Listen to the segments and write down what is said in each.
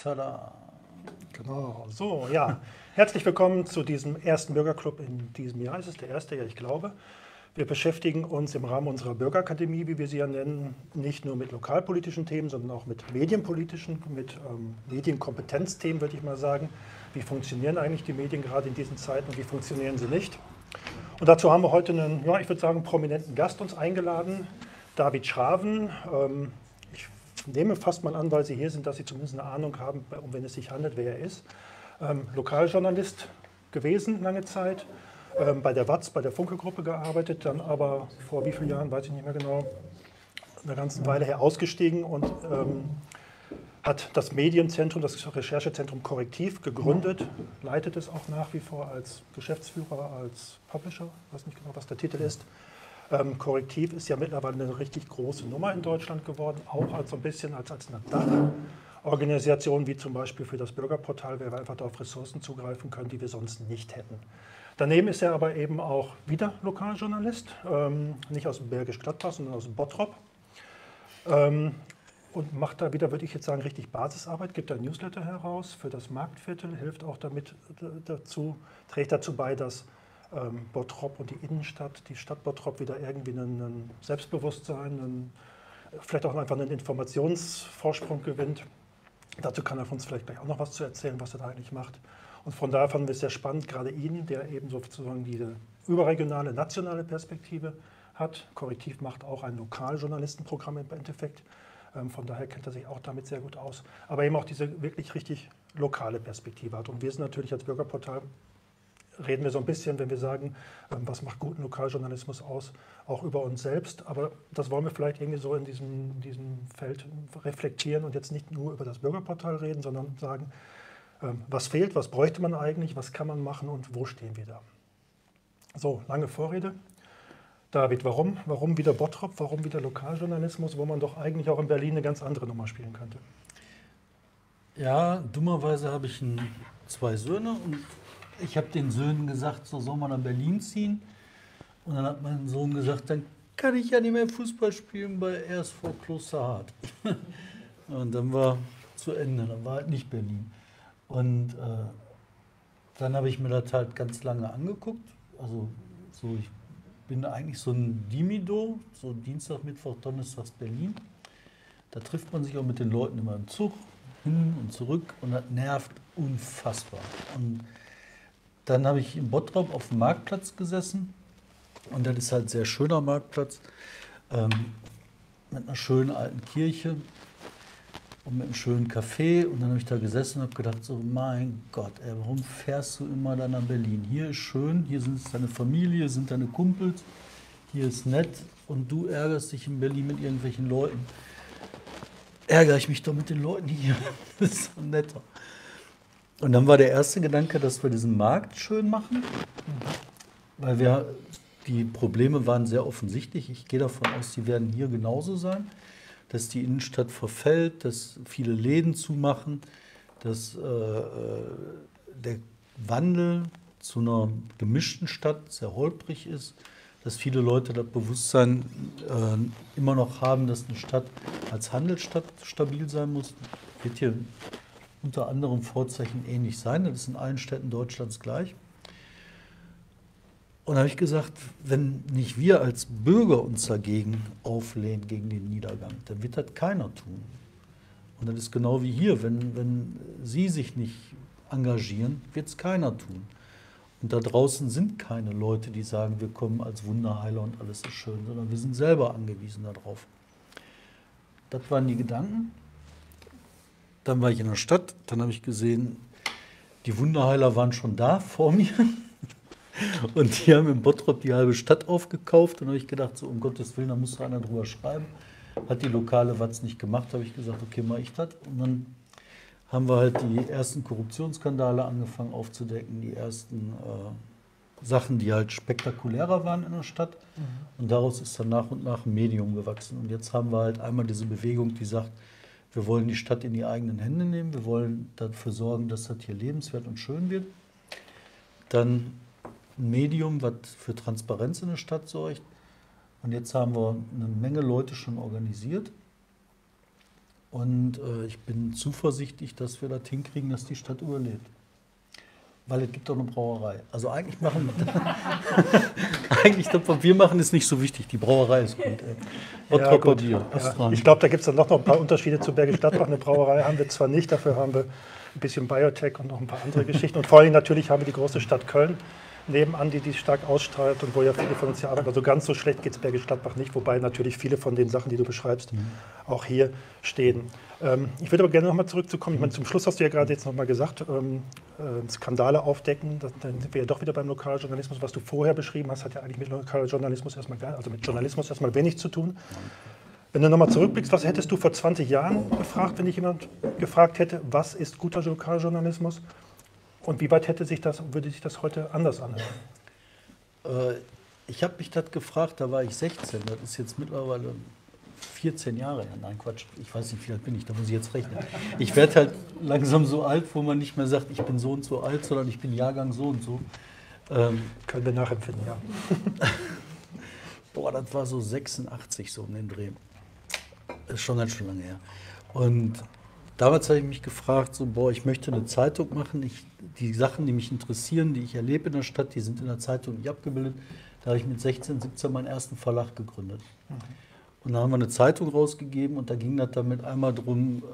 Tada! Genau, so, ja. Herzlich willkommen zu diesem ersten Bürgerclub in diesem Jahr. Es ist der erste, ja, ich glaube. Wir beschäftigen uns im Rahmen unserer Bürgerakademie, wie wir sie ja nennen, nicht nur mit lokalpolitischen Themen, sondern auch mit medienpolitischen, mit Medienkompetenzthemen, würde ich mal sagen. Wie funktionieren eigentlich die Medien gerade in diesen Zeiten und wie funktionieren sie nicht? Und dazu haben wir heute einen, ja, ich würde sagen, prominenten Gast uns eingeladen, David Schraven. Ich nehme fast mal an, weil Sie hier sind, dass Sie zumindest eine Ahnung haben, um wen es sich handelt, wer er ist. Lokaljournalist gewesen lange Zeit, bei der WAZ, bei der Funke-Gruppe gearbeitet, dann aber vor wie vielen Jahren, weiß ich nicht mehr genau, eine ganze Weile her ausgestiegen und hat das Medienzentrum, das Recherchezentrum Korrektiv gegründet, leitet es auch nach wie vor als Geschäftsführer, als Publisher, ich weiß nicht genau, was der Titel ist. Korrektiv ist ja mittlerweile eine richtig große Nummer in Deutschland geworden, auch als so ein bisschen als eine Dachorganisation, wie zum Beispiel für das Bürgerportal, weil wir einfach auf Ressourcen zugreifen können, die wir sonst nicht hätten. Daneben ist er aber eben auch wieder Lokaljournalist, nicht aus dem Bergisch Gladbach, sondern aus dem Bottrop. Und macht da wieder, würde ich jetzt sagen, richtig Basisarbeit, gibt ein Newsletter heraus für das Marktviertel, hilft auch damit dazu, trägt dazu bei, dass Bottrop und die Innenstadt, die Stadt Bottrop wieder irgendwie ein Selbstbewusstsein, vielleicht auch einfach einen Informationsvorsprung gewinnt. Dazu kann er von uns vielleicht gleich auch noch was zu erzählen, was er da eigentlich macht. Und von daher fanden wir es sehr spannend, gerade ihn, der eben sozusagen diese überregionale, nationale Perspektive hat. Korrektiv macht auch ein Lokaljournalistenprogramm im Endeffekt. Von daher kennt er sich auch damit sehr gut aus. Aber eben auch diese wirklich richtig lokale Perspektive hat. Und wir sind natürlich als Bürgerportal, reden wir so ein bisschen, wenn wir sagen, was macht guten Lokaljournalismus aus, auch über uns selbst. Aber das wollen wir vielleicht irgendwie so in diesem Feld reflektieren und jetzt nicht nur über das Bürgerportal reden, sondern sagen, was fehlt, was bräuchte man eigentlich, was kann man machen und wo stehen wir da. So, lange Vorrede. David, warum wieder Bottrop, warum wieder Lokaljournalismus, wo man doch eigentlich auch in Berlin eine ganz andere Nummer spielen könnte? Ja, dummerweise habe ich zwei Söhne und ich habe den Söhnen gesagt, so soll man nach Berlin ziehen. Und dann hat mein Sohn gesagt, dann kann ich ja nicht mehr Fußball spielen bei RSV Klosterhardt. Und dann war zu Ende, dann war halt nicht Berlin. Und dann habe ich mir das halt ganz lange angeguckt. Also so, ich bin eigentlich so ein Dimido, so Dienstag, Mittwoch, Donnerstags Berlin. Da trifft man sich auch mit den Leuten immer im Zug, hin und zurück und das nervt unfassbar. Und dann habe ich in Bottrop auf dem Marktplatz gesessen und das ist halt ein sehr schöner Marktplatz mit einer schönen alten Kirche und mit einem schönen Café. Und dann habe ich da gesessen und habe gedacht, so mein Gott, ey, warum fährst du immer dann nach Berlin? Hier ist schön, hier sind deine Familie, sind deine Kumpels, hier ist nett und du ärgerst dich in Berlin mit irgendwelchen Leuten. Ärgere ich mich doch mit den Leuten hier, das ist so netter. Und dann war der erste Gedanke, dass wir diesen Markt schön machen, weil die Probleme waren sehr offensichtlich. Ich gehe davon aus, die werden hier genauso sein, dass die Innenstadt verfällt, dass viele Läden zumachen, dass der Wandel zu einer gemischten Stadt sehr holprig ist, dass viele Leute das Bewusstsein immer noch haben, dass eine Stadt als Handelsstadt stabil sein muss. Wird hier unter anderem Vorzeichen ähnlich sein. Das ist in allen Städten Deutschlands gleich. Und da habe ich gesagt, wenn nicht wir als Bürger uns dagegen auflehnen, gegen den Niedergang, dann wird das keiner tun. Und das ist genau wie hier, wenn Sie sich nicht engagieren, wird es keiner tun. Und da draußen sind keine Leute, die sagen, wir kommen als Wunderheiler und alles ist schön, sondern wir sind selber angewiesen darauf. Das waren die Gedanken. Dann war ich in der Stadt, dann habe ich gesehen, die Wunderheiler waren schon da vor mir. Und die haben in Bottrop die halbe Stadt aufgekauft. Und habe ich gedacht, so um Gottes Willen, da muss da einer drüber schreiben. Hat die lokale Watz nicht gemacht, habe ich gesagt, okay, mache ich das. Und dann haben wir halt die ersten Korruptionsskandale angefangen aufzudecken, die ersten Sachen, die halt spektakulärer waren in der Stadt. Und daraus ist dann nach und nach ein Medium gewachsen. Und jetzt haben wir halt einmal diese Bewegung, die sagt, wir wollen die Stadt in die eigenen Hände nehmen, wir wollen dafür sorgen, dass das hier lebenswert und schön wird. Dann ein Medium, was für Transparenz in der Stadt sorgt. Und jetzt haben wir eine Menge Leute schon organisiert. Und ich bin zuversichtlich, dass wir das hinkriegen, dass die Stadt überlebt. Weil es gibt doch eine Brauerei. Also eigentlich eigentlich das, was wir machen, ist nicht so wichtig. Die Brauerei ist gut. Bottroper Bier. Ja. Ich glaube, da gibt es dann noch ein paar Unterschiede zu Bergisch Gladbach. Eine Brauerei haben wir zwar nicht, dafür haben wir ein bisschen Biotech und noch ein paar andere Geschichten. Und vor allem natürlich haben wir die große Stadt Köln nebenan, die stark ausstrahlt und wo ja viele von uns hier arbeiten. Also ganz so schlecht geht es Bergisch Gladbach nicht, wobei natürlich viele von den Sachen, die du beschreibst, auch hier stehen. Ich würde aber gerne nochmal zurückzukommen. Ich meine, zum Schluss hast du ja gerade jetzt nochmal gesagt, Skandale aufdecken, dann sind wir ja doch wieder beim Lokaljournalismus. Was du vorher beschrieben hast, hat ja eigentlich mit Lokaljournalismus mit Journalismus erstmal wenig zu tun. Wenn du nochmal zurückblickst, was hättest du vor 20 Jahren gefragt, wenn dich jemand gefragt hätte, was ist guter Lokaljournalismus? Und wie weit würde sich das heute anders anhören? Ich habe mich das gefragt, da war ich 16, das ist jetzt mittlerweile 14 Jahre her. Nein, Quatsch, ich weiß nicht, wie alt bin ich, da muss ich jetzt rechnen. Ich werde halt langsam so alt, wo man nicht mehr sagt, ich bin so und so alt, sondern ich bin Jahrgang so und so. Können wir nachempfinden, ja. Boah, das war so 86 so um den Dreh. Das ist schon ganz schön lange her. Und damals habe ich mich gefragt, so, boah, ich möchte eine Zeitung machen. Die Sachen, die mich interessieren, die ich erlebe in der Stadt, die sind in der Zeitung nicht abgebildet. Da habe ich mit 16, 17 meinen ersten Verlag gegründet. Und da haben wir eine Zeitung rausgegeben und da ging das damit einmal drum,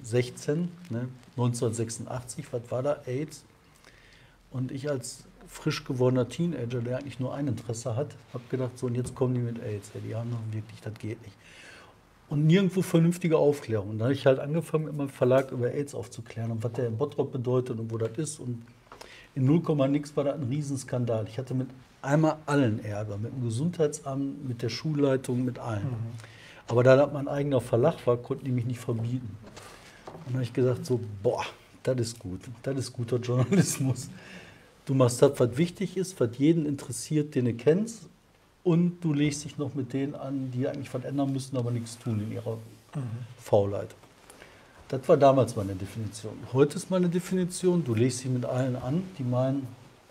1986, was war da? AIDS. Und ich als frisch gewordener Teenager, der eigentlich nur ein Interesse hat, habe gedacht, so, und jetzt kommen die mit AIDS. Ja, die haben noch wirklich, das geht nicht. Und nirgendwo vernünftige Aufklärung. Und da habe ich halt angefangen, mit meinem Verlag über AIDS aufzuklären und was der in Bottrop bedeutet und wo das ist. Und in 0, nix war das ein Riesenskandal. Ich hatte mit einmal allen Ärger, mit dem Gesundheitsamt, mit der Schulleitung, mit allen. Aber da das mein eigener Verlag war, konnten die mich nicht verbieten. Und dann habe ich gesagt, so, boah, das ist gut, das ist guter Journalismus. Du machst das, was wichtig ist, was jeden interessiert, den du kennst. Und du legst dich noch mit denen an, die eigentlich was ändern müssen, aber nichts tun in ihrer Faulheit. Das war damals meine Definition. Heute ist meine Definition, du legst dich mit allen an, die meinen,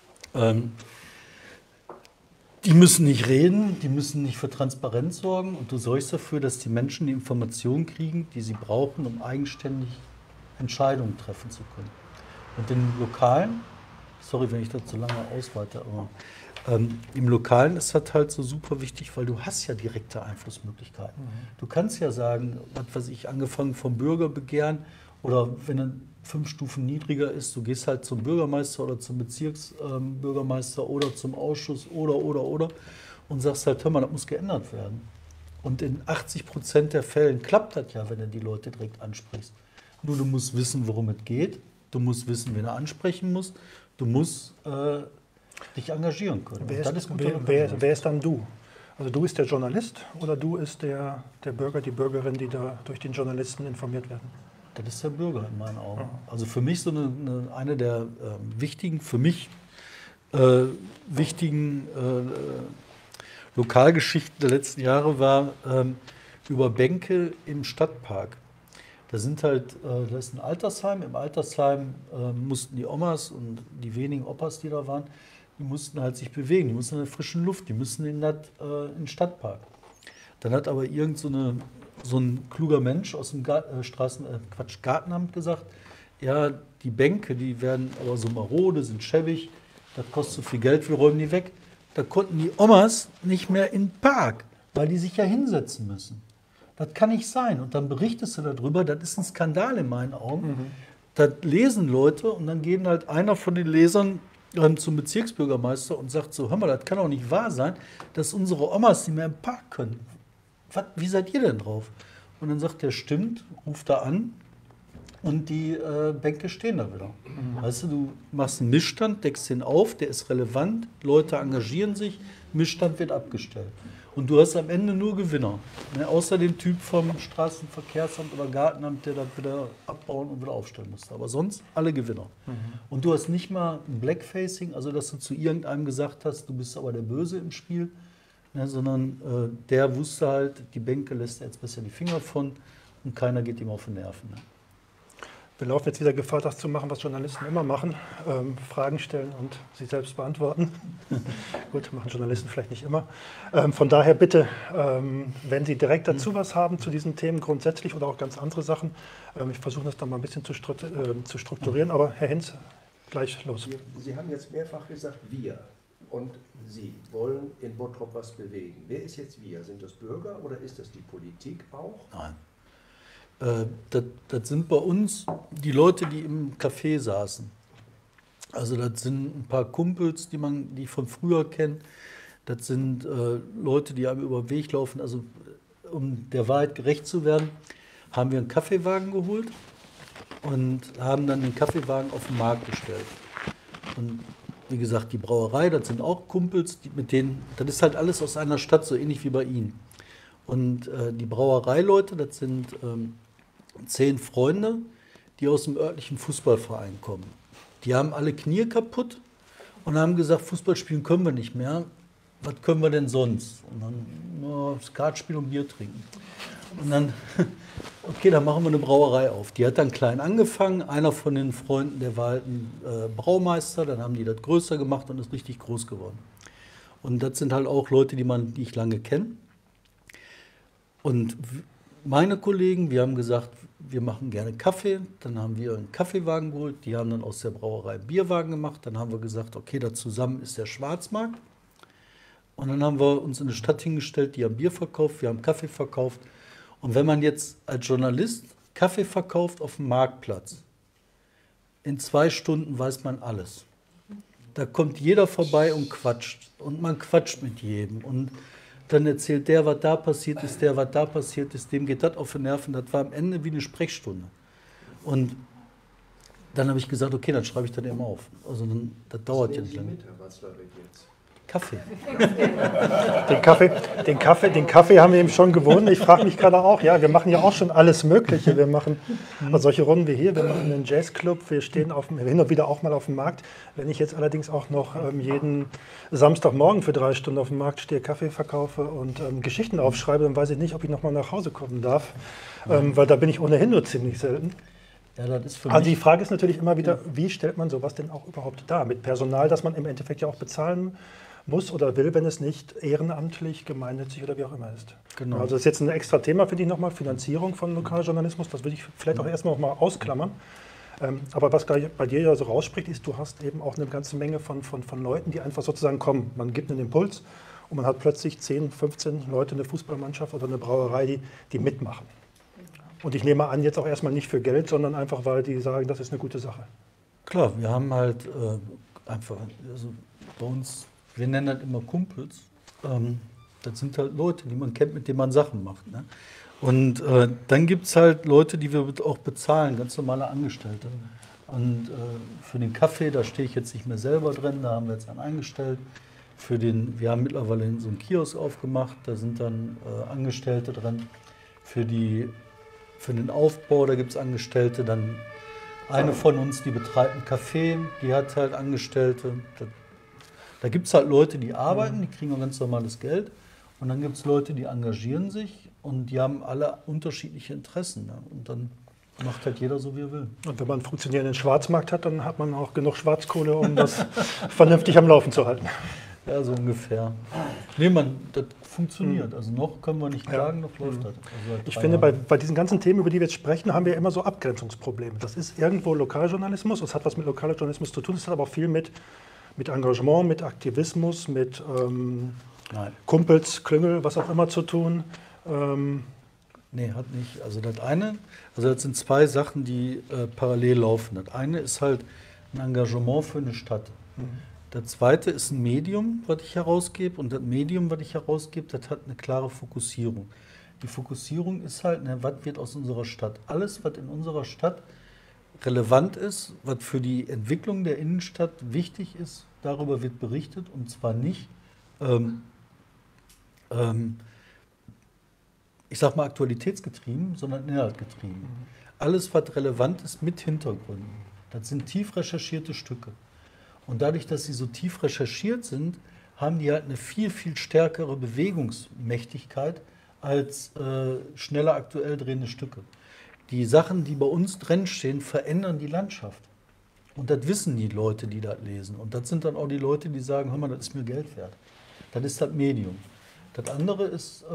die müssen nicht reden, die müssen nicht für Transparenz sorgen und du sorgst dafür, dass die Menschen die Informationen kriegen, die sie brauchen, um eigenständig Entscheidungen treffen zu können. Und im Lokalen, sorry, wenn ich das so lange ausweite, aber im Lokalen ist das halt so super wichtig, weil du hast ja direkte Einflussmöglichkeiten. Du kannst ja sagen, was weiß ich, angefangen vom Bürgerbegehren oder wenn er 5 Stufen niedriger ist, du gehst halt zum Bürgermeister oder zum Bezirksbürgermeister oder zum Ausschuss oder und sagst halt, hör mal, das muss geändert werden. Und in 80% der Fällen klappt das ja, wenn du die Leute direkt ansprichst. Nur du musst wissen, worum es geht, du musst wissen, wen du ansprechen musst, du musst dich engagieren können. Wer ist dann du? Also du bist der Journalist oder du ist der Bürger, die Bürgerin, die da durch den Journalisten informiert werden? Das ist der Bürger in meinen Augen. Also für mich so eine der wichtigen Lokalgeschichten der letzten Jahre war über Bänke im Stadtpark. Da ist ein Altersheim. Im Altersheim mussten die Omas und die wenigen Opas, die da waren, die mussten halt sich bewegen, die mussten in der frischen Luft, die müssen in den Stadtpark. Dann hat aber so ein kluger Mensch aus dem Gartenamt gesagt, ja, die Bänke, die werden aber so marode, sind schäbig, das kostet so viel Geld, wir räumen die weg. Da konnten die Omas nicht mehr in den Park, weil die sich ja hinsetzen müssen. Das kann nicht sein. Und dann berichtest du darüber, das ist ein Skandal in meinen Augen. Das lesen Leute und dann geht halt einer von den Lesern zum Bezirksbürgermeister und sagt so, hör mal, das kann doch nicht wahr sein, dass unsere Omas nicht mehr im Park können. Wie seid ihr denn drauf? Und dann sagt der, stimmt, ruft da an und die Bänke stehen da wieder. Weißt du machst einen Missstand, deckst den auf, der ist relevant, Leute engagieren sich, Missstand wird abgestellt. Und du hast am Ende nur Gewinner. Ne? Außer dem Typ vom Straßenverkehrsamt oder Gartenamt, der das wieder abbauen und wieder aufstellen musste. Aber sonst alle Gewinner. Und du hast nicht mal ein Blackfacing, also dass du zu irgendeinem gesagt hast, du bist aber der Böse im Spiel, ne? Sondern der wusste halt, die Bänke lässt er jetzt besser die Finger von und keiner geht ihm auf die Nerven. Ne? Wir laufen jetzt wieder Gefahr, das zu machen, was Journalisten immer machen, Fragen stellen und sie selbst beantworten. Gut, machen Journalisten vielleicht nicht immer. Von daher bitte, wenn Sie direkt dazu was haben zu diesen Themen grundsätzlich oder auch ganz andere Sachen, ich versuche das dann mal ein bisschen zu strukturieren, aber Herr Hinz, gleich los. Sie haben jetzt mehrfach gesagt, wir und Sie wollen in Bottrop was bewegen. Wer ist jetzt wir? Sind das Bürger oder ist das die Politik auch? Nein. Das sind bei uns die Leute, die im Café saßen. Also das sind ein paar Kumpels, die ich von früher kenne. Das sind Leute, die einem über den Weg laufen. Also um der Wahrheit gerecht zu werden, haben wir einen Kaffeewagen geholt und haben dann den Kaffeewagen auf den Markt gestellt. Und wie gesagt, die Brauerei, das sind auch Kumpels, mit denen, das ist halt alles aus einer Stadt, so ähnlich wie bei Ihnen. Und die Brauereileute, das sind 10 Freunde, die aus dem örtlichen Fußballverein kommen. Die haben alle Knie kaputt und haben gesagt, Fußball spielen können wir nicht mehr. Was können wir denn sonst? Und dann Skat spielen und Bier trinken. Und dann, okay, dann machen wir eine Brauerei auf. Die hat dann klein angefangen. Einer von den Freunden, der war halt ein Braumeister. Dann haben die das größer gemacht und ist richtig groß geworden. Und das sind halt auch Leute, die ich lange kenne. Und meine Kollegen, wir haben gesagt, wir machen gerne Kaffee. Dann haben wir einen Kaffeewagen geholt. Die haben dann aus der Brauerei einen Bierwagen gemacht. Dann haben wir gesagt, okay, da zusammen ist der Schwarzmarkt. Und dann haben wir uns in eine Stadt hingestellt, die haben Bier verkauft, wir haben Kaffee verkauft. Und wenn man jetzt als Journalist Kaffee verkauft auf dem Marktplatz, in 2 Stunden weiß man alles. Da kommt jeder vorbei und quatscht. Und man quatscht mit jedem. Und dann erzählt der, was da passiert ist, der, was da passiert ist, dem geht das auf die Nerven. Das war am Ende wie eine Sprechstunde. Und dann habe ich gesagt, okay, dann schreibe ich das eben auf. Also dann, das dauert ja nicht lange. Mit, Herr Watzlawick, jetzt? Kaffee. Den Kaffee haben wir eben schon gewonnen. Ich frage mich gerade auch, ja, wir machen ja auch schon alles Mögliche. Wir machen solche Runden wie hier, wir machen einen Jazzclub, wir stehen hin und wieder auch mal auf dem Markt. Wenn ich jetzt allerdings auch noch jeden Samstagmorgen für 3 Stunden auf dem Markt stehe, Kaffee verkaufe und Geschichten aufschreibe, dann weiß ich nicht, ob ich noch mal nach Hause kommen darf, weil da bin ich ohnehin nur ziemlich selten. Ja, das ist für Also mich die Frage ist natürlich immer wieder, wie stellt man sowas denn auch überhaupt dar? Mit Personal, das man im Endeffekt ja auch bezahlen muss oder will, wenn es nicht ehrenamtlich, gemeinnützig oder wie auch immer ist. Genau. Also das ist jetzt ein extra Thema, finde ich nochmal, Finanzierung von Lokaljournalismus, das würde ich vielleicht auch erstmal noch mal ausklammern. Aber was bei dir ja so rausspricht, ist, du hast eben auch eine ganze Menge von Leuten, die einfach sozusagen kommen. Man gibt einen Impuls und man hat plötzlich 10, 15 Leute, eine Fußballmannschaft oder eine Brauerei, die mitmachen. Und ich nehme an, jetzt auch erstmal nicht für Geld, sondern einfach, weil die sagen, das ist eine gute Sache. klar, wir haben halt einfach, also bei uns, wir nennen das immer Kumpels. Das sind halt Leute, die man kennt, mit denen man Sachen macht. Ne? Und dann gibt es halt Leute, die wir auch bezahlen, ganz normale Angestellte. Und für den Kaffee, da stehe ich jetzt nicht mehr selber drin, da haben wir jetzt einen eingestellt. Wir haben mittlerweile so einen Kiosk aufgemacht, da sind dann Angestellte drin. Für den Aufbau, da gibt es Angestellte. Dann eine von uns, die betreibt ein Café, die hat halt Angestellte. Da gibt es halt Leute, die arbeiten, die kriegen auch ganz normales Geld. Und dann gibt es Leute, die engagieren sich und die haben alle unterschiedliche Interessen. Ne? Und dann macht halt jeder so, wie er will. Und wenn man einen funktionierenden Schwarzmarkt hat, dann hat man auch genug Schwarzkohle, um das vernünftig am Laufen zu halten. Ja, so ungefähr. Nee, das funktioniert. Also noch können wir nicht klagen, noch läuft das. Also Ich finde, bei diesen ganzen Themen, über die wir jetzt sprechen, haben wir immer so Abgrenzungsprobleme. Das ist irgendwo Lokaljournalismus, es hat was mit lokaler Journalismus zu tun, es hat aber auch viel mit Engagement, mit Aktivismus, mit Kumpels, Klüngel, was auch immer zu tun. Nee, hat nicht. Also das sind 2 Sachen, die parallel laufen. Das eine ist halt ein Engagement für eine Stadt. Das zweite ist ein Medium, was ich herausgebe. Und das Medium, was ich herausgebe, das hat eine klare Fokussierung. Die Fokussierung ist halt, was wird aus unserer Stadt? Alles, was in unserer Stadt relevant ist, was für die Entwicklung der Innenstadt wichtig ist, darüber wird berichtet. Und zwar nicht, ich sag mal aktualitätsgetrieben, sondern inhaltgetrieben. Alles, was relevant ist mit Hintergründen. Das sind tief recherchierte Stücke. Und dadurch, dass sie so tief recherchiert sind, haben die halt eine viel, viel stärkere Bewegungsmächtigkeit als schneller aktuell drehende Stücke. die Sachen, die bei uns drin stehen, verändern die Landschaft. Und das wissen die Leute, die das lesen. Und das sind dann auch die Leute, die sagen, hör mal, das ist mir Geld wert. Das ist das Medium. Das andere ist,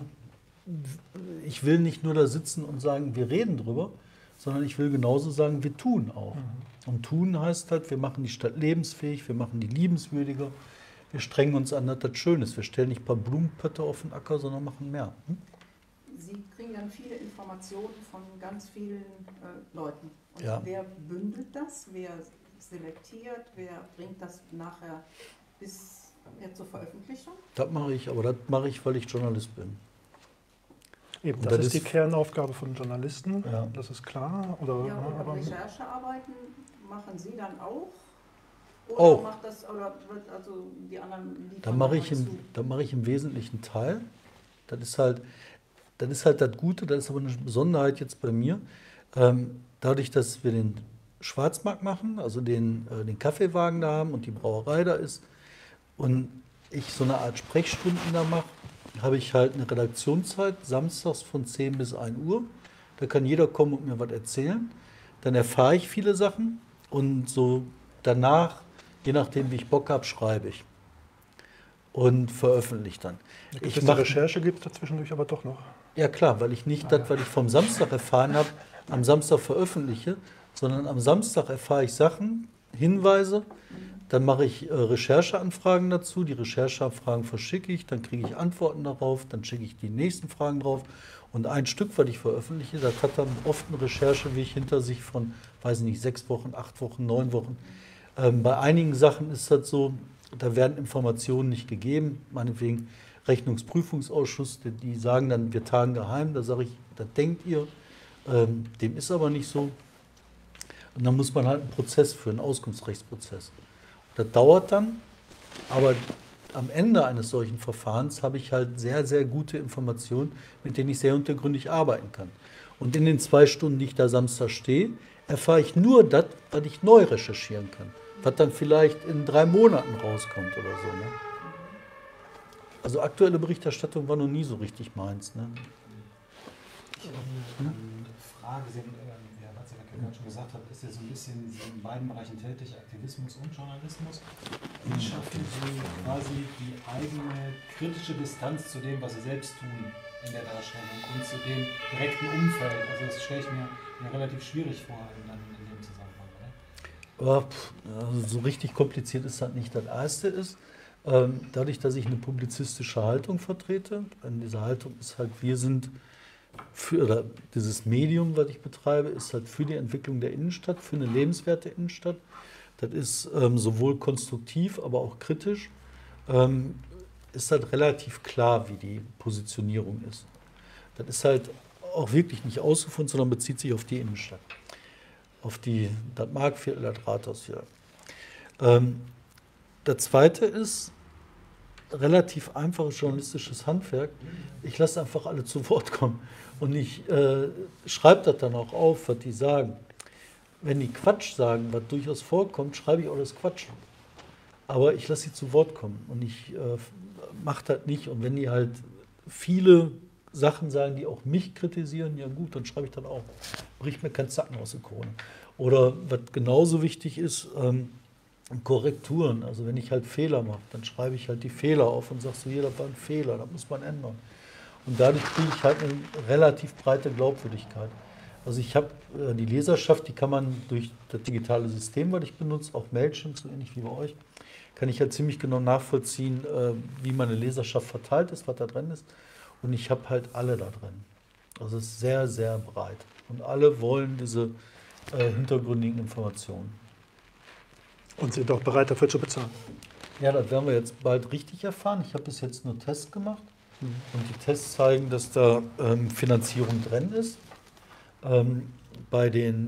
ich will nicht nur da sitzen und sagen, wir reden drüber, sondern ich will genauso sagen, wir tun auch. Und tun heißt halt, wir machen die Stadt lebensfähig, wir machen die liebenswürdiger, wir strengen uns an, dass das schön ist. Wir stellen nicht ein paar Blumenpötte auf den Acker, sondern machen mehr. Sie kriegen dann viele Informationen von ganz vielen Leuten. Und Ja. wer bündelt das? Wer selektiert? Wer bringt das nachher bis zur Veröffentlichung? Das mache ich, aber das mache ich, weil ich Journalist bin. Eben, Und das das ist die ist- Kernaufgabe von Journalisten, Ja. das ist klar. Oder, Ja, und aber, Recherchearbeiten machen Sie dann auch? Oder Auch. macht das, oder wird also die anderen liefern Da mache ich, dann im, zu? da mache ich im Wesentlichen Teil. Das ist halt das Gute, das ist aber eine Besonderheit jetzt bei mir. Dadurch, dass wir den Schwarzmarkt machen, also den Kaffeewagen da haben und die Brauerei da ist und ich so eine Art Sprechstunden da mache, habe ich halt eine Redaktionszeit, samstags von 10 bis 1 Uhr. Da kann jeder kommen und mir was erzählen. Dann erfahre ich viele Sachen und so danach, je nachdem, wie ich Bock habe, schreibe ich und veröffentliche dann. gibt es die Recherche gibt es dazwischendurch aber doch noch. Ja klar, weil ich nicht das, was ich vom Samstag erfahren habe, am Samstag veröffentliche, sondern am Samstag erfahre ich Sachen, Hinweise, dann mache ich Rechercheanfragen dazu, die Rechercheanfragen verschicke ich, dann kriege ich Antworten darauf, dann schicke ich die nächsten Fragen drauf und ein Stück, was ich veröffentliche, das hat dann oft einen Rechercheweg hinter sich von, weiß ich nicht, 6 Wochen, 8 Wochen, 9 Wochen. Bei einigen Sachen ist das so, da werden Informationen nicht gegeben, meinetwegen Rechnungsprüfungsausschuss, die sagen dann, wir tagen geheim, da sage ich, das denkt ihr, dem ist aber nicht so. Und dann muss man halt einen Prozess führen, einen Auskunftsrechtsprozess. Das dauert dann, aber am Ende eines solchen Verfahrens habe ich halt sehr, sehr gute Informationen, mit denen ich sehr untergründig arbeiten kann. Und in den 2 Stunden, die ich da Samstag stehe, erfahre ich nur das, was ich neu recherchieren kann. Was dann vielleicht in 3 Monaten rauskommt oder so. Ne? Also aktuelle Berichterstattung war noch nie so richtig meins. Ne? Frage, Sie haben, wie Herr Watzlawick gerade schon gesagt hat, ist ja so ein bisschen Sie sind in beiden Bereichen tätig, Aktivismus und Journalismus. Wie schaffen Sie quasi die eigene kritische Distanz zu dem, was Sie selbst tun in der Darstellung und zu dem direkten Umfeld? Also das stelle ich mir ja relativ schwierig vor in dem Zusammenhang, oder? Aber, also so richtig kompliziert ist das nicht. Das Erste ist, dadurch, dass ich eine publizistische Haltung vertrete, und diese Haltung ist halt, wir sind oder dieses Medium, was ich betreibe, ist halt für die Entwicklung der Innenstadt, für eine lebenswerte Innenstadt. Das ist sowohl konstruktiv, aber auch kritisch. Ist halt relativ klar, wie die Positionierung ist. Das ist halt auch wirklich nicht ausgefunden, sondern bezieht sich auf die Innenstadt. Auf das Marktviertel, das Rathaus hier. Das Zweite ist relativ einfaches journalistisches Handwerk. Ich lasse einfach alle zu Wort kommen und ich schreibe das dann auch auf, was die sagen. Wenn die Quatsch sagen, was durchaus vorkommt, schreibe ich auch das Quatsch. Aber ich lasse sie zu Wort kommen und ich mache das nicht. Und wenn die halt viele Sachen sagen, die auch mich kritisieren, ja gut, dann schreibe ich dann auch. Bricht mir kein Zacken aus der Krone. Oder was genauso wichtig ist, Korrekturen. Also wenn ich halt Fehler mache, dann schreibe ich halt die Fehler auf und sage so, hier, das war ein Fehler, das muss man ändern. Und dadurch kriege ich halt eine relativ breite Glaubwürdigkeit. Also ich habe die Leserschaft, die kann man durch das digitale System, was ich benutze, auch Mailchimp, so ähnlich wie bei euch, kann ich halt ziemlich genau nachvollziehen, wie meine Leserschaft verteilt ist, was da drin ist. Und ich habe halt alle da drin. Also es ist sehr, sehr breit. Und alle wollen diese hintergründigen Informationen. Und sind auch bereit dafür zu bezahlen. Ja, das werden wir jetzt bald richtig erfahren. Ich habe bis jetzt nur Tests gemacht. Und die Tests zeigen, dass da Finanzierung drin ist. Bei den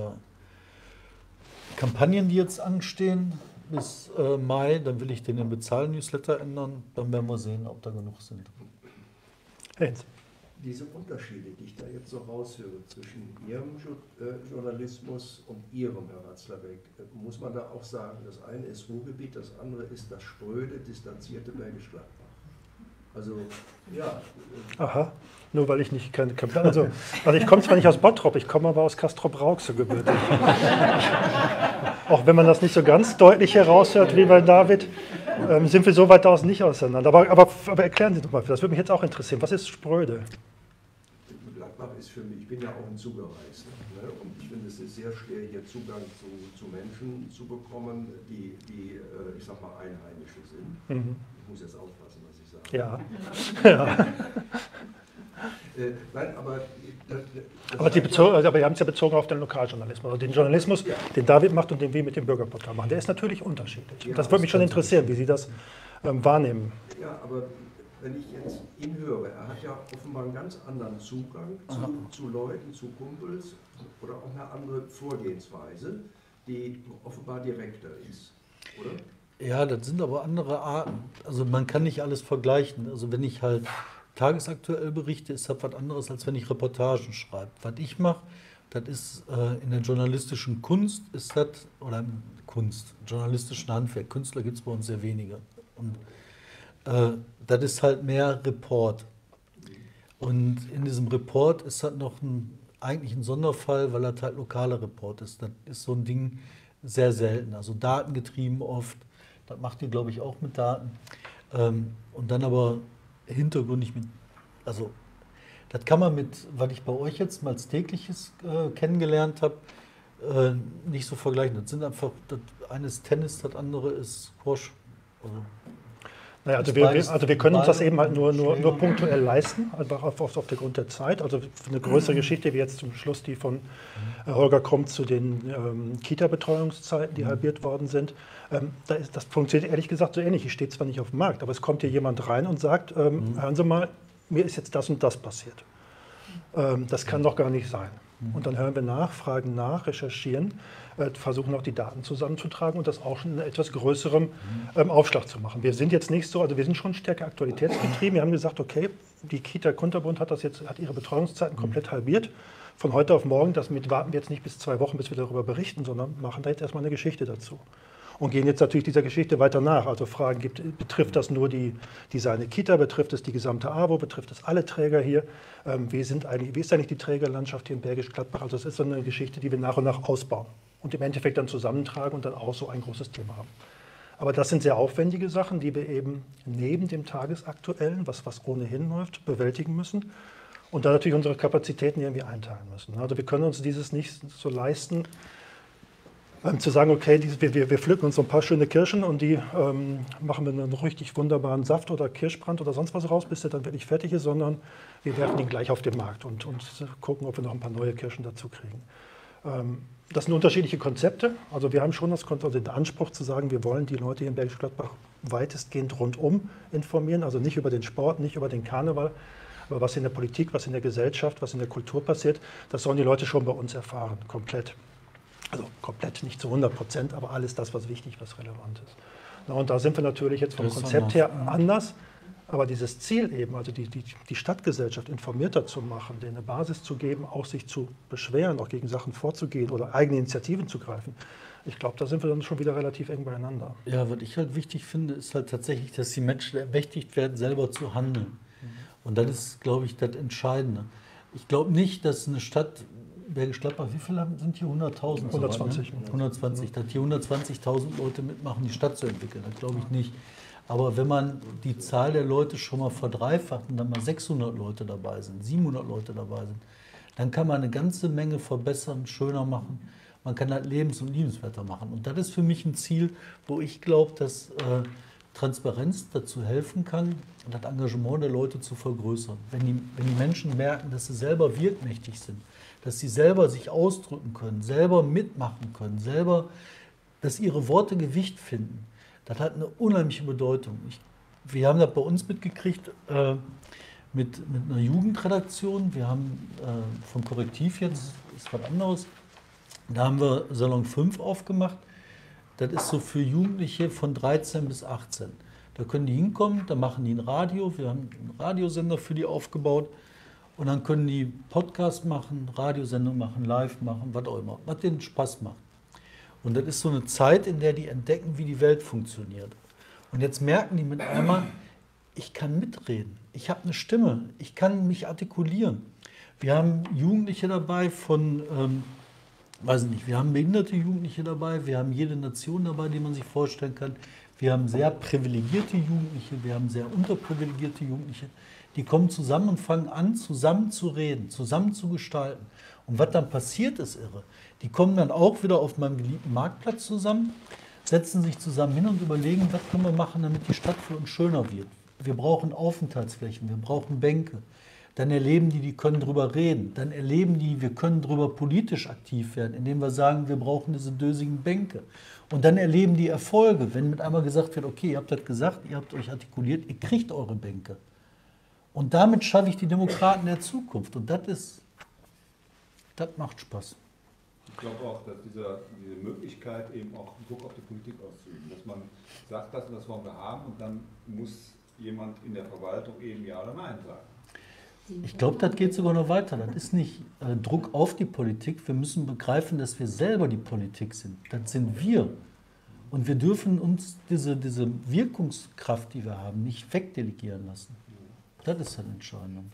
Kampagnen, die jetzt anstehen bis Mai, dann will ich den Bezahlen-Newsletter ändern. Dann werden wir sehen, ob da genug sind. Hens. Diese Unterschiede, die ich da jetzt so raushöre zwischen Ihrem Journalismus und Ihrem, Herr Watzlawick, muss man da auch sagen, das eine ist Ruhrgebiet, das andere ist das spröde, distanzierte Bergisch Gladbach. Also, ja. Aha, nur weil ich nicht kann. Also ich komme zwar nicht aus Bottrop, ich komme aber aus Castrop-Rauxel gebürtig. Auch wenn man das nicht so ganz deutlich heraushört wie bei David, sind wir so weit aus nicht auseinander. Aber erklären Sie doch mal, das würde mich jetzt auch interessieren. Was ist Spröde? Gladbach ist für mich, ich bin ja auch ein Zugereist, ne? Und ich finde, es ist sehr schwer, hier Zugang zu Menschen zu bekommen, die ich sag mal, Einheimische sind. Mhm. Ich muss jetzt aufpassen, was ich sage. Ja. Ja. Nein, aber... Aber wir haben es ja bezogen auf den Lokaljournalismus, also den Journalismus, den David macht und den wir mit dem Bürgerportal machen. Der ist natürlich unterschiedlich. Ja, das würde mich schon interessieren, wie Sie das wahrnehmen. Ja, aber wenn ich jetzt ihn höre, er hat ja offenbar einen ganz anderen Zugang zu Leuten, zu Kumpels oder auch eine andere Vorgehensweise, die offenbar direkter ist, oder? Ja, das sind aber andere Arten. Also man kann nicht alles vergleichen. Also wenn ich halt tagesaktuell berichte, ist das was anderes, als wenn ich Reportagen schreibe. Was ich mache, das ist in der journalistischen Kunst, ist das, oder journalistischen Handwerk. Künstler gibt es bei uns sehr wenige. Und das ist halt mehr Report. Und in diesem Report ist das noch eigentlich ein Sonderfall, weil das halt lokaler Report ist. Das ist so ein Ding sehr selten. Also datengetrieben oft. Das macht ihr, glaube ich, auch mit Daten. Und dann aber hintergründig mit, also das kann man mit, was ich bei euch jetzt mal als tägliches kennengelernt habe, nicht so vergleichen. Das sind einfach, das eine ist Tennis, das andere ist Squash. Naja, also wir können uns das eben halt nur punktuell leisten, einfach aufgrund der Zeit. Also eine größere Geschichte wie jetzt zum Schluss die von Holger Krumm zu den Kita-Betreuungszeiten, die halbiert worden sind. Das funktioniert ehrlich gesagt so ähnlich. Ich stehe zwar nicht auf dem Markt, aber es kommt hier jemand rein und sagt, hören Sie mal, mir ist jetzt das und das passiert. Das kann doch gar nicht sein. Und dann hören wir nach, fragen nach, recherchieren, versuchen auch die Daten zusammenzutragen und das auch schon in etwas größerem Aufschlag zu machen. Wir sind jetzt nicht so, also wir sind schon stärker aktualitätsgetrieben. Wir haben gesagt, okay, die Kita Kunterbund hat ihre Betreuungszeiten komplett halbiert. Von heute auf morgen, warten wir jetzt nicht bis 2 Wochen, bis wir darüber berichten, sondern machen da jetzt erstmal eine Geschichte dazu. Und gehen jetzt natürlich dieser Geschichte weiter nach. Also fragen, betrifft das nur die seine Kita, betrifft es die gesamte AWO, betrifft es alle Träger hier? Wie ist eigentlich die Trägerlandschaft hier in Bergisch Gladbach? Also das ist so eine Geschichte, die wir nach und nach ausbauen und im Endeffekt dann zusammentragen und dann auch so ein großes Thema haben. Aber das sind sehr aufwendige Sachen, die wir eben neben dem Tagesaktuellen, was ohnehin läuft, bewältigen müssen. Und dann natürlich unsere Kapazitäten irgendwie einteilen müssen. Also wir können uns dieses nicht so leisten, zu sagen, okay, wir pflücken uns so ein paar schöne Kirschen und die machen wir einen richtig wunderbaren Saft oder Kirschbrand oder sonst was raus, bis der dann wirklich fertig ist, sondern wir werfen ihn gleich auf den Markt und gucken, ob wir noch ein paar neue Kirschen dazu kriegen. Das sind unterschiedliche Konzepte. Also wir haben schon den Anspruch zu sagen, wir wollen die Leute hier in Bergisch Gladbach weitestgehend rundum informieren, also nicht über den Sport, nicht über den Karneval, aber was in der Politik, was in der Gesellschaft, was in der Kultur passiert, das sollen die Leute schon bei uns erfahren, komplett. Also komplett, nicht zu 100%, aber alles das, was wichtig, was relevant ist. Na, und da sind wir natürlich jetzt vom Konzept her anders, aber dieses Ziel eben, also die Stadtgesellschaft informierter zu machen, denen eine Basis zu geben, auch sich zu beschweren, auch gegen Sachen vorzugehen oder eigene Initiativen zu greifen, ich glaube, da sind wir dann schon wieder relativ eng beieinander. Ja, was ich halt wichtig finde, ist halt tatsächlich, dass die Menschen ermächtigt werden, selber zu handeln. Und das ist, glaube ich, das Entscheidende. Ich glaube nicht, dass eine Stadt Bergisch Gladbach, wie viele sind hier? 100.000? 120. So, ne? 120. Dass hier 120.000 Leute mitmachen, die Stadt zu entwickeln, das glaube ich nicht. Aber wenn man die Zahl der Leute schon mal verdreifacht und dann mal 600 Leute dabei sind, 700 Leute dabei sind, dann kann man eine ganze Menge verbessern, schöner machen. Man kann halt lebens- und liebenswerter machen. Und das ist für mich ein Ziel, wo ich glaube, dass Transparenz dazu helfen kann, das Engagement der Leute zu vergrößern. Wenn die Menschen merken, dass sie selber wirkmächtig sind, dass sie selber sich ausdrücken können, selber mitmachen können, selber, dass ihre Worte Gewicht finden, das hat eine unheimliche Bedeutung. Wir haben das bei uns mitgekriegt mit einer Jugendredaktion. Wir haben vom Korrektiv jetzt, ist was anderes, da haben wir Salon 5 aufgemacht. Das ist so für Jugendliche von 13 bis 18. Da können die hinkommen, da machen die ein Radio. Wir haben einen Radiosender für die aufgebaut. Und dann können die Podcast machen, Radiosendung machen, live machen, was auch immer, was denen Spaß macht. Und das ist so eine Zeit, in der die entdecken, wie die Welt funktioniert. Und jetzt merken die mit einmal, ich kann mitreden. Ich habe eine Stimme. Ich kann mich artikulieren. Wir haben Jugendliche dabei von, weiß ich nicht, wir haben behinderte Jugendliche dabei, wir haben jede Nation dabei, die man sich vorstellen kann. Wir haben sehr privilegierte Jugendliche, wir haben sehr unterprivilegierte Jugendliche. Die kommen zusammen und fangen an, zusammen zu reden, zusammen zu gestalten. Und was dann passiert, ist irre. Die kommen dann auch wieder auf meinem geliebten Marktplatz zusammen, setzen sich zusammen hin und überlegen, was können wir machen, damit die Stadt für uns schöner wird. Wir brauchen Aufenthaltsflächen, wir brauchen Bänke. Dann erleben die können drüber reden. Dann erleben die, wir können drüber politisch aktiv werden, indem wir sagen, wir brauchen diese dösigen Bänke. Und dann erleben die Erfolge, wenn mit einmal gesagt wird, okay, ihr habt das gesagt, ihr habt euch artikuliert, ihr kriegt eure Bänke. Und damit schaffe ich die Demokraten der Zukunft. Und das macht Spaß. Ich glaube auch, dass diese Möglichkeit eben auch Druck auf die Politik auszuüben, dass man sagt, das und das wollen wir haben und dann muss jemand in der Verwaltung eben Ja oder Nein sagen. Ich glaube, das geht sogar noch weiter. Das ist nicht Druck auf die Politik. Wir müssen begreifen, dass wir selber die Politik sind. Das sind wir. Und wir dürfen uns diese Wirkungskraft, die wir haben, nicht wegdelegieren lassen. Das ist dann entscheidend.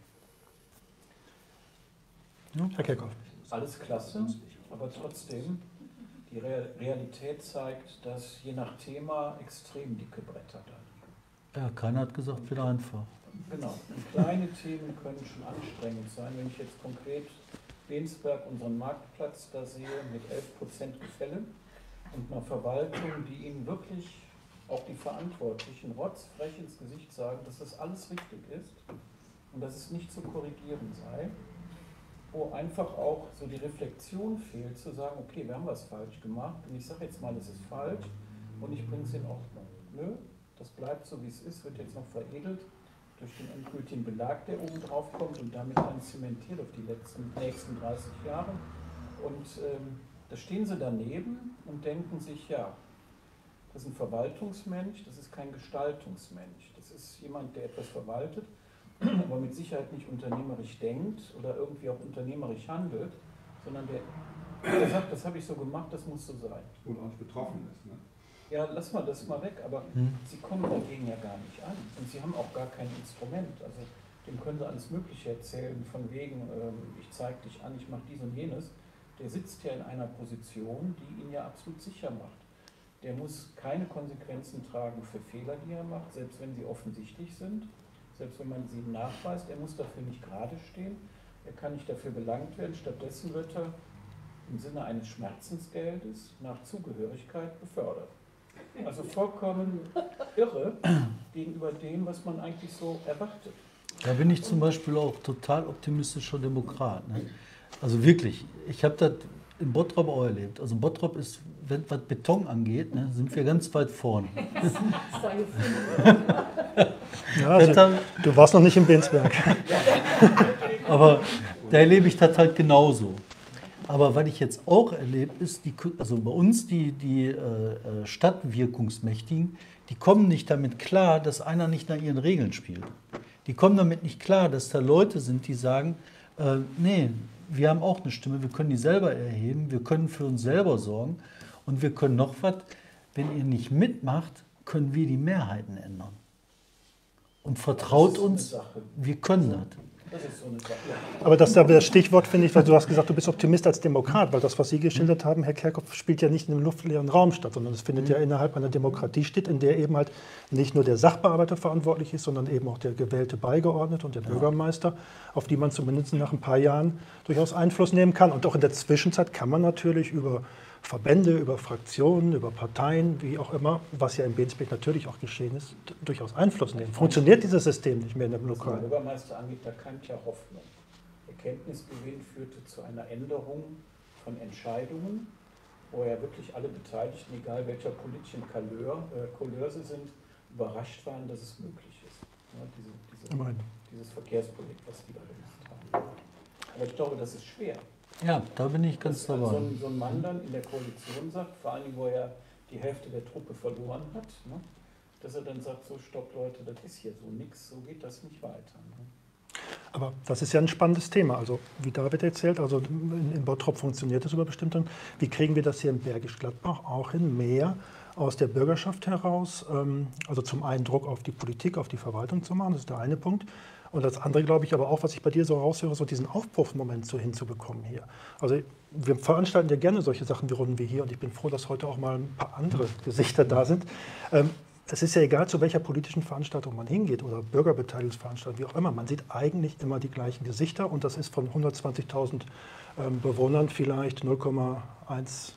Ja, Herr Kerkhoff. Alles klasse, aber trotzdem, die Realität zeigt, dass je nach Thema extrem dicke Bretter da liegen. Ja, keiner hat gesagt, wieder einfach. Genau, und kleine Themen können schon anstrengend sein. Wenn ich jetzt konkret Bensberg, unseren Marktplatz, da sehe, mit 11% Gefälle und einer Verwaltung, die ihnen wirklich auch die Verantwortlichen rotzfrech ins Gesicht sagen, dass das alles richtig ist und dass es nicht zu korrigieren sei, wo einfach auch so die Reflexion fehlt, zu sagen, okay, wir haben was falsch gemacht und ich sage jetzt mal, es ist falsch und ich bringe es in Ordnung. Nö, das bleibt so, wie es ist, wird jetzt noch veredelt durch den endgültigen Belag, der oben drauf kommt und damit dann zementiert auf die nächsten 30 Jahre. Und da stehen sie daneben und denken sich, ja, das ist ein Verwaltungsmensch, das ist kein Gestaltungsmensch. Das ist jemand, der etwas verwaltet, aber mit Sicherheit nicht unternehmerisch denkt oder irgendwie auch unternehmerisch handelt, sondern der sagt, das habe ich so gemacht, das muss so sein. Und auch nicht betroffen ist, ne? Ja, lass mal das mal weg, aber sie kommen dagegen ja gar nicht an und sie haben auch gar kein Instrument. Also dem können sie alles Mögliche erzählen, von wegen, ich zeige dich an, ich mache dies und jenes. Der sitzt ja in einer Position, die ihn ja absolut sicher macht. Der muss keine Konsequenzen tragen für Fehler, die er macht, selbst wenn sie offensichtlich sind, selbst wenn man sie nachweist. Er muss dafür nicht gerade stehen, er kann nicht dafür belangt werden. Stattdessen wird er im Sinne eines Schmerzensgeldes nach Zugehörigkeit befördert. Also vollkommen irre gegenüber dem, was man eigentlich so erwartet. Da bin ich zum Beispiel auch total optimistischer Demokrat. Ne? Also wirklich, ich habe das in Bottrop auch erlebt. Also Bottrop ist, was Beton angeht, ne, sind wir ganz weit vorne. Ja, also, du warst noch nicht in Bensberg. Aber da erlebe ich das halt genauso. Aber was ich jetzt auch erlebe, ist, also bei uns die Stadtwirkungsmächtigen, die kommen nicht damit klar, dass einer nicht nach ihren Regeln spielt. Die kommen damit nicht klar, dass da Leute sind, die sagen, nee, wir haben auch eine Stimme, wir können die selber erheben, wir können für uns selber sorgen und wir können noch was, wenn ihr nicht mitmacht, können wir die Mehrheiten ändern. Und vertraut uns, wir können das. Das ist so eine Sache. Aber das Stichwort finde ich, weil du hast gesagt, du bist Optimist als Demokrat, weil das, was Sie geschildert haben, Herr Kerkhoff, spielt ja nicht in einem luftleeren Raum statt, sondern es findet ja innerhalb einer Demokratie statt, in der eben halt nicht nur der Sachbearbeiter verantwortlich ist, sondern eben auch der gewählte Beigeordnete und der Bürgermeister, auf die man zumindest nach ein paar Jahren durchaus Einfluss nehmen kann. Und auch in der Zwischenzeit kann man natürlich über Verbände, über Fraktionen, über Parteien, wie auch immer, was ja in Bensberg natürlich auch geschehen ist, durchaus Einfluss nehmen. Funktioniert dieses System nicht mehr in dem Was Lokal? der Bürgermeister angeht, da keimt ja Hoffnung. Erkenntnisgewinn führte zu einer Änderung von Entscheidungen, wo ja wirklich alle Beteiligten, egal welcher politischen Couleur sie sind, überrascht waren, dass es möglich ist. Ja, dieses Verkehrsprojekt, was die da gemacht haben. Aber ich glaube, das ist schwer. Ja, da bin ich ganz dabei. So ein Mann dann in der Koalition sagt, vor allem, wo er die Hälfte der Truppe verloren hat, ne, dass er dann sagt, so stopp Leute, das ist hier so nichts, so geht das nicht weiter. Ne? Aber das ist ja ein spannendes Thema. Also wie David erzählt, also in Bottrop funktioniert das über bestimmte. Wie kriegen wir das hier in Bergisch Gladbach auch hin, mehr aus der Bürgerschaft heraus, also zum einen Druck auf die Politik, auf die Verwaltung zu machen, das ist der eine Punkt. Und das andere, glaube ich, aber auch, was ich bei dir so raushöre, so diesen Aufbruchsmoment so hinzubekommen hier. Also wir veranstalten ja gerne solche Sachen wie Runden wie hier und ich bin froh, dass heute auch mal ein paar andere Gesichter da sind. Es ist ja egal, zu welcher politischen Veranstaltung man hingeht oder Bürgerbeteiligungsveranstaltung, wie auch immer. Man sieht eigentlich immer die gleichen Gesichter und das ist von 120.000 Bewohnern vielleicht 0,1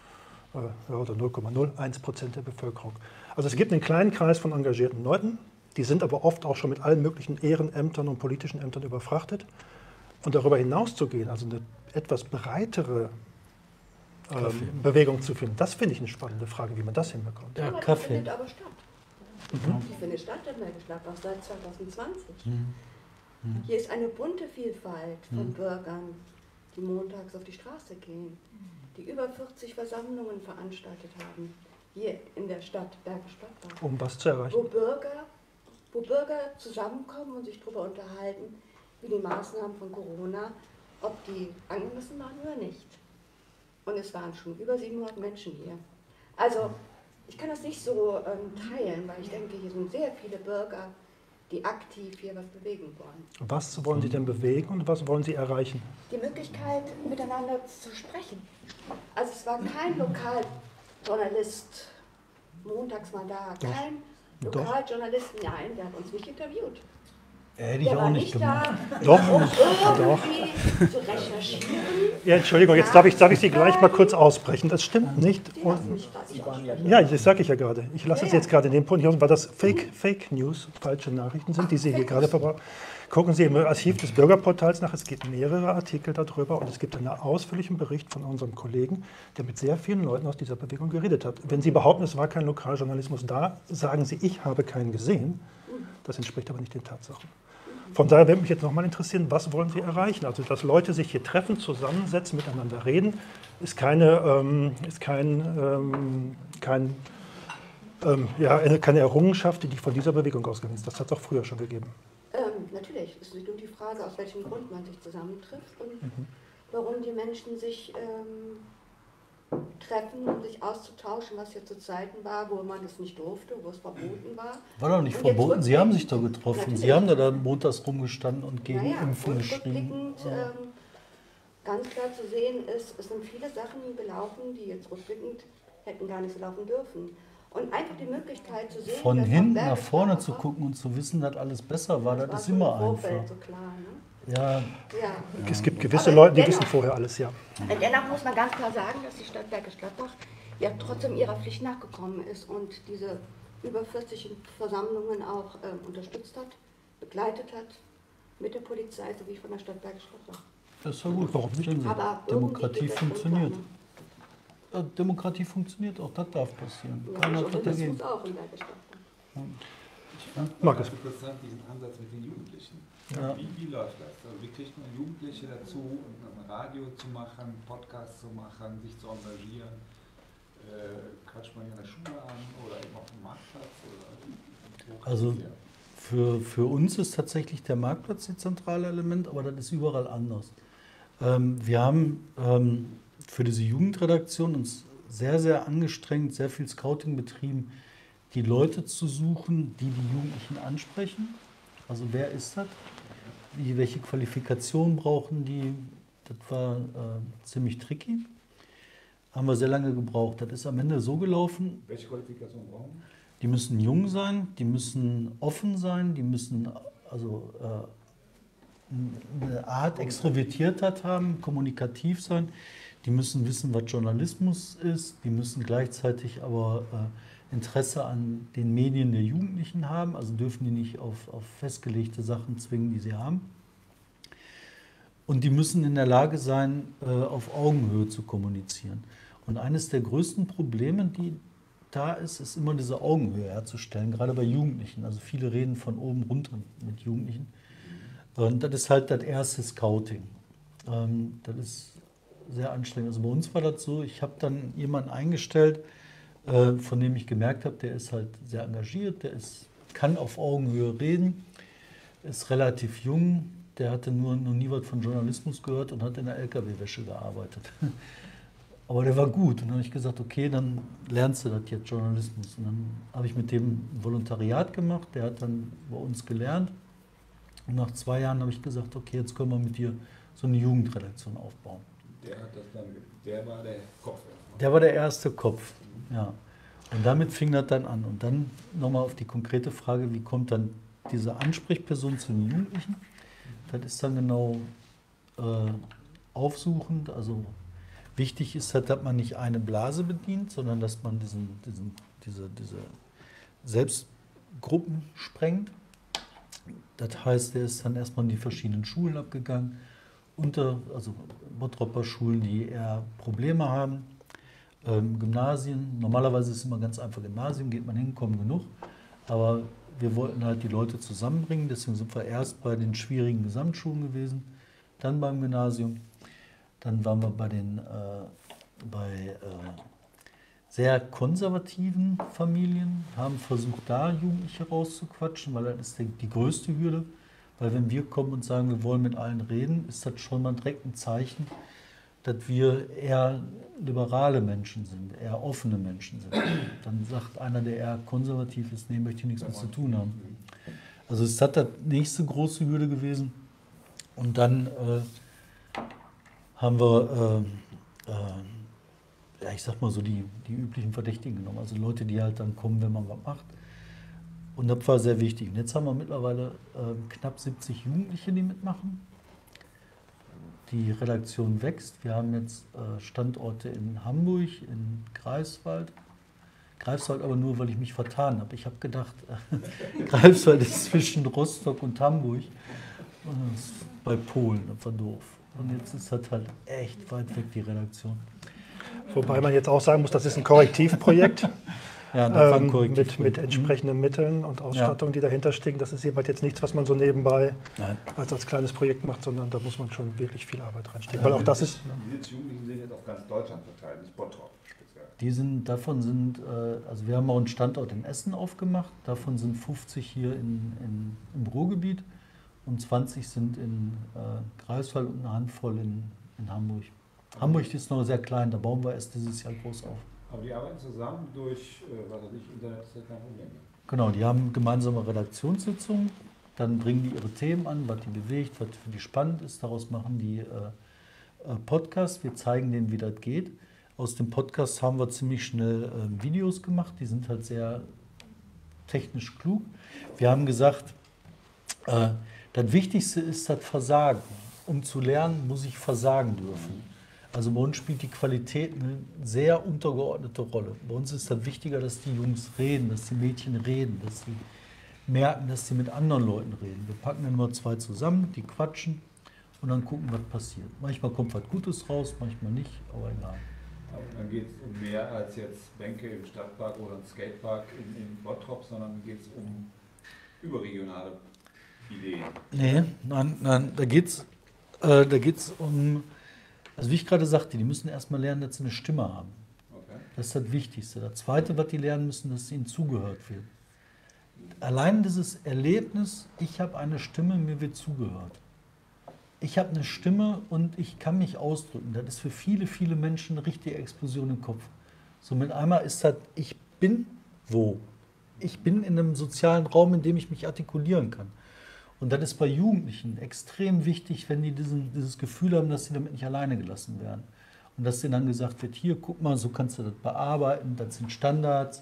oder 0,01% der Bevölkerung. Also es gibt einen kleinen Kreis von engagierten Leuten, die sind aber oft auch schon mit allen möglichen Ehrenämtern und politischen Ämtern überfrachtet. Und darüber hinaus zu gehen, also eine etwas breitere Bewegung zu finden, das finde ich eine spannende Frage, wie man das hinbekommt. Ja, Die Kaffee. findet aber statt. Die findet statt in Bergisch-Gladbach seit 2020. Hier ist eine bunte Vielfalt von Bürgern, die montags auf die Straße gehen, die über 40 Versammlungen veranstaltet haben, hier in der Stadt Bergisch-Gladbach. Um was zu erreichen? Wo Bürger zusammenkommen und sich darüber unterhalten, wie die Maßnahmen von Corona, ob die angemessen waren oder nicht. Und es waren schon über 700 Menschen hier. Also ich kann das nicht so teilen, weil ich denke, hier sind sehr viele Bürger, die aktiv hier was bewegen wollen. Was wollen Sie denn bewegen und was wollen Sie erreichen? Die Möglichkeit, miteinander zu sprechen. Also es war kein Lokaljournalist montags mal da, kein Lokaljournalist, nein, der hat uns nicht interviewt. Hätte ich Der auch war nicht nicht gemacht. da, Doch, um doch. irgendwie zu recherchieren. Ja, Entschuldigung, jetzt darf ich Sie gleich mal kurz ausbrechen. Das stimmt nicht. Die lassen mich gerade nicht aussprechen. Ja, das sage ich ja gerade. Ich lasse es jetzt gerade in dem Punkt hier, weil das Fake News, falsche Nachrichten sind, die Sie hier gerade verbrauchen. Gucken Sie im Archiv des Bürgerportals nach, es gibt mehrere Artikel darüber und es gibt einen ausführlichen Bericht von unserem Kollegen, der mit sehr vielen Leuten aus dieser Bewegung geredet hat. Wenn Sie behaupten, es war kein Lokaljournalismus da, sagen Sie, ich habe keinen gesehen. Das entspricht aber nicht den Tatsachen. Von daher würde mich jetzt nochmal interessieren, was wollen Sie erreichen? Also, dass Leute sich hier treffen, zusammensetzen, miteinander reden, ist keine Errungenschaft, die von dieser Bewegung ausgegangen ist. Das hat es auch früher schon gegeben. Natürlich, es ist nur die Frage, aus welchem Grund man sich zusammentrifft und warum die Menschen sich treffen, um sich auszutauschen, was hier zu Zeiten war, wo man es nicht durfte, wo es verboten war. War doch nicht Und jetzt verboten, Sie haben sich doch getroffen. Natürlich. Sie haben da montags rumgestanden und gegen Impfen und geschrieben. rückblickend ganz klar zu sehen ist, es sind viele Sachen gelaufen, die jetzt rückblickend hätten gar nicht so laufen dürfen. Und einfach die Möglichkeit zu sehen, Von dass hinten am nach vorne Bergisch zu Gladbach- gucken und zu wissen, dass alles besser war, das ist schon immer im Vorfeld einfach. so klar, ne? Ja, Ja. Es gibt gewisse Aber Leute, die dennoch- wissen vorher alles, ja. Dennoch muss man ganz klar sagen, dass die Stadt Bergisch Gladbach ja trotzdem ihrer Pflicht nachgekommen ist und diese über 40 Versammlungen auch unterstützt hat, begleitet hat mit der Polizei sowie von der Stadt Bergisch Gladbach. das ist ja gut. Warum nicht? Sehen Sie, Aber irgendwie Demokratie geht das funktioniert. unklar, Ja, Demokratie funktioniert, auch das darf passieren. ne? Ja, Keiner hat dagegen. Journalismus auch in Bergisch Gladbach. Ich fand Markus. interessant diesen Ansatz mit den Jugendlichen. Ja. Wie läuft das? Also wie kriegt man Jugendliche dazu, ein Radio zu machen, Podcasts zu machen, sich zu engagieren? Quatscht man in der Schule an oder eben auf dem Marktplatz? Oder Also für uns ist tatsächlich der Marktplatz das zentrale Element, aber das ist überall anders. Wir haben für diese Jugendredaktion uns sehr, sehr angestrengt, sehr viel Scouting betrieben, die Leute zu suchen, die die Jugendlichen ansprechen. Also wer ist das? Welche Qualifikation brauchen die? Das war ziemlich tricky. Haben wir sehr lange gebraucht. Das ist am Ende so gelaufen, welche Qualifikation brauchen wir? die müssen jung sein, die müssen offen sein, die müssen also eine Art Extrovertiertheit haben, kommunikativ sein, die müssen wissen, was Journalismus ist, die müssen gleichzeitig aber Interesse an den Medien der Jugendlichen haben, also dürfen die nicht auf festgelegte Sachen zwingen, die sie haben. Und die müssen in der Lage sein, auf Augenhöhe zu kommunizieren. Und eines der größten Probleme, die da ist, ist immer diese Augenhöhe herzustellen, gerade bei Jugendlichen. Also viele reden von oben runter mit Jugendlichen. Und das ist halt das erste Scouting. Das ist sehr anstrengend. Also bei uns war das so, ich habe dann jemanden eingestellt, von dem ich gemerkt habe, der ist halt sehr engagiert, kann auf Augenhöhe reden, ist relativ jung, der hatte noch nie was von Journalismus gehört und hat in der LKW-Wäsche gearbeitet. Aber der war gut. Und dann habe ich gesagt, okay, dann lernst du das jetzt, Journalismus. Und dann habe ich mit dem ein Volontariat gemacht. Der hat dann bei uns gelernt. Und nach 2 Jahren habe ich gesagt, okay, jetzt können wir mit dir so eine Jugendredaktion aufbauen. Der war der Kopf. Der war der erste Kopf, ja. Und damit fing das dann an. Und dann nochmal auf die konkrete Frage, wie kommt dann diese Ansprechperson zu den Jugendlichen? Das ist dann genau aufsuchend. Also wichtig ist halt, dass man nicht eine Blase bedient, sondern dass man diese Selbstgruppen sprengt. Das heißt, er ist dann erstmal in die verschiedenen Schulen abgegangen, also Bottropper Schulen, die eher Probleme haben, Gymnasien. Normalerweise ist es immer ganz einfach, Gymnasien, geht man hin, kommen genug. Aber wir wollten halt die Leute zusammenbringen, deswegen sind wir erst bei den schwierigen Gesamtschulen gewesen, dann beim Gymnasium, dann waren wir bei sehr konservativen Familien, haben versucht, da Jugendliche rauszuquatschen, weil das ist die größte Hürde. Weil wenn wir kommen und sagen, wir wollen mit allen reden, ist das schon mal direkt ein Zeichen, dass wir eher liberale Menschen sind, eher offene Menschen sind. Dann sagt einer, der eher konservativ ist, nee, möchte ich nichts mit zu tun haben. Also es hat das nächste große Hürde gewesen. Und dann haben wir, ja, ich sag mal so, die üblichen Verdächtigen genommen. Also Leute, die halt dann kommen, wenn man was macht. Und das war sehr wichtig. Und jetzt haben wir mittlerweile knapp 70 Jugendliche, die mitmachen. Die Redaktion wächst. Wir haben jetzt Standorte in Hamburg, in Greifswald. Greifswald aber nur, weil ich mich vertan habe. Ich habe gedacht, Greifswald ist zwischen Rostock und Hamburg. Und das ist bei Polen, das war doof. Und jetzt ist das halt echt weit weg, die Redaktion. Wobei man jetzt auch sagen muss, das ist ein Korrektivprojekt. Ja, das war ein Korrektiv. Mit entsprechenden Mitteln und Ausstattung, die dahinter stecken. Das ist jedenfalls jetzt nichts, was man so nebenbei als kleines Projekt macht, sondern da muss man schon wirklich viel Arbeit reinstecken. Weil auch das ist. Diese Jugendlichen sind jetzt auf ganz Deutschland verteilt, nicht Bottrop speziell. Also wir haben auch einen Standort in Essen aufgemacht. Davon sind 50 hier im Ruhrgebiet und 20 sind in Greifswald und eine Handvoll in Hamburg. Hamburg ist noch sehr klein, da bauen wir erst dieses Jahr groß auf. Aber die arbeiten zusammen durch, was weiß ich, Internet ist ja kein Problem. Genau, die haben gemeinsame Redaktionssitzungen, dann bringen die ihre Themen an, was die bewegt, was für die spannend ist. Daraus machen die Podcasts, wir zeigen denen, wie das geht. Aus dem Podcast haben wir ziemlich schnell Videos gemacht, die sind halt sehr technisch klug. Wir haben gesagt, das Wichtigste ist das Versagen. Um zu lernen, muss ich versagen dürfen. Also bei uns spielt die Qualität eine sehr untergeordnete Rolle. Bei uns ist das wichtiger, dass die Jungs reden, dass die Mädchen reden, dass sie merken, dass sie mit anderen Leuten reden. Wir packen dann immer 2 zusammen, die quatschen und dann gucken, was passiert. Manchmal kommt was Gutes raus, manchmal nicht, aber egal. Aber dann geht es um mehr als jetzt Bänke im Stadtpark oder ein Skatepark in Bottrop, sondern geht es um überregionale Ideen. Nee, nein, da geht's um, also wie ich gerade sagte, die müssen erstmal lernen, dass sie eine Stimme haben. Okay. Das ist das Wichtigste. Das Zweite, was die lernen müssen, dass ihnen zugehört wird. Allein dieses Erlebnis, ich habe eine Stimme, mir wird zugehört. Ich habe eine Stimme und ich kann mich ausdrücken. Das ist für viele, viele Menschen eine richtige Explosion im Kopf. So mit einmal ist das, ich bin wo? Ich bin in einem sozialen Raum, in dem ich mich artikulieren kann. Und das ist bei Jugendlichen extrem wichtig, wenn die dieses Gefühl haben, dass sie damit nicht alleine gelassen werden. Und dass denen dann gesagt wird, hier, guck mal, so kannst du das bearbeiten, das sind Standards.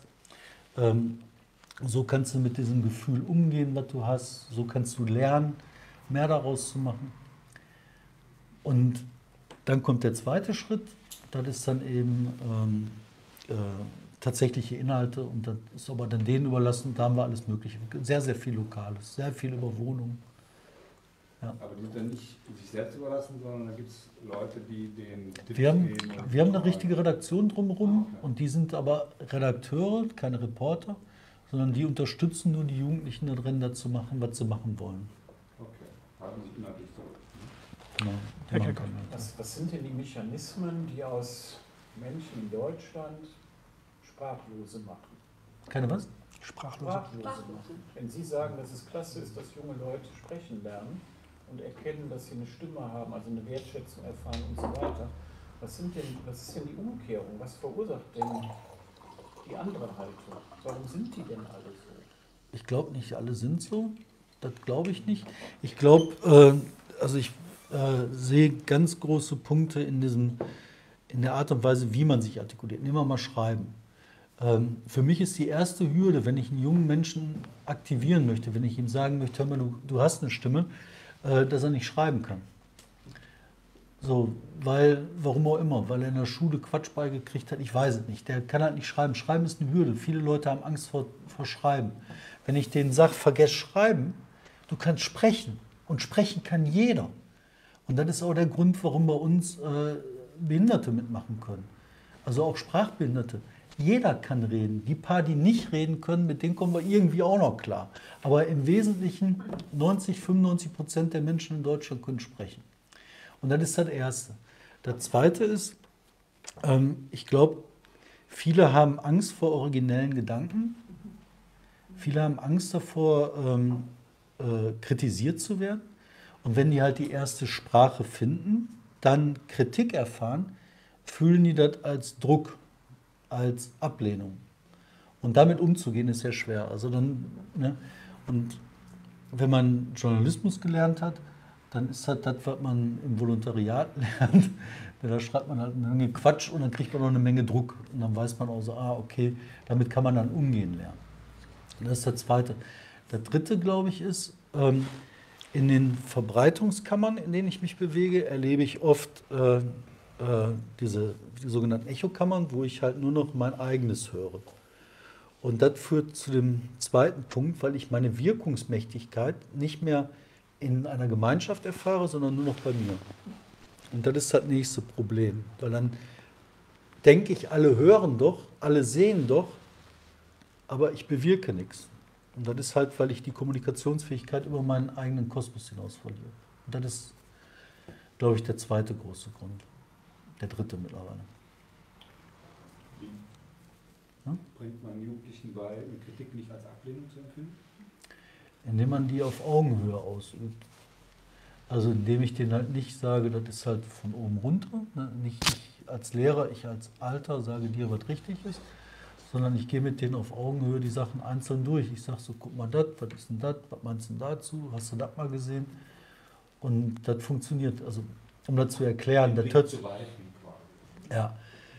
So kannst du mit diesem Gefühl umgehen, was du hast. So kannst du lernen, mehr daraus zu machen. Und dann kommt der zweite Schritt, das ist dann eben tatsächliche Inhalte und das ist aber dann denen überlassen, da haben wir alles Mögliche. Sehr, sehr viel Lokales, sehr viel über Wohnungen. Ja. Aber die sind dann nicht sich selbst überlassen, sondern da gibt es Leute, die den Tipps Wir geben. haben eine richtige Redaktion drumherum und die sind aber Redakteure, keine Reporter, sondern die unterstützen nur die Jugendlichen darin, das zu machen, was sie machen wollen. Okay, halten sich inhaltlich so. Genau. Was sind denn die Mechanismen, die aus Menschen in Deutschland Sprachlose machen? Keine was? Sprachlose. Machen. Wenn Sie sagen, dass es klasse ist, dass junge Leute sprechen lernen und erkennen, dass sie eine Stimme haben, also eine Wertschätzung erfahren und so weiter, Was ist denn die Umkehrung? Was verursacht denn die andere Haltung? Warum sind die denn alle so? Ich glaube nicht, alle sind so. Das glaube ich nicht. Ich glaube, ich sehe ganz große Punkte in der Art und Weise, wie man sich artikuliert. Nehmen wir mal Schreiben. Für mich ist die erste Hürde, wenn ich einen jungen Menschen aktivieren möchte, wenn ich ihm sagen möchte, hör mal, du hast eine Stimme, dass er nicht schreiben kann. So, warum auch immer, weil er in der Schule Quatsch beigekriegt hat, ich weiß es nicht. Der kann halt nicht schreiben. Schreiben ist eine Hürde. Viele Leute haben Angst vor Schreiben. Wenn ich denen sage, vergess Schreiben, du kannst sprechen. Und sprechen kann jeder. Und das ist auch der Grund, warum bei uns Behinderte mitmachen können. Also auch Sprachbehinderte. Jeder kann reden. Die paar, die nicht reden können, mit denen kommen wir irgendwie auch noch klar. Aber im Wesentlichen 95% der Menschen in Deutschland können sprechen. Und das ist das Erste. Das Zweite ist, ich glaube, viele haben Angst vor originellen Gedanken. Viele haben Angst davor, kritisiert zu werden. Und wenn die halt die erste Sprache finden, dann Kritik erfahren, fühlen die das als Druck, als Ablehnung. Und damit umzugehen ist sehr schwer. Also dann, ne? Und wenn man Journalismus gelernt hat, dann ist halt das, was man im Volontariat lernt. Da schreibt man halt eine Menge Quatsch und dann kriegt man noch eine Menge Druck. Und dann weiß man auch so, okay, damit kann man dann umgehen lernen. Das ist das Zweite. Das Dritte, glaube ich, ist, in den Verbreitungskammern, in denen ich mich bewege, erlebe ich oft die sogenannten Echokammern, wo ich halt nur noch mein eigenes höre. Und das führt zu dem zweiten Punkt, weil ich meine Wirkungsmächtigkeit nicht mehr in einer Gemeinschaft erfahre, sondern nur noch bei mir. Und das ist das nächste Problem, weil dann denke ich, alle hören doch, alle sehen doch, aber ich bewirke nichts. Und das ist halt, weil ich die Kommunikationsfähigkeit über meinen eigenen Kosmos hinaus verliere. Und das ist, glaube ich, der zweite große Grund. Der dritte mittlerweile. Wie bringt man Jugendlichen bei, eine Kritik nicht als Ablehnung zu empfinden? Indem man die auf Augenhöhe ausübt. Also indem ich denen halt nicht sage, das ist halt von oben runter, ne? Nicht ich als Lehrer, ich als Alter sage dir, was richtig ist, sondern ich gehe mit denen auf Augenhöhe die Sachen einzeln durch. Ich sage so, guck mal das, was ist denn das, was meinst du denn dazu, hast du das mal gesehen? Und das funktioniert, also um das zu erklären. Das hört, ja,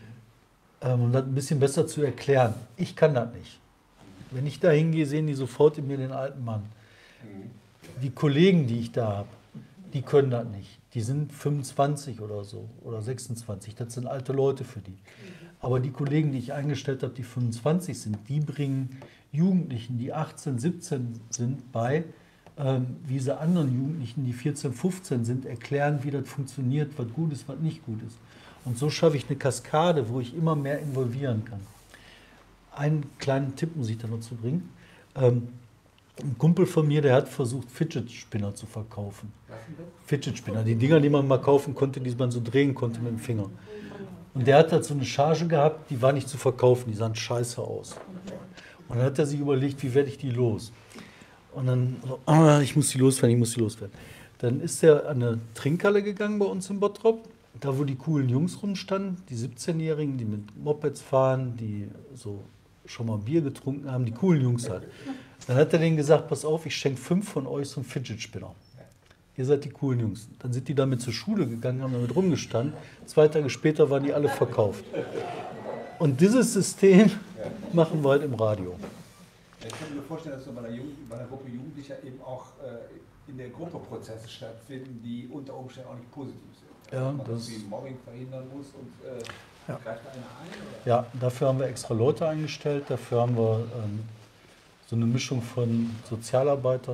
um das ein bisschen besser zu erklären. Ich kann das nicht. Wenn ich da hingehe, sehen die sofort in mir den alten Mann. Die Kollegen, die ich da habe, die können das nicht. Die sind 25 oder so oder 26. Das sind alte Leute für die. Aber die Kollegen, die ich eingestellt habe, die 25 sind, die bringen Jugendlichen, die 18, 17 sind, bei, wie diese anderen Jugendlichen, die 14, 15 sind, erklären, wie das funktioniert, was gut ist, was nicht gut ist. Und so schaffe ich eine Kaskade, wo ich immer mehr involvieren kann. Einen kleinen Tipp muss ich da noch zu bringen. Ein Kumpel von mir, der hat versucht, Fidget Spinner zu verkaufen. Fidget Spinner, die Dinger, die man mal kaufen konnte, die man so drehen konnte mit dem Finger. Und der hat halt so eine Charge gehabt, die war nicht zu verkaufen, die sahen scheiße aus. Und dann hat er sich überlegt, wie werde ich die los? Und dann, ich muss die loswerden. Dann ist er an eine Trinkhalle gegangen bei uns in Bottrop, da wo die coolen Jungs rumstanden, die 17-Jährigen, die mit Mopeds fahren, die so schon mal Bier getrunken haben, die coolen Jungs halt. Dann hat er denen gesagt, pass auf, ich schenke 5 von euch so einen Fidget Spinner. Ihr seid die coolen Jungs. Dann sind die damit zur Schule gegangen, haben damit rumgestanden. 2 Tage später waren die alle verkauft. Und dieses System machen wir halt im Radio. Ich kann mir vorstellen, dass so bei einer Gruppe Jugendlicher eben auch in der Gruppe Prozesse stattfinden, die unter Umständen auch nicht positiv sind. Ja, man das irgendwie Mobbing verhindern muss und greift da einer ein? Oder? Ja, dafür haben wir extra Leute eingestellt. Dafür haben wir so eine Mischung von Sozialarbeitern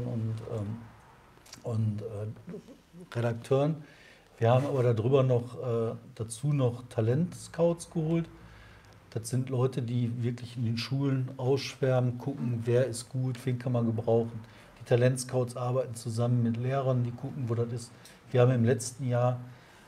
und Redakteuren. Wir haben aber darüber dazu noch Talentscouts geholt. Das sind Leute, die wirklich in den Schulen ausschwärmen, gucken, wer ist gut, wen kann man gebrauchen. Die Talentscouts arbeiten zusammen mit Lehrern, die gucken, wo das ist. Wir haben im letzten Jahr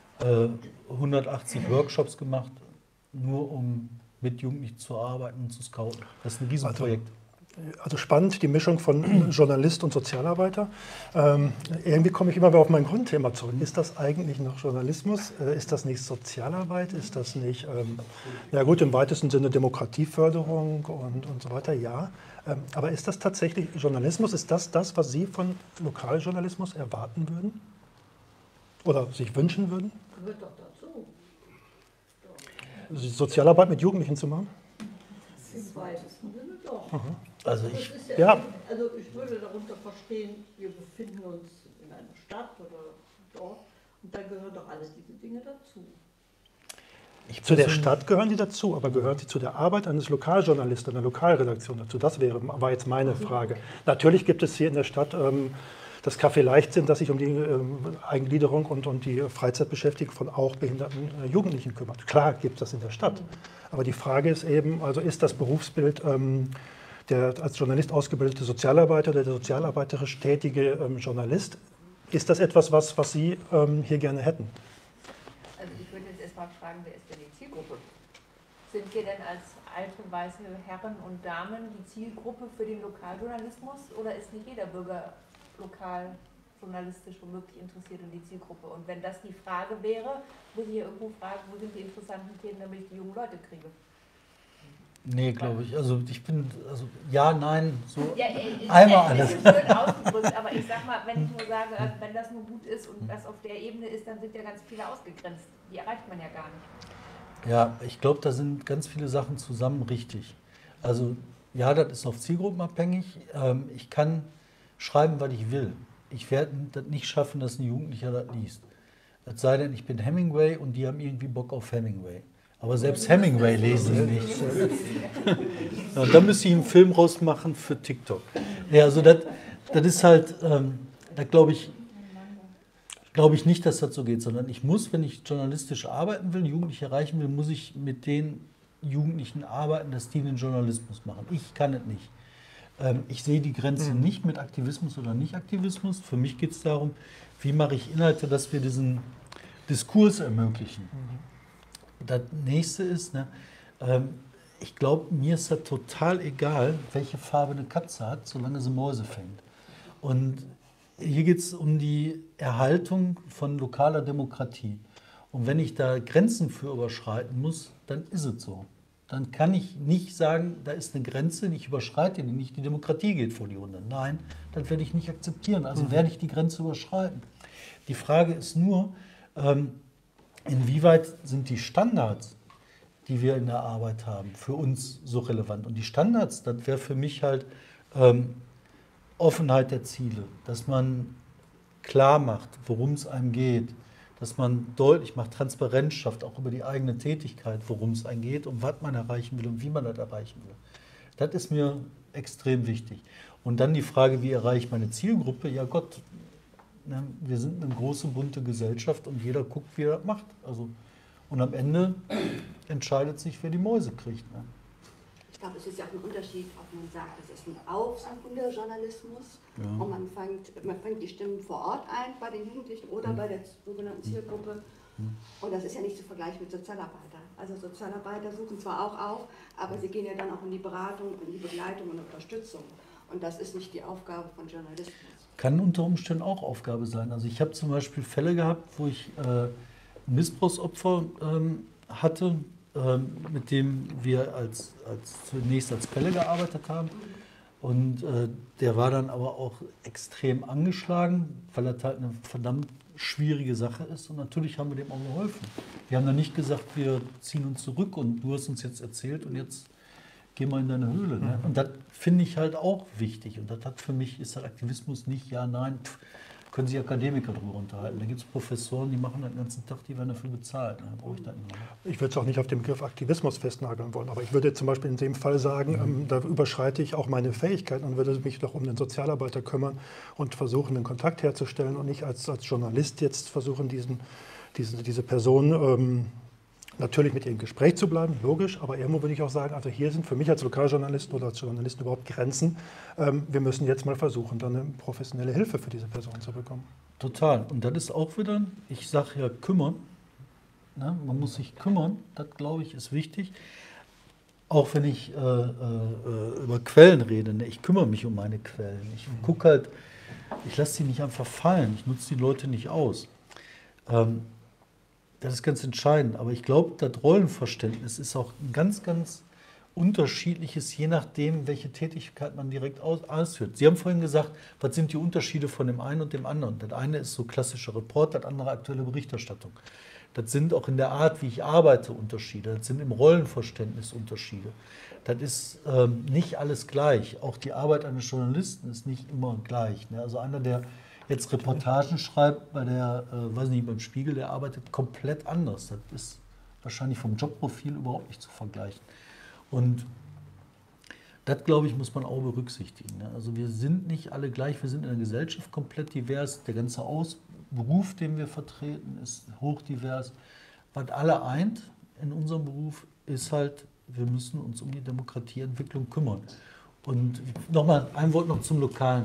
180 Workshops gemacht, nur um mit Jugendlichen zu arbeiten und zu scouten. Das ist ein Riesenprojekt. Also spannend, die Mischung von Journalist und Sozialarbeiter. Irgendwie komme ich immer wieder auf mein Grundthema zurück. Ist das eigentlich noch Journalismus? Ist das nicht Sozialarbeit? Ist das nicht, ja gut, im weitesten Sinne Demokratieförderung und so weiter? Ja. Aber ist das tatsächlich Journalismus? Ist das, was Sie von Lokaljournalismus erwarten würden? Oder sich wünschen würden? Gehört doch dazu. Sozialarbeit mit Jugendlichen zu machen? Im weitesten Sinne doch. Also Das ich, ist Ja. Also ich würde darunter verstehen, wir befinden uns in einer Stadt oder dort und da gehören doch alle diese Dinge dazu. Zu der Stadt gehören sie dazu, aber gehören sie zu der Arbeit eines Lokaljournalisten, einer Lokalredaktion dazu? Das war jetzt meine Frage. Natürlich gibt es hier in der Stadt das Café Leichtsinn, das sich um die Eingliederung und die Freizeitbeschäftigung von auch behinderten Jugendlichen kümmert. Klar gibt es das in der Stadt. Aber die Frage ist eben, also ist das Berufsbild der als Journalist ausgebildete Sozialarbeiter, der sozialarbeiterisch tätige Journalist, ist das etwas, was Sie hier gerne hätten? Also ich würde jetzt erstmal fragen, wer ist denn die Zielgruppe? Sind wir denn als alte weiße Herren und Damen die Zielgruppe für den Lokaljournalismus oder ist nicht jeder Bürger lokaljournalistisch womöglich interessiert in die Zielgruppe? Und wenn das die Frage wäre, muss ich ja irgendwo fragen, wo sind die interessanten Themen, damit ich die jungen Leute kriege? nee, glaube ich. Also ich bin, ja, nein, so Ja, einmal das alles. ist schön ausgedrückt, aber ich sag mal, wenn ich nur sage, wenn das nur gut ist und das auf der Ebene ist, dann sind ja ganz viele ausgegrenzt. Die erreicht man ja gar nicht. Ja, ich glaube, da sind ganz viele Sachen zusammen richtig. Also ja, das ist auf Zielgruppen abhängig. Ich kann schreiben, was ich will. Ich werde das nicht schaffen, dass ein Jugendlicher das liest. Es sei denn, ich bin Hemingway und die haben irgendwie Bock auf Hemingway. Aber selbst Hemingway lesen die nicht. Ja, und dann müsste ich einen Film rausmachen für TikTok. Ja, also das ist halt, da glaube ich nicht, dass das so geht, sondern ich muss, wenn ich journalistisch arbeiten will, Jugendliche erreichen will, muss ich mit den Jugendlichen arbeiten, dass die den Journalismus machen. Ich kann es nicht. Ich sehe die Grenze nicht mit Aktivismus oder Nicht-Aktivismus. Für mich geht es darum, wie mache ich Inhalte, dass wir diesen Diskurs ermöglichen. Das nächste ist, ich glaube, mir ist das total egal, welche Farbe eine Katze hat, solange sie Mäuse fängt. Und hier geht es um die Erhaltung von lokaler Demokratie. Und wenn ich da Grenzen für überschreiten muss, dann ist es so. Dann kann ich nicht sagen, da ist eine Grenze, ich überschreite die nicht, die Demokratie geht vor die Hunde. Nein, das werde ich nicht akzeptieren. Also werde ich die Grenze überschreiten. Die Frage ist nur, inwieweit sind die Standards, die wir in der Arbeit haben, für uns so relevant? Und die Standards, das wäre für mich halt Offenheit der Ziele, dass man klar macht, worum es einem geht, dass man deutlich macht, Transparenz schafft, auch über die eigene Tätigkeit, worum es einem geht und was man erreichen will und wie man das erreichen will. Das ist mir extrem wichtig. Und dann die Frage, wie erreiche ich meine Zielgruppe? Ja Gott, wir sind eine große, bunte Gesellschaft und jeder guckt, wie er das macht. Also, und am Ende entscheidet sich, wer die Mäuse kriegt. Ne? Ich glaube, es ist ja auch ein Unterschied, ob man sagt, es ist ein aufsuchender Journalismus und man fängt die Stimmen vor Ort ein, bei den Jugendlichen oder bei der sogenannten Zielgruppe. Und das ist ja nicht zu vergleichen mit Sozialarbeitern. Also Sozialarbeiter suchen zwar auch auf, aber sie gehen ja dann auch in die Beratung, in die Begleitung und Unterstützung. Und das ist nicht die Aufgabe von Journalismus. Kann unter Umständen auch Aufgabe sein. Also ich habe zum Beispiel Fälle gehabt, wo ich ein Missbrauchsopfer hatte, mit dem wir zunächst als Pelle gearbeitet haben. Und der war dann aber auch extrem angeschlagen, weil das halt eine verdammt schwierige Sache ist. Und natürlich haben wir dem auch geholfen. Wir haben dann nicht gesagt, wir ziehen uns zurück und du hast uns jetzt erzählt und jetzt geh mal in deine Höhle. Ne? Und das finde ich halt auch wichtig. Und das hat für mich, ist der Aktivismus nicht, ja, nein, können sich Akademiker darüber unterhalten. Da gibt es Professoren, die machen den ganzen Tag, die werden dafür bezahlt. Da brauche ich das nicht mehr. Ich würde es auch nicht auf den Begriff Aktivismus festnageln wollen, aber ich würde zum Beispiel in dem Fall sagen, da überschreite ich auch meine Fähigkeiten und würde mich doch um den Sozialarbeiter kümmern und versuchen, einen Kontakt herzustellen und nicht als Journalist jetzt versuchen, diese Person natürlich mit ihr im Gespräch zu bleiben, logisch, aber irgendwo würde ich auch sagen, also hier sind für mich als Lokaljournalist oder als Journalisten überhaupt Grenzen. Wir müssen jetzt mal versuchen, dann eine professionelle Hilfe für diese Person zu bekommen. Total. Und das ist auch wieder, ich sage ja, kümmern. Ne? Man muss sich kümmern, das glaube ich ist wichtig. auch wenn ich über Quellen rede, ne, ich kümmere mich um meine Quellen. Ich gucke halt, ich lasse sie nicht einfach fallen, ich nutze die Leute nicht aus. Das ist ganz entscheidend, aber ich glaube, das Rollenverständnis ist auch ein ganz, ganz unterschiedliches, je nachdem, welche Tätigkeit man direkt ausführt. Sie haben vorhin gesagt, was sind die Unterschiede von dem einen und dem anderen? Das eine ist so klassischer Report, das andere aktuelle Berichterstattung. Das sind auch in der Art, wie ich arbeite, Unterschiede. Das sind im Rollenverständnis Unterschiede. Das ist nicht alles gleich. Auch die Arbeit eines Journalisten ist nicht immer gleich. Ne? Also einer, der jetzt Reportagen schreibt, bei der, weiß nicht, beim Spiegel, der arbeitet komplett anders. Das ist wahrscheinlich vom Jobprofil überhaupt nicht zu vergleichen. Und das, glaube ich, muss man auch berücksichtigen. Ne? Also wir sind nicht alle gleich, wir sind in der Gesellschaft komplett divers. Der ganze Beruf, den wir vertreten, ist hochdivers. Was alle eint in unserem Beruf, ist halt, wir müssen uns um die Demokratieentwicklung kümmern. Und nochmal ein Wort noch zum Lokalen.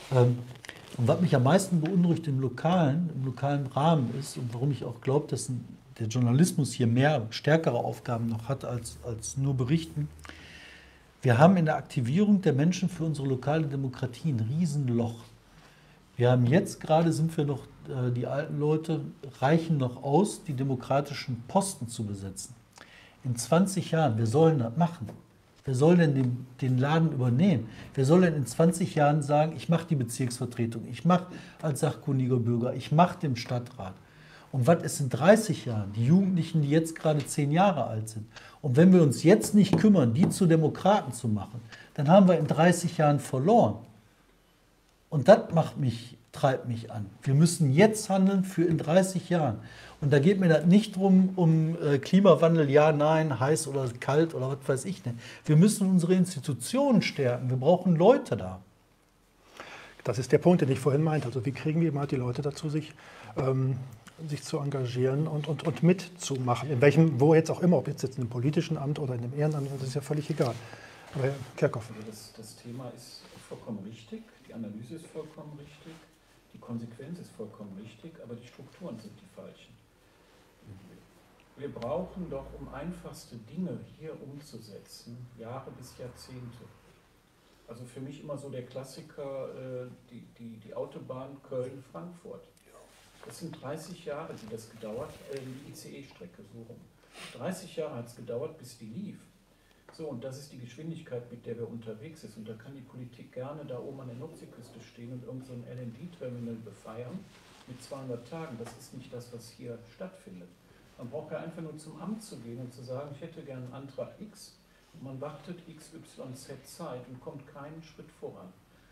Und was mich am meisten beunruhigt im lokalen Rahmen ist und warum ich auch glaube, dass der Journalismus hier stärkere Aufgaben noch hat als nur berichten. Wir haben in der Aktivierung der Menschen für unsere lokale Demokratie ein Riesenloch. Wir haben jetzt gerade, sind wir noch, die alten Leute reichen noch aus, die demokratischen Posten zu besetzen. In 20 Jahren, wer soll denn das machen? Wer soll denn den Laden übernehmen? Wer soll denn in 20 Jahren sagen, ich mache die Bezirksvertretung, ich mache als sachkundiger Bürger, ich mache den Stadtrat? Und was ist in 30 Jahren? Die Jugendlichen, die jetzt gerade 10 Jahre alt sind. Und wenn wir uns jetzt nicht kümmern, die zu Demokraten zu machen, dann haben wir in 30 Jahren verloren. Und das treibt mich an. Wir müssen jetzt handeln für in 30 Jahren. Und da geht mir das nicht drum, um Klimawandel, ja, nein, heiß oder kalt oder was weiß ich nicht. Wir müssen unsere Institutionen stärken. Wir brauchen Leute da. Das ist der Punkt, den ich vorhin meinte. Also wie kriegen wir mal die Leute dazu, sich zu engagieren und mitzumachen. In welchem, wo jetzt auch immer, ob jetzt in einem politischen Amt oder in einem Ehrenamt, das ist ja völlig egal. Aber Herr Kerkhoff. Das Thema ist vollkommen richtig, die Analyse ist vollkommen richtig, die Konsequenz ist vollkommen richtig, aber die Strukturen sind die falschen. Wir brauchen doch, um einfachste Dinge hier umzusetzen, Jahre bis Jahrzehnte. Also für mich immer so der Klassiker, die Autobahn Köln-Frankfurt. Das sind 30 Jahre, die das gedauert, die ICE-Strecke so rum. 30 Jahre hat es gedauert, bis die lief. So, und das ist die Geschwindigkeit, mit der wir unterwegs sind. Und da kann die Politik gerne da oben an der Nordseeküste stehen und irgend so ein LNG-Terminal befeiern mit 200 Tagen. Das ist nicht das, was hier stattfindet. Man braucht ja einfach nur zum Amt zu gehen und zu sagen, ich hätte gerne einen Antrag X. Und man wartet XYZ Zeit und kommt keinen Schritt voran.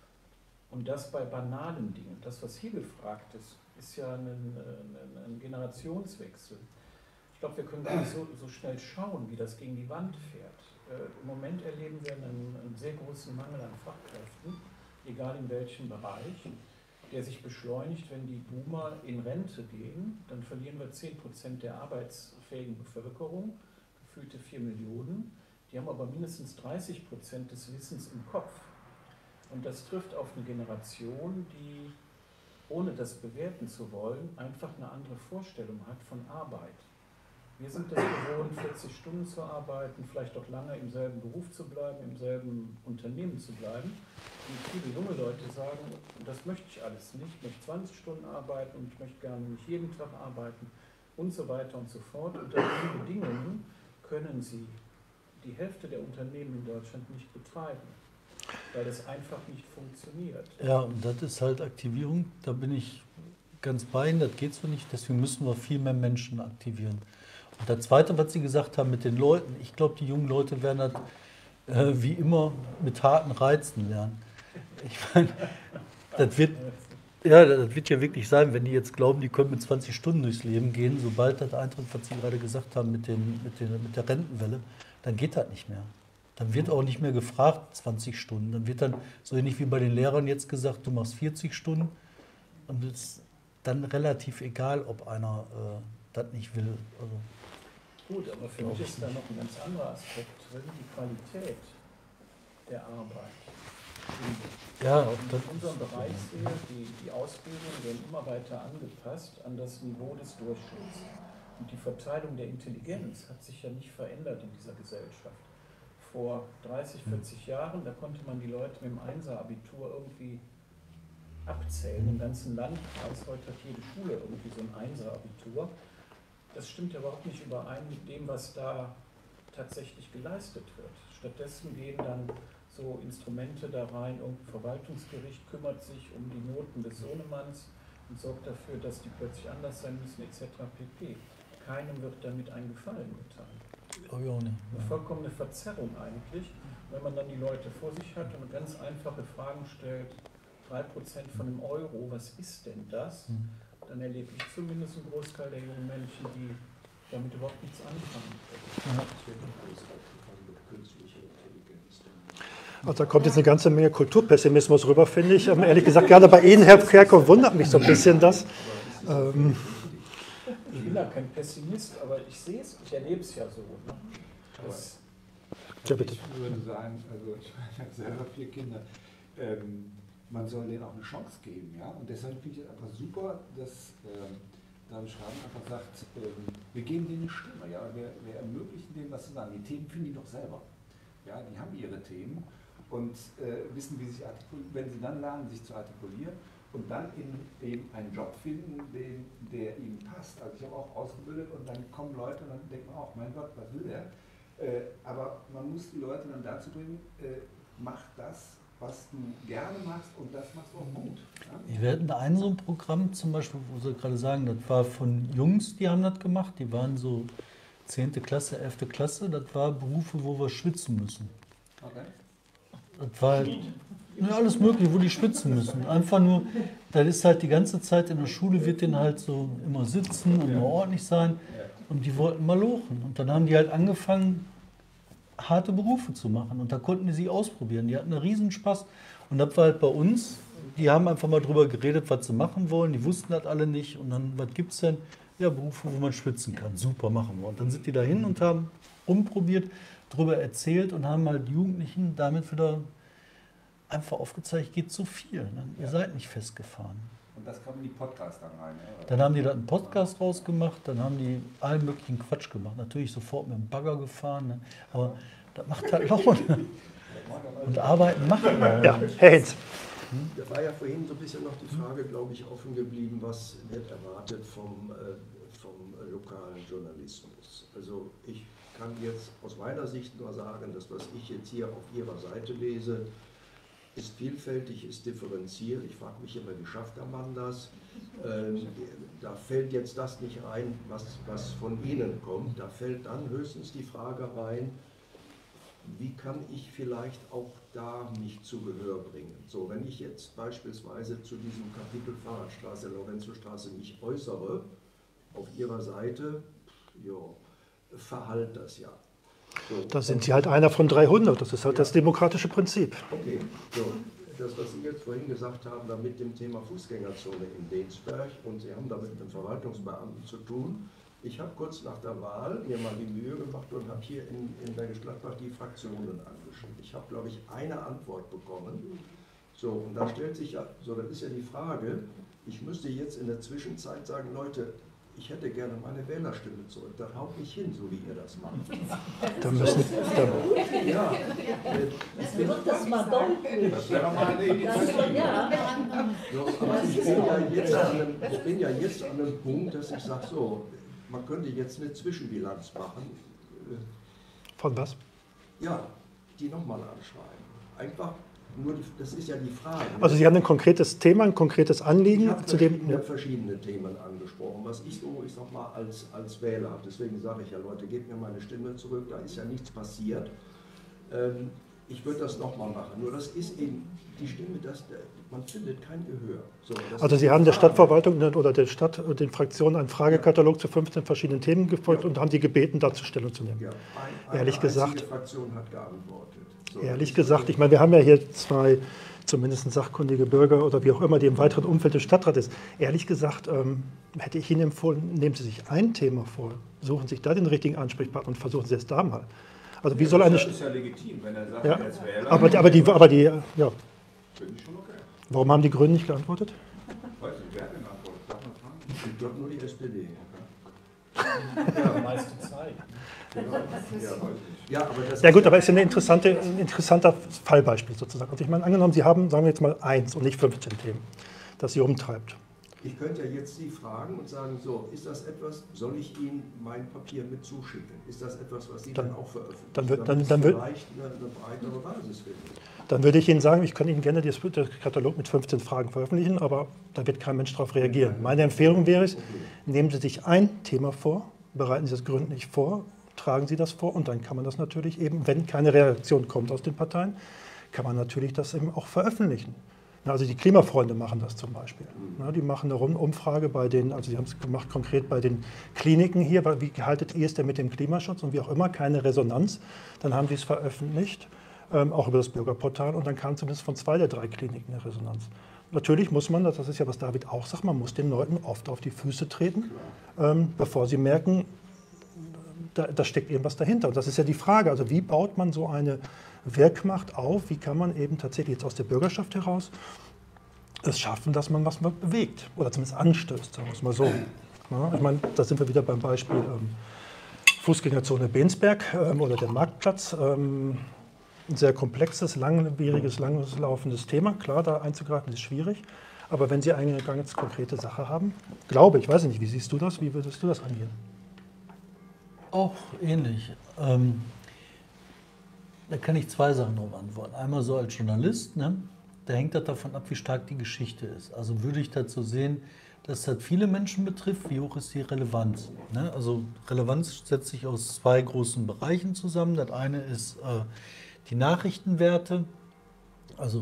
Und das bei banalen Dingen. Das, was hier gefragt ist, ist ja ein Generationswechsel. Ich glaube, wir können gar nicht so schnell schauen, wie das gegen die Wand fährt. Im Moment erleben wir einen sehr großen Mangel an Fachkräften, egal in welchem Bereich, der sich beschleunigt, wenn die Boomer in Rente gehen. Dann verlieren wir 10% der arbeitsfähigen Bevölkerung, gefühlte 4 Millionen. Die haben aber mindestens 30% des Wissens im Kopf. Und das trifft auf eine Generation, die, ohne das bewerten zu wollen, einfach eine andere Vorstellung hat von Arbeit. Wir sind das gewohnt, 40 Stunden zu arbeiten, vielleicht auch lange im selben Beruf zu bleiben, im selben Unternehmen zu bleiben. Und viele junge Leute sagen, das möchte ich alles nicht, ich möchte 20 Stunden arbeiten und ich möchte gerne nicht jeden Tag arbeiten und so weiter und so fort. Unter diesen Bedingungen können sie die Hälfte der Unternehmen in Deutschland nicht betreiben, weil das einfach nicht funktioniert. Ja, und das ist halt Aktivierung, da bin ich ganz bei Ihnen, das geht so nicht, deswegen müssen wir viel mehr Menschen aktivieren. Und das Zweite, was Sie gesagt haben mit den Leuten, ich glaube, die jungen Leute werden das wie immer mit harten Reizen lernen. Ich meine, das wird ja wirklich sein, wenn die jetzt glauben, die können mit 20 Stunden durchs Leben gehen, sobald das eintritt, was Sie gerade gesagt haben mit der Rentenwelle, dann geht das nicht mehr. Dann wird auch nicht mehr gefragt, 20 Stunden. Dann wird dann, so ähnlich wie bei den Lehrern jetzt gesagt, du machst 40 Stunden. Und es ist dann relativ egal, ob einer das nicht will. Also, gut, aber für mich ist da noch ein ganz anderer Aspekt drin, die Qualität der Arbeit. Ja, in unserem Bereich sehe, die Ausbildungen werden immer weiter angepasst an das Niveau des Durchschnitts. Und die Verteilung der Intelligenz hat sich ja nicht verändert in dieser Gesellschaft. vor 30, 40 Jahren, da konnte man die Leute mit dem Einser-Abitur irgendwie abzählen im ganzen Landkreis. Heute hat jede Schule irgendwie so ein Einser-Abitur. Das stimmt ja überhaupt nicht überein mit dem, was da tatsächlich geleistet wird. Stattdessen gehen dann so Instrumente da rein, irgendein Verwaltungsgericht kümmert sich um die Noten des Sohnemanns und sorgt dafür, dass die plötzlich anders sein müssen, etc. pp. Keinem wird damit ein Gefallen getan. Eine vollkommene Verzerrung eigentlich. Wenn man dann die Leute vor sich hat und ganz einfache Fragen stellt, 3% von einem Euro, was ist denn das? Dann erlebe ich zumindest einen Großteil der jungen Menschen, die damit überhaupt nichts anfangen können. Also da kommt jetzt eine ganze Menge Kulturpessimismus rüber, finde ich. Ehrlich gesagt, gerade bei Ihnen, Herr Kerkhoff, wundert mich so ein bisschen das. Ich bin da kein Pessimist, aber ich sehe es, ich erlebe es ja so. Ne? Ja, bitte. Ich würde sagen, also ich habe selber 4 Kinder, man soll denen auch eine Chance geben. Ja? Und deshalb finde ich es einfach super, dass David Schraben einfach sagt, wir geben denen eine Stimme, ja? wir ermöglichen denen was zu sagen. Die Themen finden die doch selber. Ja? Die haben ihre Themen und wissen, wie sich artikulieren, wenn sie dann lernen, sich zu artikulieren und dann eben einen Job finden, der ihnen passt. Also ich habe auch ausgebildet und dann kommen Leute und dann denkt man auch, mein Gott, was will der? Aber man muss die Leute dann dazu bringen, mach das, was du gerne machst und das machst du auch gut. Ja? Wir hatten ein so ein Programm zum Beispiel, wo Sie gerade sagen, das war von Jungs, die haben das gemacht, die waren so 10. Klasse, 11. Klasse, das war Berufe, wo wir schwitzen müssen. Okay. Das war alles mögliche, wo die schwitzen müssen. Einfach nur, das ist halt die ganze Zeit in der Schule, wird denen halt so immer sitzen und immer ordentlich sein und die wollten mal lochen. Und dann haben die halt angefangen, harte Berufe zu machen und da konnten die sich ausprobieren. Die hatten einen Riesenspaß und das war halt bei uns, die haben einfach mal drüber geredet, was sie machen wollen, die wussten das alle nicht und dann, was gibt es denn? Ja, Berufe, wo man schwitzen kann, super, machen wir. Und dann sind die dahin und haben rumprobiert, drüber erzählt und haben halt Jugendlichen damit wieder einfach aufgezeigt, geht zu viel, ne? Ihr seid nicht festgefahren. Und das kommen die Podcasts dann rein. Ja? Dann haben die da einen Podcast rausgemacht, dann haben die allen möglichen Quatsch gemacht. Natürlich sofort mit dem Bagger gefahren, ne? Aber das macht halt Laune. Und Arbeiten macht Laune. Ja, Herr Hinz. Da war ja vorhin so ein bisschen noch die Frage, glaube ich, offen geblieben, was wird erwartet vom lokalen Journalismus. Also ich kann jetzt aus meiner Sicht nur sagen, dass was ich jetzt hier auf Ihrer Seite lese, ist vielfältig, ist differenziert. Ich frage mich immer, wie schafft der Mann das? Da fällt jetzt das nicht rein, was von Ihnen kommt. Da fällt dann höchstens die Frage rein, wie kann ich vielleicht auch da mich zu Gehör bringen? So, wenn ich jetzt beispielsweise zu diesem Kapitel Fahrradstraße, Lorenzowstraße mich äußere, auf Ihrer Seite, ja, verhallt das ja. So, da sind Sie halt einer von 300, das ist halt das demokratische Prinzip. Okay, so, das, was Sie jetzt vorhin gesagt haben, da mit dem Thema Fußgängerzone in Densberg und Sie haben da mit einem Verwaltungsbeamten zu tun. Ich habe kurz nach der Wahl mir mal die Mühe gemacht und habe hier in Bergisch Gladbach die Fraktionen angeschrieben. Ich habe, glaube ich, eine Antwort bekommen. So, und da stellt sich ja, so, das ist ja die Frage, ich müsste jetzt in der Zwischenzeit sagen, Leute, ich hätte gerne meine Wählerstimme zurück. Da haut nicht hin, so wie ihr das macht. Da müssen, ja. Das wird das mal deutlich. Das wäre doch mal eine Initiative. Ja. So, aber ich bin ja jetzt an einem Punkt, dass ich sage, so, man könnte jetzt eine Zwischenbilanz machen. von was? Ja, die nochmal anschreiben. Einfach nur, das ist ja die Frage. Also Sie haben ein konkretes Thema, ein konkretes Anliegen, ich habe zu dem... verschiedene Themen angesprochen, was ich so, ich sag mal, als Wähler habe. Deswegen sage ich ja, Leute, gebt mir meine Stimme zurück, da ist ja nichts passiert. Ich würde das nochmal machen. Nur das ist eben die Stimme, man findet kein Gehör. So, also Sie haben der Stadtverwaltung oder der Stadt und den Fraktionen einen Fragekatalog zu 15 verschiedenen Themen gefolgt und haben die gebeten, dazu Stellung zu nehmen. Ja, ehrlich gesagt, Fraktion hat geantwortet. So, ehrlich gesagt, ich meine, wir haben ja hier zwei zumindest sachkundige Bürger oder wie auch immer, die im weiteren Umfeld des Stadtrates. Ehrlich gesagt, hätte ich Ihnen empfohlen, nehmen Sie sich ein Thema vor, suchen sich da den richtigen Ansprechpartner und versuchen Sie es da mal. Also wie soll eine... Das ist ja legitim, wenn er sagt, ja, als Wähler... aber die ja. Finde ich schon okay. Warum haben die Grünen nicht geantwortet? Weiß nicht, wer hat denn geantwortet? Darf man fragen? Ich glaube nur die SPD. Die meiste Zeit. Ja, aber das Ja gut, aber es ist ja ein interessanter Fallbeispiel sozusagen. Also ich meine, angenommen, Sie haben, sagen wir jetzt mal 1 und nicht 15 Themen, das Sie umtreibt. Ich könnte ja jetzt Sie fragen und sagen, so, ist das etwas, soll ich Ihnen mein Papier mit zuschicken? Ist das etwas, was Sie dann auch veröffentlichen? Damit es vielleicht eine breitere Basis finden. Dann würde ich Ihnen sagen, ich kann Ihnen gerne den Katalog mit 15 Fragen veröffentlichen, aber da wird kein Mensch darauf reagieren. Meine Empfehlung wäre es, nehmen Sie sich ein Thema vor, bereiten Sie das gründlich vor, tragen Sie das vor und dann kann man das natürlich eben, wenn keine Reaktion kommt aus den Parteien, kann man natürlich das eben auch veröffentlichen. Also die Klimafreunde machen das zum Beispiel. Die machen eine Umfrage bei den, also sie haben es gemacht konkret bei den Kliniken hier, wie haltet ihr es denn mit dem Klimaschutz und wie auch immer, keine Resonanz. Dann haben sie es veröffentlicht, auch über das Bürgerportal und dann kam zumindest von 2 der 3 Kliniken eine Resonanz. Natürlich muss man, das ist ja was David auch sagt, man muss den Leuten oft auf die Füße treten, bevor sie merken, da steckt irgendwas dahinter. Und das ist ja die Frage, also wie baut man so eine Wirkmacht auf, wie kann man eben tatsächlich jetzt aus der Bürgerschaft heraus es schaffen, dass man was bewegt oder zumindest anstößt, sagen wir es mal so. Ja, ich meine, da sind wir wieder beim Beispiel Fußgängerzone Bensberg oder der Marktplatz. Ein sehr komplexes, langwieriges, langlaufendes Thema. Klar, da einzugreifen ist schwierig. Aber wenn Sie eine ganz konkrete Sache haben, glaube ich, weiß ich nicht, wie siehst du das, wie würdest du das angehen? Auch ähnlich. Da kann ich 2 Sachen drauf antworten. Einmal so als Journalist, ne? Da hängt das davon ab, wie stark die Geschichte ist. Also würde ich dazu sehen, dass das viele Menschen betrifft, wie hoch ist die Relevanz? Ne? Also Relevanz setzt sich aus 2 großen Bereichen zusammen. Das eine ist die Nachrichtenwerte, also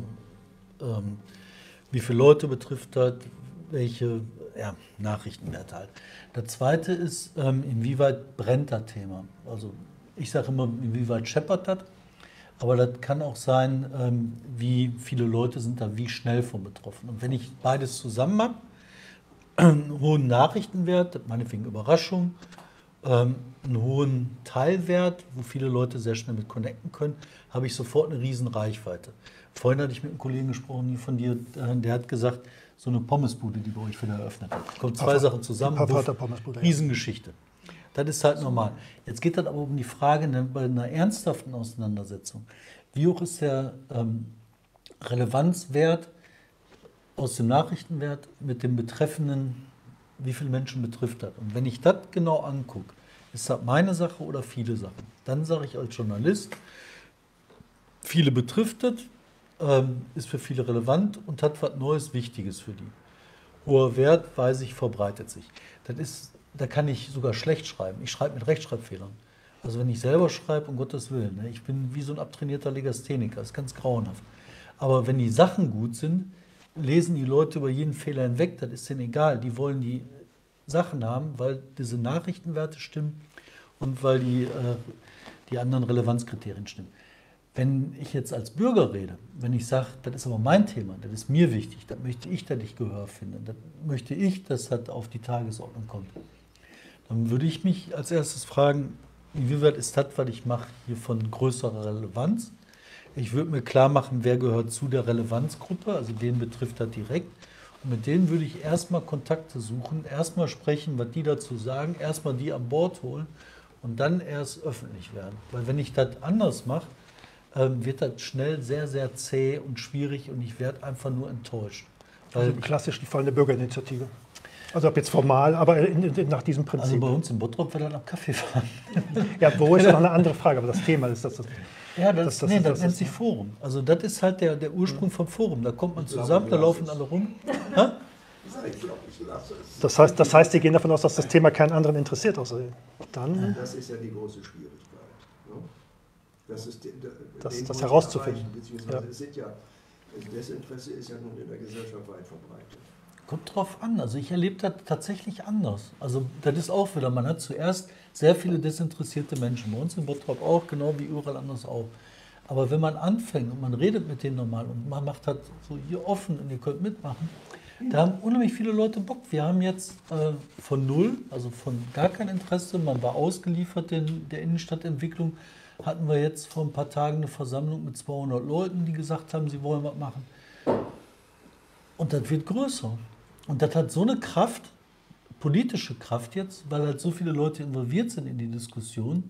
wie viele Leute betrifft das, welche Nachrichtenwerte halt. Das zweite ist, inwieweit brennt das Thema. Also ich sage immer, inwieweit scheppert das. Aber das kann auch sein, wie viele Leute sind da wie schnell von betroffen. Und wenn ich beides zusammen habe, einen hohen Nachrichtenwert, meinetwegen Überraschung, einen hohen Teilwert, wo viele Leute sehr schnell mit connecten können, habe ich sofort eine riesen Reichweite. Vorhin hatte ich mit einem Kollegen gesprochen von dir, der hat gesagt, so eine Pommesbude, die bei euch wieder eröffnet hat. Da kommen 2 Sachen zusammen, Riesengeschichte. Das ist halt normal. Jetzt geht es aber um die Frage bei einer ernsthaften Auseinandersetzung. Wie hoch ist der Relevanzwert aus dem Nachrichtenwert mit dem Betreffenden, wie viele Menschen betrifft das? Und wenn ich das genau angucke, ist das meine Sache oder viele Sachen? Dann sage ich als Journalist, viele betrifft das, ist für viele relevant und hat was Neues, Wichtiges für die. Hoher Wert, weiß ich, verbreitet sich. Da kann ich sogar schlecht schreiben. Ich schreibe mit Rechtschreibfehlern. Also wenn ich selber schreibe, um Gottes Willen, ne, ich bin wie so ein abtrainierter Legastheniker, das ist ganz grauenhaft. Aber wenn die Sachen gut sind, lesen die Leute über jeden Fehler hinweg, das ist denen egal. Die wollen die Sachen haben, weil diese Nachrichtenwerte stimmen und weil die anderen Relevanzkriterien stimmen. Wenn ich jetzt als Bürger rede, wenn ich sage, das ist aber mein Thema, das ist mir wichtig, das möchte ich, dass ich Gehör finde, das möchte ich, dass das auf die Tagesordnung kommt, dann würde ich mich als erstes fragen, inwieweit ist das, was ich mache, hier von größerer Relevanz? Ich würde mir klar machen, wer gehört zu der Relevanzgruppe, also den betrifft das direkt. Und mit denen würde ich erstmal Kontakte suchen, erstmal sprechen, was die dazu sagen, erstmal die an Bord holen und dann erst öffentlich werden. Weil wenn ich das anders mache, wird das schnell sehr, sehr zäh und schwierig und ich werde einfach nur enttäuscht. Also klassisch die Fall der Bürgerinitiative. Also ob jetzt formal, aber nach diesem Prinzip. Also bei uns in Bottrop wird dann am Kaffee fahren. Ja, wo ist noch eine andere Frage, aber das Thema ist das. Ja, das nennt sich Forum. Also das ist halt der Ursprung vom Forum. Da kommt man zusammen, da laufen alle rum. Das heißt, Sie gehen davon aus, dass das Thema keinen anderen interessiert. Also dann das ist ja die große Schwierigkeit. Ne? Das herauszufinden. Desinteresse ist ja nun in der Gesellschaft weit verbreitet. Kommt drauf an. Also ich erlebe das tatsächlich anders. Also das ist auch wieder, man hat zuerst sehr viele desinteressierte Menschen. Bei uns in Bottrop auch, genau wie überall anders auch. Aber wenn man anfängt und man redet mit denen normal und man macht halt so hier offen und ihr könnt mitmachen, da haben unheimlich viele Leute Bock. Wir haben jetzt von null, also von gar kein Interesse, man war ausgeliefert in der Innenstadtentwicklung, hatten wir jetzt vor ein paar Tagen eine Versammlung mit 200 Leuten, die gesagt haben, sie wollen was machen. Und das wird größer. Und das hat so eine Kraft, politische Kraft jetzt, weil halt so viele Leute involviert sind in die Diskussion.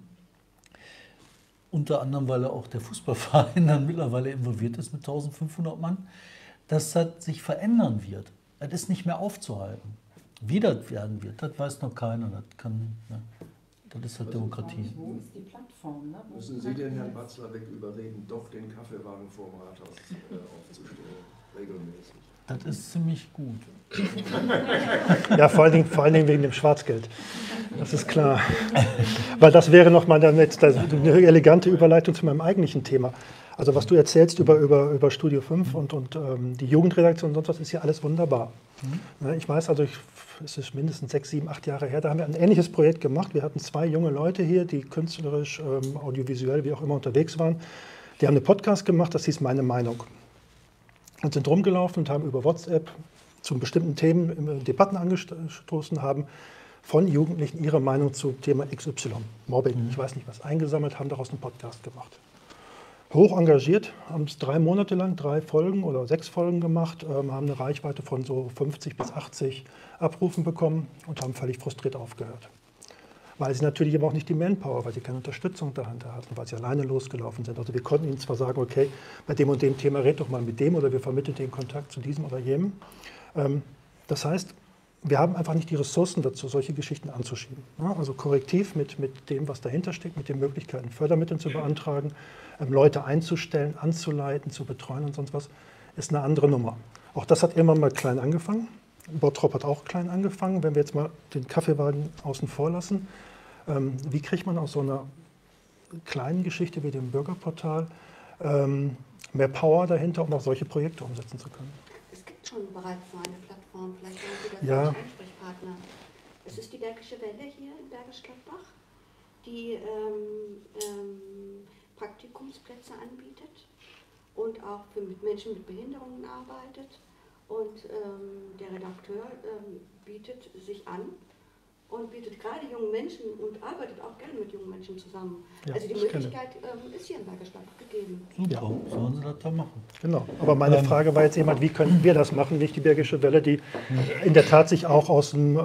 Unter anderem, weil auch der Fußballverein dann mittlerweile involviert ist mit 1500 Mann, dass das sich verändern wird. Das ist nicht mehr aufzuhalten. Wie das werden wird, das weiß noch keiner. Das ist halt Demokratie. Wo ist die Plattform? Ne? Müssen Sie den Herrn Batzlawick überreden, doch den Kaffeewagen vorm Rathaus aufzustellen, regelmäßig? Das ist ziemlich gut. Ja, vor allen Dingen wegen dem Schwarzgeld. Das ist klar. Weil das wäre nochmal damit eine elegante Überleitung zu meinem eigentlichen Thema. Also was du erzählst über Studio 5 und die Jugendredaktion und sonst was, ist ja alles wunderbar. Ich weiß, also es ist mindestens 6, 7, 8 Jahre her, da haben wir ein ähnliches Projekt gemacht. Wir hatten 2 junge Leute hier, die künstlerisch, audiovisuell, wie auch immer unterwegs waren. Die haben einen Podcast gemacht, das hieß Meine Meinung. Und sind rumgelaufen und haben über WhatsApp zu bestimmten Themen Debatten angestoßen, haben von Jugendlichen ihre Meinung zum Thema XY, Mobbing, ich weiß nicht was, eingesammelt, haben daraus einen Podcast gemacht. Hoch engagiert, haben es 3 Monate lang 3 Folgen oder 6 Folgen gemacht, haben eine Reichweite von so 50 bis 80 Abrufen bekommen und haben völlig frustriert aufgehört. Weil sie natürlich aber auch nicht die Manpower, weil sie keine Unterstützung dahinter hatten, weil sie alleine losgelaufen sind. Also wir konnten ihnen zwar sagen, okay, bei dem und dem Thema red doch mal mit dem oder wir vermitteln den Kontakt zu diesem oder jenem. Das heißt, wir haben einfach nicht die Ressourcen dazu, solche Geschichten anzuschieben. Also korrektiv mit dem, was dahinter steckt, mit den Möglichkeiten, Fördermittel zu beantragen, Leute einzustellen, anzuleiten, zu betreuen und sonst was, ist eine andere Nummer. Auch das hat irgendwann mal klein angefangen. Bottrop hat auch klein angefangen. Wenn wir jetzt mal den Kaffeewagen außen vor lassen, wie kriegt man aus so einer kleinen Geschichte wie dem Bürgerportal mehr Power dahinter, um auch solche Projekte umsetzen zu können? Es gibt schon bereits so eine Plattform, vielleicht sind Sie Ja. der falsche Ansprechpartner. Es ist die Bergische Welle hier in Bergisch Gladbach, die Praktikumsplätze anbietet und auch für Menschen mit Behinderungen arbeitet. Und der Redakteur bietet sich an und bietet gerade jungen Menschen und arbeitet auch gerne mit jungen Menschen zusammen. Ja, also die ich kenne. Möglichkeit ist hier in Bergisch Gladbach gegeben. Super, sollen sie das da machen. Genau, aber meine Frage war jetzt jemand, wie können wir das machen, nicht die Bergische Welle, die in der Tat sich auch aus dem,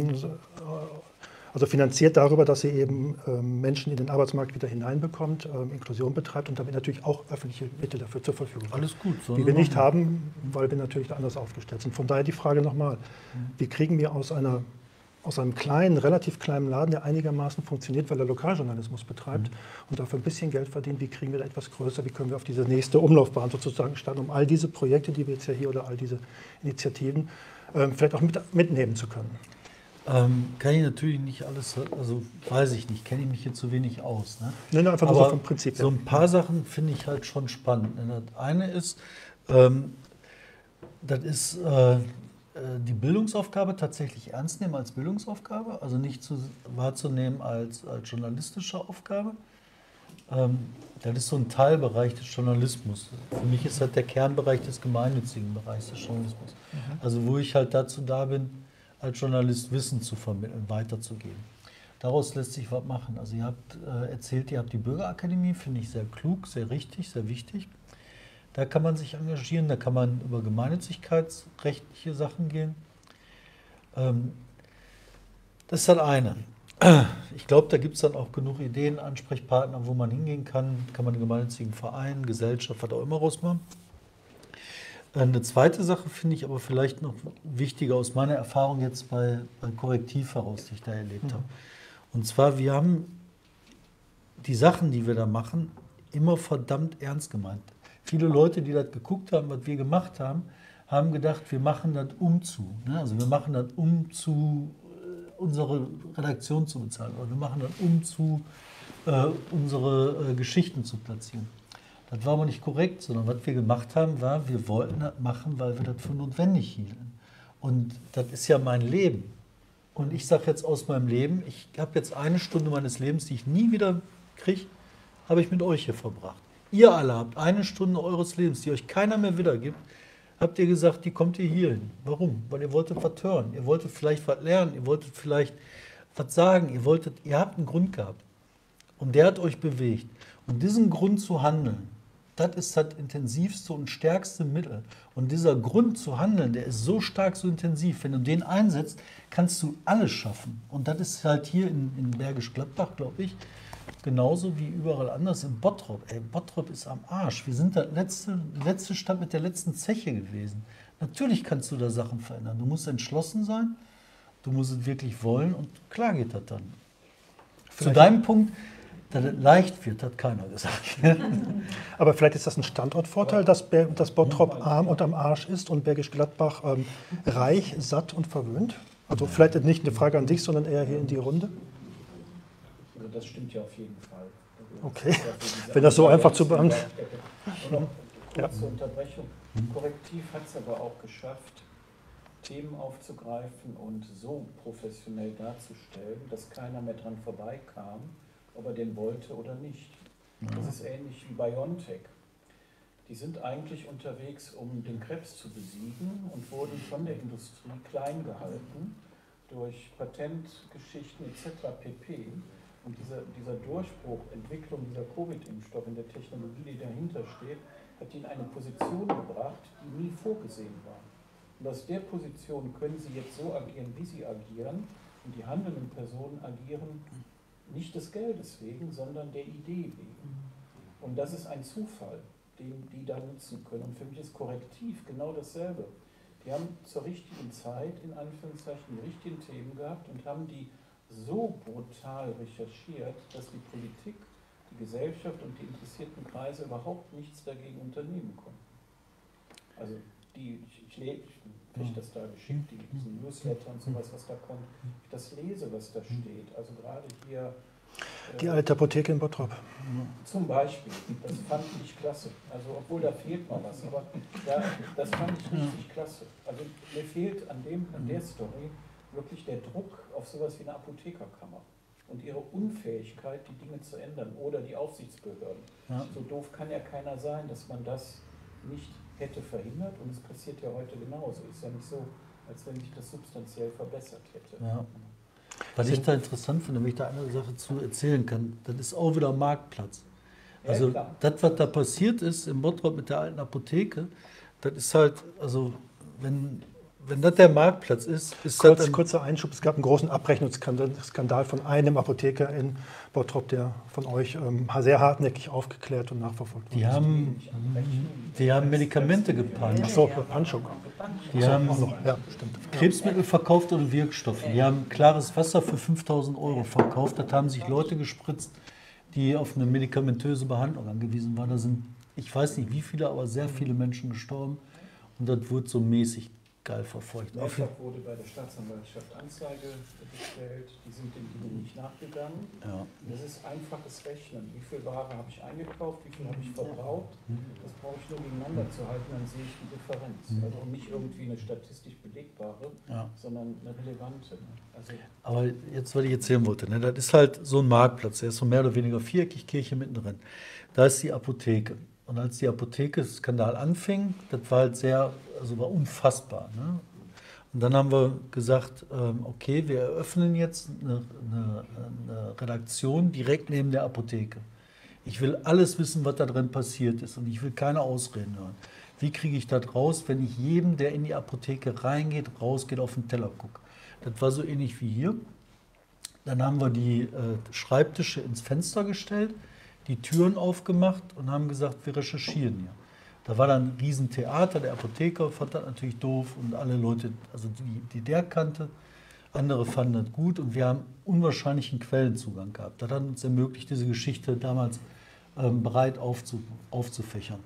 also finanziert darüber, dass sie eben Menschen in den Arbeitsmarkt wieder hineinbekommt, Inklusion betreibt und damit natürlich auch öffentliche Mittel dafür zur Verfügung hat. Alles gut. Die wir nicht haben, weil wir natürlich da anders aufgestellt sind. Von daher die Frage nochmal, wie kriegen wir aus einem kleinen, relativ kleinen Laden, der einigermaßen funktioniert, weil er Lokaljournalismus betreibt und dafür ein bisschen Geld verdient, wie kriegen wir da etwas größer, wie können wir auf diese nächste Umlaufbahn sozusagen starten, um all diese Projekte, die wir jetzt ja hier oder all diese Initiativen vielleicht auch mitnehmen zu können. Kann ich natürlich nicht alles, also weiß ich nicht, kenne ich mich hier zu wenig aus. Ne? Nein, einfach nur so vom Prinzip. So ein paar Sachen finde ich halt schon spannend. Das eine ist, das ist die Bildungsaufgabe tatsächlich ernst nehmen als Bildungsaufgabe, also nicht wahrzunehmen als journalistische Aufgabe. Das ist so ein Teilbereich des Journalismus. Für mich ist das der Kernbereich des gemeinnützigen Bereichs des Journalismus. Also wo ich halt dazu da bin, als Journalist Wissen zu vermitteln, weiterzugeben. Daraus lässt sich was machen. Also ihr habt erzählt, ihr habt die Bürgerakademie, finde ich sehr klug, sehr richtig, sehr wichtig. Da kann man sich engagieren, da kann man über gemeinnützigkeitsrechtliche Sachen gehen. Das ist das eine. Ich glaube, da gibt es dann auch genug Ideen, Ansprechpartner, wo man hingehen kann. Kann man einen gemeinnützigen Verein, Gesellschaft, was auch immer rausmachen. Eine zweite Sache finde ich aber vielleicht noch wichtiger aus meiner Erfahrung jetzt bei Korrektiv heraus, die ich da erlebt habe. Und zwar, wir haben die Sachen, die wir da machen, immer verdammt ernst gemeint. Viele Leute, die das geguckt haben, was wir gemacht haben, haben gedacht, wir machen das Also wir machen das unsere Redaktion zu bezahlen. Oder wir machen das unsere Geschichten zu platzieren. Das war aber nicht korrekt, sondern was wir gemacht haben, war, wir wollten das machen, weil wir das für notwendig hielten. Und das ist ja mein Leben. Und ich sage jetzt aus meinem Leben, ich habe jetzt 1 Stunde meines Lebens, die ich nie wieder kriege, habe ich mit euch hier verbracht. Ihr alle habt 1 Stunde eures Lebens, die euch keiner mehr wiedergibt, habt ihr gesagt, die kommt ihr hier hin. Warum? Weil ihr wolltet was hören, ihr wolltet vielleicht was lernen, ihr wolltet vielleicht was sagen, ihr habt einen Grund gehabt. Und der hat euch bewegt. Und diesen Grund zu handeln, Das ist das intensivste und stärkste Mittel. Und dieser Grund zu handeln, der ist so stark, so intensiv. Wenn du den einsetzt, kannst du alles schaffen. Und das ist halt hier in Bergisch Gladbach, glaube ich, genauso wie überall anders in Bottrop. Ey, Bottrop ist am Arsch. Wir sind die letzte Stadt mit der letzten Zeche gewesen. Natürlich kannst du da Sachen verändern. Du musst entschlossen sein, du musst es wirklich wollen und klar geht das dann. Zu deinem Punkt, dass es leicht wird, hat keiner gesagt. Aber vielleicht ist das ein Standortvorteil, dass Bottrop arm und am Arsch ist und Bergisch Gladbach reich, satt und verwöhnt? Also vielleicht nicht eine Frage an dich, sondern eher hier in die Runde. Also das stimmt ja auf jeden Fall. Okay, wenn das so einfach zu beantworten. Kurze Unterbrechung. Korrektiv hat es aber auch geschafft, Themen aufzugreifen und so professionell darzustellen, dass keiner mehr dran vorbeikam, ob er den wollte oder nicht. Das ist ähnlich wie BioNTech. Die sind eigentlich unterwegs, um den Krebs zu besiegen und wurden von der Industrie klein gehalten durch Patentgeschichten etc. pp. Und dieser Durchbruch, Entwicklung dieser Covid-Impfstoff in der Technologie, die dahinter steht, hat ihn in eine Position gebracht, die nie vorgesehen war. Und aus der Position können sie jetzt so agieren, wie sie agieren. Und die handelnden Personen agieren nicht des Geldes wegen, sondern der Idee wegen. Und das ist ein Zufall, den die da nutzen können. Und für mich ist Korrektiv genau dasselbe. Die haben zur richtigen Zeit, in Anführungszeichen, die richtigen Themen gehabt und haben die so brutal recherchiert, dass die Politik, die Gesellschaft und die interessierten Kreise überhaupt nichts dagegen unternehmen konnten. Also ich kriege das da geschickt, diesen Newsletter und sowas, was da kommt. Ich das lese, was da steht. Also gerade hier... Die alte Apotheke in Bottrop. Zum Beispiel. Das fand ich klasse. Also obwohl da fehlt mal was, aber das fand ich richtig klasse. Also mir fehlt an der Story wirklich der Druck auf sowas wie eine Apothekerkammer und ihre Unfähigkeit, die Dinge zu ändern oder die Aufsichtsbehörden. Ja. So doof kann ja keiner sein, dass man das nicht hätte verhindert und es passiert ja heute genauso. Ist ja nicht so, als wenn sich das substanziell verbessert hätte. Ja. Was ich da interessant finde, wenn ich da eine Sache zu erzählen kann, das ist auch wieder Marktplatz. Also das, was da passiert ist im Bottrop mit der alten Apotheke, das ist halt, also wenn das der Marktplatz ist das kurzer Einschub, es gab einen großen Abrechnungsskandal von einem Apotheker in Bottrop, der von euch sehr hartnäckig aufgeklärt und nachverfolgt wurde. Die haben Medikamente gepannt. Ach so, Panschuk. Die haben Krebsmittel verkauft oder Wirkstoffe. Die haben klares Wasser für 5.000 € verkauft. Das haben sich Leute gespritzt, die auf eine medikamentöse Behandlung angewiesen waren. Da sind, ich weiß nicht wie viele, aber sehr viele Menschen gestorben. Und das wurde so mäßig geil verfolgt. Mehrfach wurde bei der Staatsanwaltschaft Anzeige gestellt, die sind den Dingen nicht nachgegangen. Ja. Das ist einfaches Rechnen. Wie viel Ware habe ich eingekauft, wie viel habe ich verbraucht? Das brauche ich nur gegeneinander zu halten, dann sehe ich die Differenz. Also nicht irgendwie eine statistisch belegbare, sondern eine relevante. Also aber jetzt, was ich erzählen wollte, ne, das ist halt so ein Marktplatz, der ist so mehr oder weniger viereckig, Kirche mittendrin. Da ist die Apotheke. Und als die Apotheke-Skandal anfing, das war halt war unfassbar. Ne? Und dann haben wir gesagt, okay, wir eröffnen jetzt eine Redaktion direkt neben der Apotheke. Ich will alles wissen, was da drin passiert ist und ich will keine Ausreden hören. Wie kriege ich das raus, wenn ich jedem, der in die Apotheke reingeht, rausgeht, auf den Teller gucke? Das war so ähnlich wie hier. Dann haben wir die Schreibtische ins Fenster gestellt, die Türen aufgemacht und haben gesagt, wir recherchieren hier. Da war dann ein Riesentheater, der Apotheker fand das natürlich doof und alle Leute, also die der kannte, andere fanden das gut und wir haben unwahrscheinlichen Quellenzugang gehabt. Das hat uns ermöglicht, diese Geschichte damals breit aufzufächern.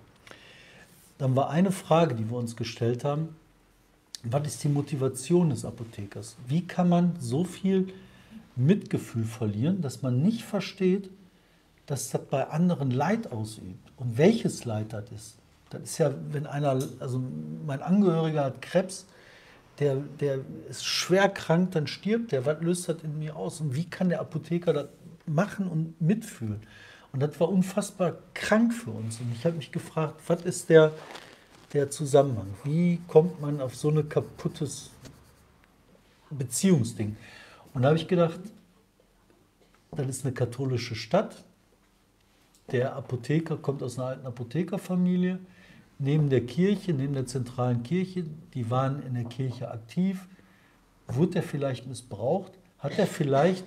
Dann war eine Frage, die wir uns gestellt haben, was ist die Motivation des Apothekers? Wie kann man so viel Mitgefühl verlieren, dass man nicht versteht, dass das bei anderen Leid ausübt. Und welches Leid das ist. Das ist ja, wenn einer, also mein Angehöriger hat Krebs, der ist schwer krank, dann stirbt der, was löst das in mir aus? Und wie kann der Apotheker das machen und mitfühlen? Und das war unfassbar krank für uns. Und ich habe mich gefragt, was ist der Zusammenhang? Wie kommt man auf so ein kaputtes Beziehungsding? Und da habe ich gedacht, das ist eine katholische Stadt. der Apotheker kommt aus einer alten Apothekerfamilie, neben der Kirche, neben der zentralen Kirche, die waren in der Kirche aktiv. Wurde er vielleicht missbraucht? Hat er vielleicht,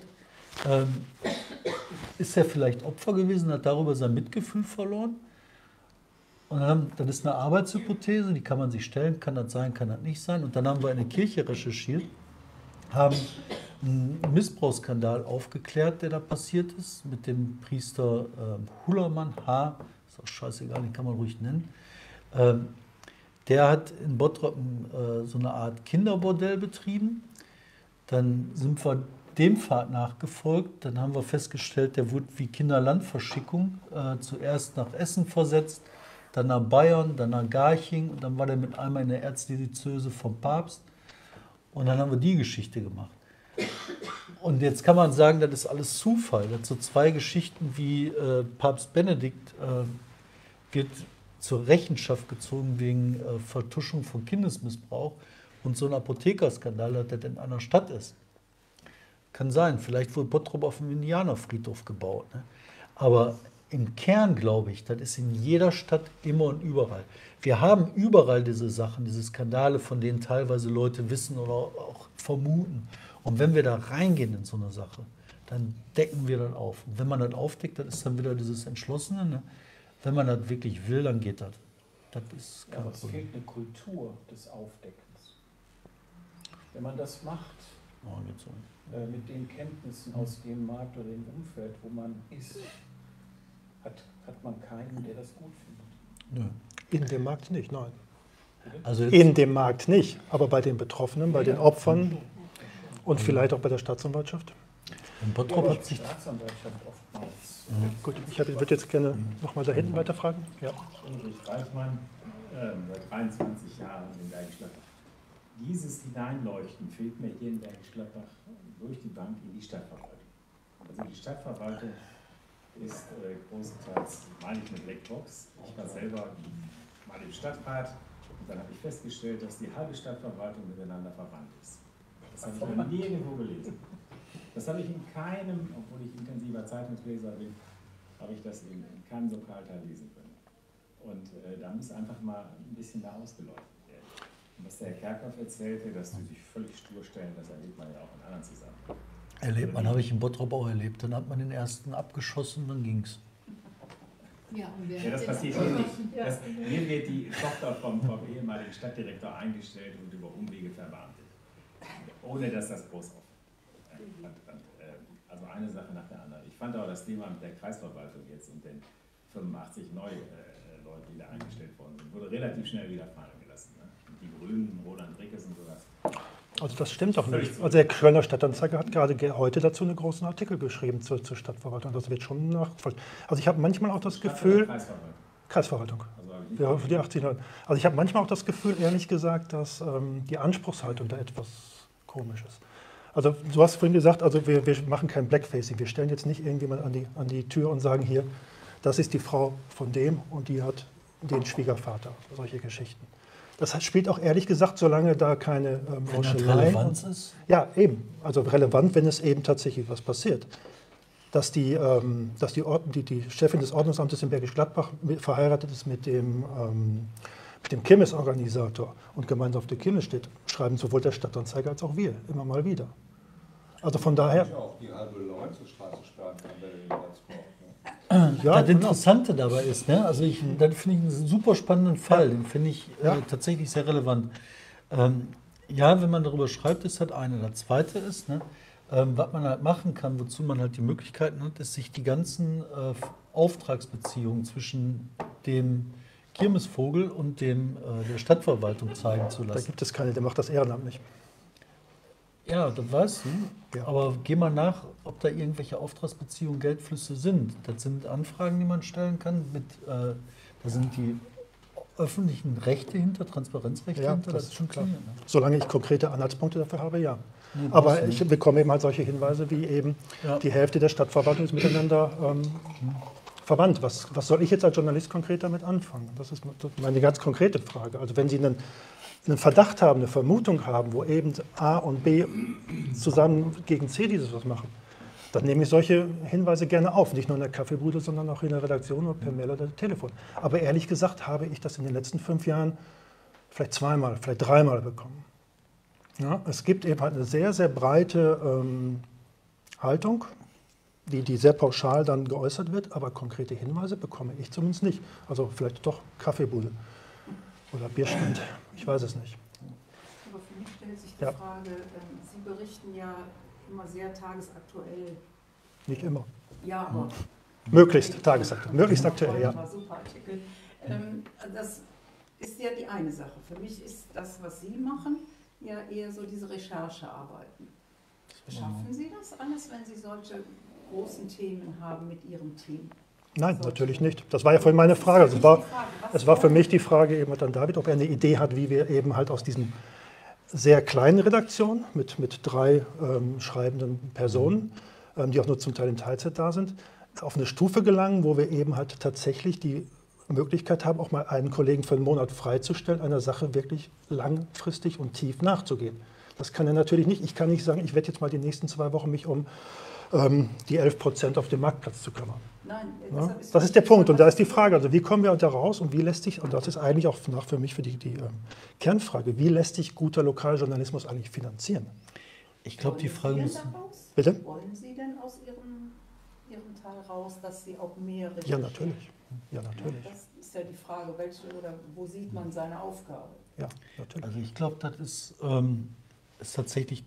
ist er vielleicht Opfer gewesen, hat darüber sein Mitgefühl verloren? Und dann ist eine Arbeitshypothese, die kann man sich stellen, kann das sein, kann das nicht sein. Und dann haben wir in der Kirche recherchiert, haben einen Missbrauchsskandal aufgeklärt, der da passiert ist, mit dem Priester Hullermann, ist auch scheißegal, den kann man ruhig nennen. Der hat in Bottrop so eine Art Kinderbordell betrieben. Dann sind wir dem Pfad nachgefolgt. Dann haben wir festgestellt, der wurde wie Kinderlandverschickung zuerst nach Essen versetzt, dann nach Bayern, dann nach Garching und dann war der mit einmal in der Erzdiözese vom Papst. Und dann haben wir die Geschichte gemacht. Und jetzt kann man sagen, das ist alles Zufall. Das so 2 Geschichten wie Papst Benedikt wird zur Rechenschaft gezogen wegen Vertuschung von Kindesmissbrauch und so ein Apothekerskandal, dass das in einer Stadt ist. Kann sein, vielleicht wurde Bottrop auf dem Indianerfriedhof gebaut. Ne? Aber im Kern glaube ich, das ist in jeder Stadt immer und überall. Wir haben überall diese Sachen, diese Skandale, von denen teilweise Leute wissen oder auch vermuten. Und wenn wir da reingehen in so eine Sache, dann decken wir das auf. Und wenn man das aufdeckt, das ist dann wieder dieses Entschlossene. Ne? Wenn man das wirklich will, dann geht das. Das ist ja, aber es fehlt eine Kultur des Aufdeckens. Wenn man das macht, mit den Kenntnissen aus dem Markt oder dem Umfeld, wo man ist, hat man keinen, der das gut findet. Nö. In dem Markt nicht, nein. Also in dem Markt nicht, aber bei den Betroffenen, bei den Opfern und vielleicht auch bei der Staatsanwaltschaft. In Bottrop hat sich Staatsanwaltschaft oftmals. Gut, ich würde jetzt gerne nochmal da hinten weiterfragen. Ja. Ulrich Reichmann, seit 23 Jahren in Bergisch-Gladbach. Dieses Hineinleuchten fehlt mir hier in Bergisch-Gladbach durch die Bank in die Stadtverwaltung. Also die Stadtverwaltung ist großenteils, meine ich, eine Blackbox. Ich war selber mal im Stadtrat und dann habe ich festgestellt, dass die halbe Stadtverwaltung miteinander verwandt ist. Das habe ich noch nirgendwo gelesen. Das habe ich in keinem, obwohl ich intensiver Zeitungsleser bin, habe ich das in keinem Lokalteil lesen können. Und da muss einfach mal ein bisschen da ausgeleuchtet werden. Und was der Herr Kerkhoff erzählte, dass die sich völlig stur stellen, das erlebt man ja auch in anderen Zusammenhängen. Erlebt man, habe ich in Bottrop auch erlebt. Dann hat man den ersten abgeschossen, dann ging es. Ja, das passiert hier nicht. Hier wird die Tochter vom ehemaligen Stadtdirektor eingestellt und über Umwege verbeamtet. Ohne dass das groß auffällt. Also eine Sache nach der anderen. Ich fand auch das Thema mit der Kreisverwaltung jetzt und den 85 neue Leute, die da eingestellt worden sind, wurde relativ schnell wieder fallen gelassen. Ne? Die Grünen, Roland Rickes und sowas. Also das stimmt doch nicht. Also der Kölner Stadtanzeiger hat gerade heute dazu einen großen Artikel geschrieben zur Stadtverwaltung. Das wird schon nachvollziehen. Also ich habe manchmal auch das Gefühl... Kreisverwaltung. Ja, für die 80 Leute. Also ich habe manchmal auch das Gefühl, ehrlich gesagt, dass die Anspruchshaltung da etwas komisch ist. Also du hast vorhin gesagt, also wir machen kein Blackfacing. Wir stellen jetzt nicht irgendjemand an die Tür und sagen hier, das ist die Frau von dem und die hat den Schwiegervater. Solche Geschichten. Das spielt auch ehrlich gesagt, solange da keine Relevanz ist? Ja, eben. Also relevant, wenn es eben tatsächlich was passiert. Dass die Chefin des Ordnungsamtes in Bergisch Gladbach verheiratet ist mit dem Kirmesorganisator und gemeinsam auf der Kirmes steht, schreiben sowohl der Stadtanzeiger als auch wir immer mal wieder. Also von daher... auch die halbe Lorenzstraße sperren kann, Ja, das Interessante dabei ist, ne? Also das finde ich einen super spannenden Fall, den finde ich tatsächlich sehr relevant. Ja, wenn man darüber schreibt, ist das eine. Das zweite ist, ne, was man halt machen kann, wozu man halt die Möglichkeiten hat, ist, sich die ganzen Auftragsbeziehungen zwischen dem Kirmesvogel und der Stadtverwaltung zeigen zu lassen. Da gibt es keine, der macht das ehrenamtlich. Ja, das weißt du. Ja. Aber geh mal nach, ob da irgendwelche Auftragsbeziehungen, Geldflüsse sind. Das sind Anfragen, die man stellen kann. Da sind die öffentlichen Rechte hinter, Transparenzrechte hinter. Das ist schon klar. Ne? Solange ich konkrete Anhaltspunkte dafür habe, ja. Nee, aber ich bekomme eben halt solche Hinweise, wie eben die Hälfte der Stadtverwaltung ist miteinander verwandt. Was soll ich jetzt als Journalist konkret damit anfangen? Das ist meine ganz konkrete Frage. Also wenn Sie einen Verdacht haben, eine Vermutung haben, wo eben A und B zusammen gegen C dieses was machen, Dann nehme ich solche Hinweise gerne auf, nicht nur in der Kaffeebude, sondern auch in der Redaktion oder per Mail oder Telefon. Aber ehrlich gesagt habe ich das in den letzten 5 Jahren vielleicht 2-mal, vielleicht 3-mal bekommen. Ja, es gibt eben halt eine sehr, sehr breite Haltung, die sehr pauschal dann geäußert wird, aber konkrete Hinweise bekomme ich zumindest nicht. Also vielleicht doch Kaffeebude oder Bierstand, ich weiß es nicht. Aber für mich stellt sich die Frage, Sie berichten ja immer sehr tagesaktuell. Nicht immer. Ja, aber... Möglichst tagesaktuell, möglichst aktuell, ja. Super Artikel. Das ist ja die eine Sache. Für mich ist das, was Sie machen, ja eher so diese Recherchearbeiten. Schaffen Sie das alles, wenn Sie solche großen Themen haben mit Ihrem Team? Nein, natürlich nicht. Das war ja vorhin meine Frage. Also es war für mich die Frage eben an David, ob er eine Idee hat, wie wir eben halt aus diesen sehr kleinen Redaktionen mit 3 schreibenden Personen, die auch nur zum Teil in Teilzeit da sind, auf eine Stufe gelangen, wo wir eben halt tatsächlich die Möglichkeit haben, auch mal einen Kollegen für einen Monat freizustellen, einer Sache wirklich langfristig und tief nachzugehen. Das kann er natürlich nicht. Ich kann nicht sagen, ich werde jetzt mal die nächsten 2 Wochen mich um die 11% auf dem Marktplatz zu kümmern. Nein, ja? Das ist der Punkt. Und da ist die Frage, also wie kommen wir da raus und wie lässt sich, und das ist eigentlich auch für mich die Kernfrage, wie lässt sich guter Lokaljournalismus eigentlich finanzieren? Ich glaube, die Frage muss... Bitte? Wollen Sie denn aus Ihrem Teil raus, dass Sie auch mehr recherchieren? Ja, natürlich. Ja, natürlich. Das ist ja die Frage, wo sieht man seine Aufgabe? Ja, natürlich. Also ich glaube, das ist tatsächlich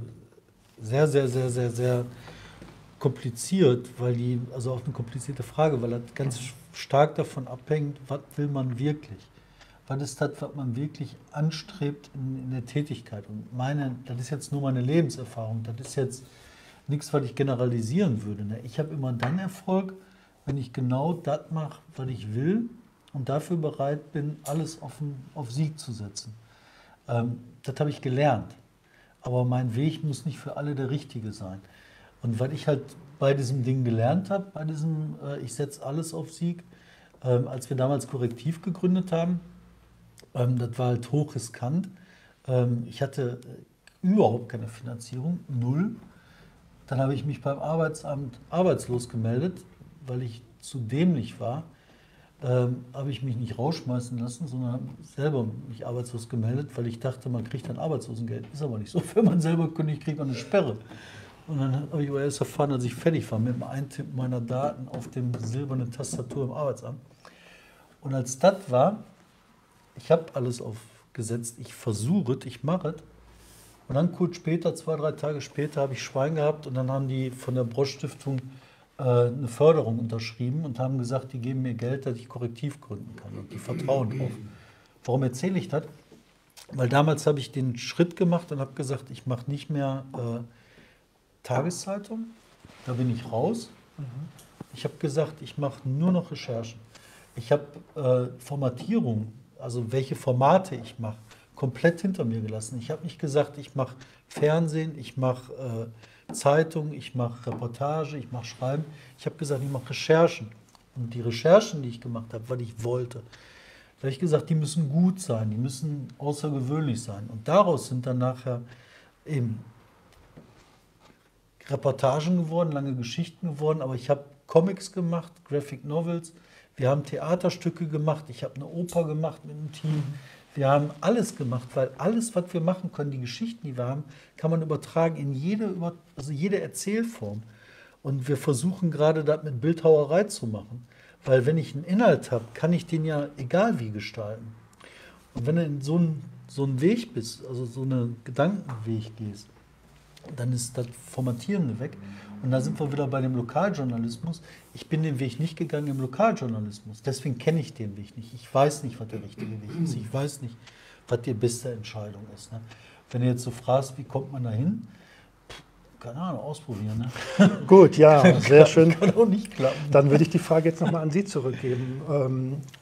sehr, sehr, sehr, sehr, sehr kompliziert, also auch eine komplizierte Frage, weil das ganz stark davon abhängt, was will man wirklich? Was ist das, was man wirklich anstrebt in der Tätigkeit? Und das ist jetzt nur meine Lebenserfahrung, das ist jetzt nichts, was ich generalisieren würde. Ne? Ich habe immer dann Erfolg, wenn ich genau das mache, was ich will und dafür bereit bin, alles auf Sieg zu setzen. Das habe ich gelernt. Aber mein Weg muss nicht für alle der richtige sein. Und was ich halt bei diesem Ding gelernt habe, ich setze alles auf Sieg, als wir damals Korrektiv gegründet haben, das war halt hochriskant. Ich hatte überhaupt keine Finanzierung, 0. Dann habe ich mich beim Arbeitsamt arbeitslos gemeldet, weil ich zu dämlich war. Habe ich mich nicht rausschmeißen lassen, sondern habe selber mich arbeitslos gemeldet, weil ich dachte, man kriegt dann Arbeitslosengeld. Ist aber nicht so. Wenn man selber kündigt, kriegt man eine Sperre. Und dann habe ich aber erst erfahren, als ich fertig war mit dem Eintippen meiner Daten auf dem silbernen Tastatur im Arbeitsamt. Und als das war, ich habe alles aufgesetzt, ich versuche es, ich mache es. Und dann kurz später, 2, 3 Tage später, habe ich Schwein gehabt und dann haben die von der Brosch-Stiftung eine Förderung unterschrieben und haben gesagt, die geben mir Geld, dass ich Korrektiv gründen kann. Und die vertrauen drauf. Warum erzähle ich das? Weil damals habe ich den Schritt gemacht und habe gesagt, ich mache nicht mehr Tageszeitung, da bin ich raus. Ich habe gesagt, ich mache nur noch Recherchen. Ich habe Formatierung, also welche Formate ich mache, komplett hinter mir gelassen. Ich habe nicht gesagt, ich mache Fernsehen, ich mache Zeitung, ich mache Reportage, ich mache Schreiben. Ich habe gesagt, ich mache Recherchen. Und die Recherchen, die ich gemacht habe, weil ich wollte, da habe ich gesagt, die müssen gut sein, die müssen außergewöhnlich sein. Und daraus sind dann nachher eben Reportagen geworden, lange Geschichten geworden, aber ich habe Comics gemacht, Graphic Novels, wir haben Theaterstücke gemacht, ich habe eine Oper gemacht mit einem Team. Wir haben alles gemacht, weil alles, was wir machen können, die Geschichten, die wir haben, kann man übertragen in jede Erzählform. Und wir versuchen gerade das mit Bildhauerei zu machen. Weil wenn ich einen Inhalt habe, kann ich den ja egal wie gestalten. Und wenn du in so einen Weg bist, also so einen Gedankenweg gehst, dann ist das Formatierende weg. Und da sind wir wieder bei dem Lokaljournalismus. Ich bin den Weg nicht gegangen im Lokaljournalismus. Deswegen kenne ich den Weg nicht. Ich weiß nicht, was der richtige Weg ist. Ich weiß nicht, was die beste Entscheidung ist. Ne? Wenn du jetzt so fragst, wie kommt man da hin? Keine Ahnung, ausprobieren. Ne? Gut, ja, sehr schön. Kann auch nicht klappen. Dann würde ich die Frage jetzt nochmal an Sie zurückgeben.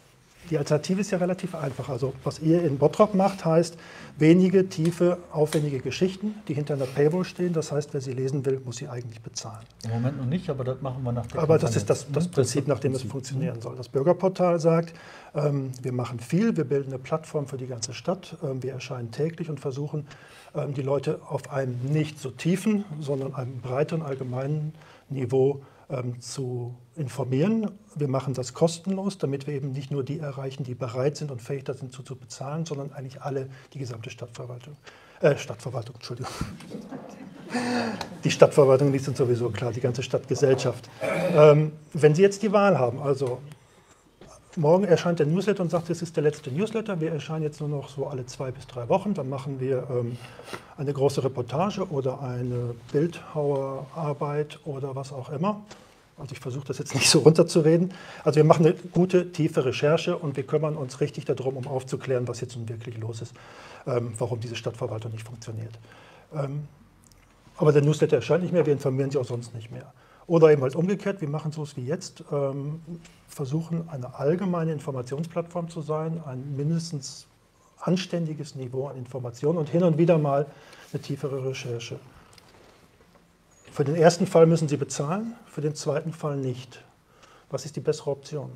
Die Alternative ist ja relativ einfach. Also was ihr in Bottrop macht, heißt wenige, tiefe, aufwendige Geschichten, die hinter einer Paywall stehen. Das heißt, wer sie lesen will, muss sie eigentlich bezahlen. Im Moment noch nicht, aber das machen wir nach der Aber das ist Konferenz, das ne? Prinzip, nach dem es funktionieren soll. Das Bürgerportal sagt, wir machen viel, wir bilden eine Plattform für die ganze Stadt, wir erscheinen täglich und versuchen, die Leute auf einem nicht so tiefen, sondern einem breiteren, allgemeinen Niveau zu informieren. Wir machen das kostenlos, damit wir eben nicht nur die erreichen, die bereit sind und fähig dazu zu bezahlen, sondern eigentlich alle, die gesamte Stadtverwaltung, Entschuldigung. Die Stadtverwaltung, die sind sowieso klar, die ganze Stadtgesellschaft. Wenn Sie jetzt die Wahl haben, also morgen erscheint der Newsletter und sagt, es ist der letzte Newsletter, wir erscheinen jetzt nur noch so alle 2 bis 3 Wochen, dann machen wir eine große Reportage oder eine Bildhauerarbeit oder was auch immer. Also ich versuche das jetzt nicht so runterzureden. Also wir machen eine gute, tiefe Recherche und wir kümmern uns richtig darum, um aufzuklären, was jetzt nun wirklich los ist, warum diese Stadtverwaltung nicht funktioniert. Aber der Newsletter erscheint nicht mehr, wir informieren Sie auch sonst nicht mehr. Oder eben halt umgekehrt, wir machen so wie jetzt, versuchen eine allgemeine Informationsplattform zu sein, ein mindestens anständiges Niveau an Informationen und hin und wieder mal eine tiefere Recherche. Für den ersten Fall müssen Sie bezahlen, für den zweiten Fall nicht. Was ist die bessere Option?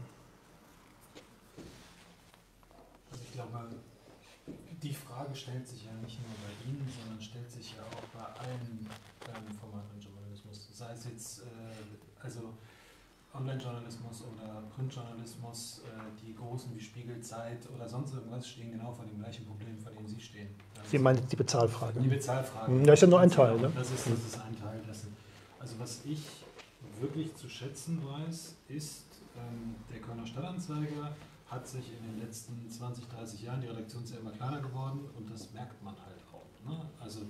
Also ich glaube, die Frage stellt sich ja nicht nur bei Ihnen, sondern stellt sich ja auch bei allen Formaten im Journalismus. Sei es jetzt also Online-Journalismus oder Printjournalismus, die großen wie Spiegel, Zeit oder sonst irgendwas stehen genau vor dem gleichen Problem, vor dem Sie stehen. Sie meinen die Bezahlfrage? Die Bezahlfrage. Das ist ja nur ein Teil. Ne? Das ist ein Teil dessen. Also was ich wirklich zu schätzen weiß, ist, der Kölner Stadtanzeiger hat sich in den letzten 20, 30 Jahren, die Redaktion ist ja immer kleiner geworden und das merkt man halt auch. Ne? Also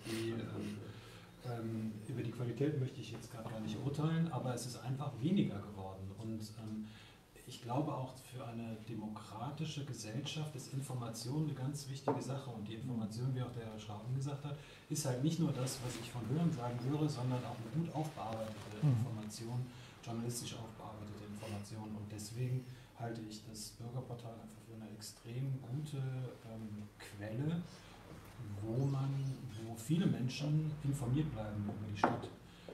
über die Qualität möchte ich jetzt gerade gar nicht urteilen, aber es ist einfach weniger geworden. Und ich glaube auch für eine demokratische Gesellschaft ist Information eine ganz wichtige Sache. Und die Information, wie auch der Herr Schrauben gesagt hat, ist halt nicht nur das, was ich von Hörensagen höre, sondern auch eine gut aufbearbeitete Information, journalistisch aufbearbeitete Information. Und deswegen halte ich das Bürgerportal einfach für eine extrem gute Quelle, wo viele Menschen informiert bleiben über die Stadt.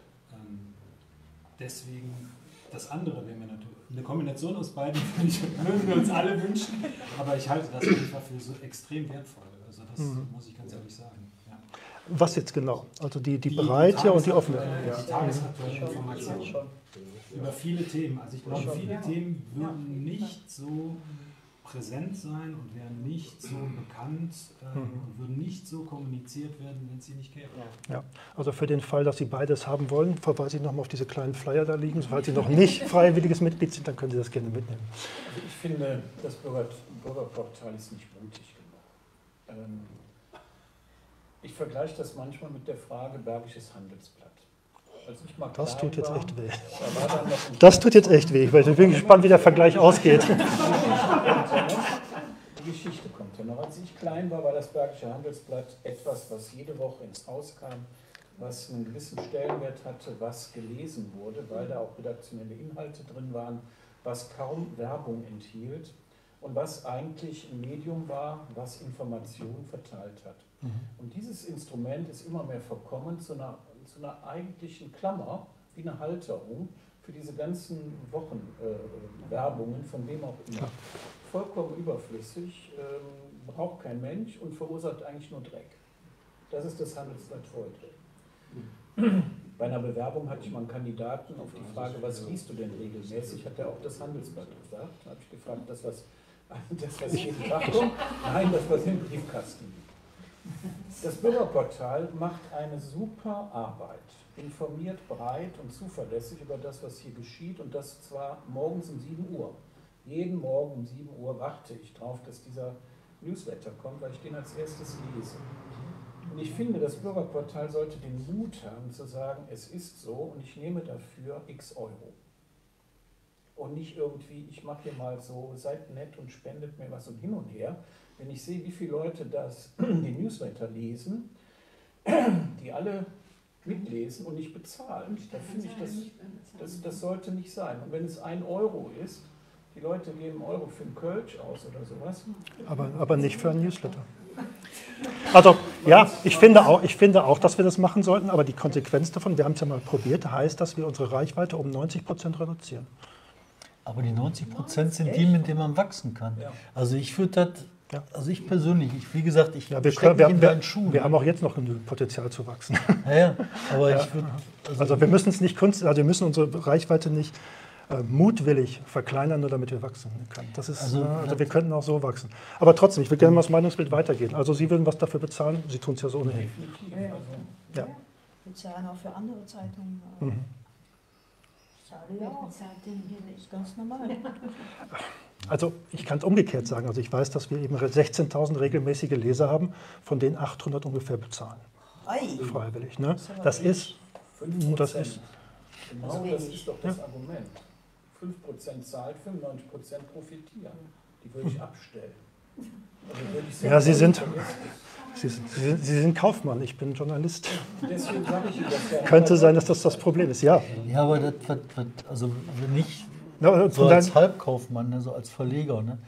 Deswegen, das andere wäre mir natürlich, eine Kombination aus beiden würden wir uns alle wünschen, aber ich halte das einfach für so extrem wertvoll. Also das muss ich ganz ehrlich sagen. Ja. Was jetzt genau? Also die Breite und die Offenheit. Die tagesaktuelle Information über viele Themen. Also ich glaube, viele Themen würden nicht so präsent sein und wären nicht so bekannt und würden nicht so kommuniziert werden, wenn es sie nicht gäbe. Ja, also für den Fall, dass Sie beides haben wollen, verweise ich nochmal auf diese kleinen Flyer da liegen. Falls Sie noch nicht freiwilliges Mitglied sind, dann können Sie das gerne mitnehmen. Also ich finde, das Bürgerportal ist nicht mutig genug. Ich vergleiche das manchmal mit der Frage Bergisches Handelsblatt. Als ich mal das tut jetzt war, echt weh. Da war das tut jetzt echt weh. Ich bin gespannt, wie der Vergleich ausgeht. Die Geschichte kommt ja noch. Als ich klein war, war das Bergische Handelsblatt etwas, was jede Woche ins Haus kam, was einen gewissen Stellenwert hatte, was gelesen wurde, weil da auch redaktionelle Inhalte drin waren, was kaum Werbung enthielt und was eigentlich ein Medium war, was Informationen verteilt hat. Und dieses Instrument ist immer mehr verkommen zu einer eigentlichen Klammer, wie eine Halterung für diese ganzen Wochenwerbungen, von wem auch immer. Vollkommen überflüssig, braucht kein Mensch und verursacht eigentlich nur Dreck. Das ist das Handelsblatt heute. Bei einer Bewerbung hatte ich mal einen Kandidaten auf die Frage, was liest du denn regelmäßig, hat er auch das Handelsblatt gesagt. Da habe ich gefragt, das was jeden Tag kommt? Nein, das was im Briefkasten liegt. Das Bürgerportal macht eine super Arbeit, informiert breit und zuverlässig über das, was hier geschieht und das zwar morgens um 7 Uhr. Jeden Morgen um 7 Uhr warte ich darauf, dass dieser Newsletter kommt, weil ich den als erstes lese. Und ich finde, das Bürgerportal sollte den Mut haben zu sagen, es ist so und ich nehme dafür x Euro. Und nicht irgendwie, ich mache hier mal so, seid nett und spendet mir was und hin und her. Wenn ich sehe, wie viele Leute den Newsletter lesen, die alle mitlesen und nicht bezahlen, da finde ich, das sollte nicht sein. Und wenn es 1 Euro ist, Die Leute geben Euro für einen Kölsch aus oder sowas. Aber nicht für ein Newsletter. Also ja, ich finde auch, dass wir das machen sollten, aber die Konsequenz davon, wir haben es ja mal probiert, heißt, dass wir unsere Reichweite um 90% reduzieren. Aber die 90% sind die, mit denen man wachsen kann. Ja. Also ich würde das, also ich persönlich, wie gesagt, ich Ja, wir stecke mich in deinen Schuhen. haben auch jetzt noch genügend Potenzial zu wachsen. Ja, aber ich würde... Also wir müssen es nicht wir müssen unsere Reichweite nicht mutwillig verkleinern, nur damit wir wachsen können. Das ist, Also wir könnten auch so wachsen. Aber trotzdem, ich will gerne mal das Meinungsbild weitergehen. Also Sie würden was dafür bezahlen, Sie tun es ja so ohnehin. Ja. Wir zahlen auch für andere Zeitungen. Mhm. Wer bezahlt den hier nicht? Ganz normal. Also ich kann es umgekehrt sagen. Also ich weiß, dass wir eben 16.000 regelmäßige Leser haben, von denen 800 ungefähr bezahlen. Freiwillig. Ne? Das ist... 5%. Das ist genau, das ist doch das Argument. 5% zahlt, 95% profitieren. Die würde ich abstellen. Also würde ich sagen, ja, Sie sind Kaufmann, ich bin Journalist. Deswegen sage ich Ihnen das ja. Könnte sein, dass das das Problem ist, ja. Ja, aber das also wenn ich Ja, so als Halbkaufmann, ne, so als Verleger, ne,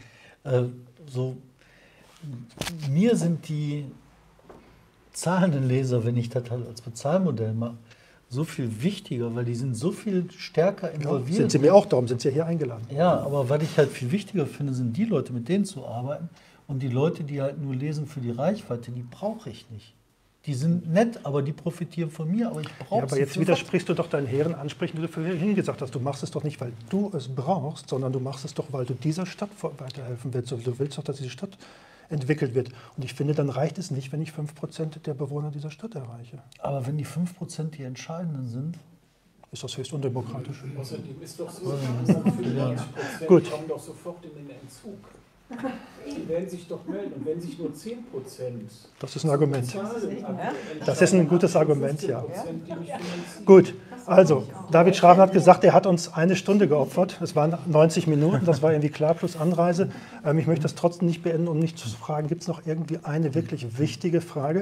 mir sind die zahlenden Leser, wenn ich das halt als Bezahlmodell mache, so viel wichtiger, weil die sind so viel stärker involviert. Sind Sie mir auch, darum sind Sie ja hier eingeladen. Ja, aber was ich halt viel wichtiger finde, sind die Leute, mit denen zu arbeiten. Und die Leute, die halt nur lesen für die Reichweite, die brauche ich nicht. Die sind nett, aber die profitieren von mir, aber ich brauche Ja, aber jetzt widersprichst du doch deinen hehren Ansprüchen, die du vorhin gesagt hast. Du machst es doch nicht, weil du es brauchst, sondern du machst es doch, weil du dieser Stadt weiterhelfen willst. Du willst doch, dass diese Stadt entwickelt wird. Und ich finde, dann reicht es nicht, wenn ich 5% der Bewohner dieser Stadt erreiche. Aber wenn die 5% die entscheidenden sind, ist das höchst undemokratisch. Außerdem ist doch so, 95% Gut. kommen doch sofort in den Entzug. Die werden sich doch melden. Und wenn sich nur 10%... Das ist ein Argument. Zahlen, Das ist ein gutes Argument, ja. 15%, die mich finanzieren. Gut, also David Schraven hat gesagt, er hat uns 1 Stunde geopfert. Es waren 90 Minuten, das war irgendwie klar, plus Anreise. Ich möchte das trotzdem nicht beenden, um nicht zu fragen, gibt es noch irgendwie eine wirklich wichtige Frage?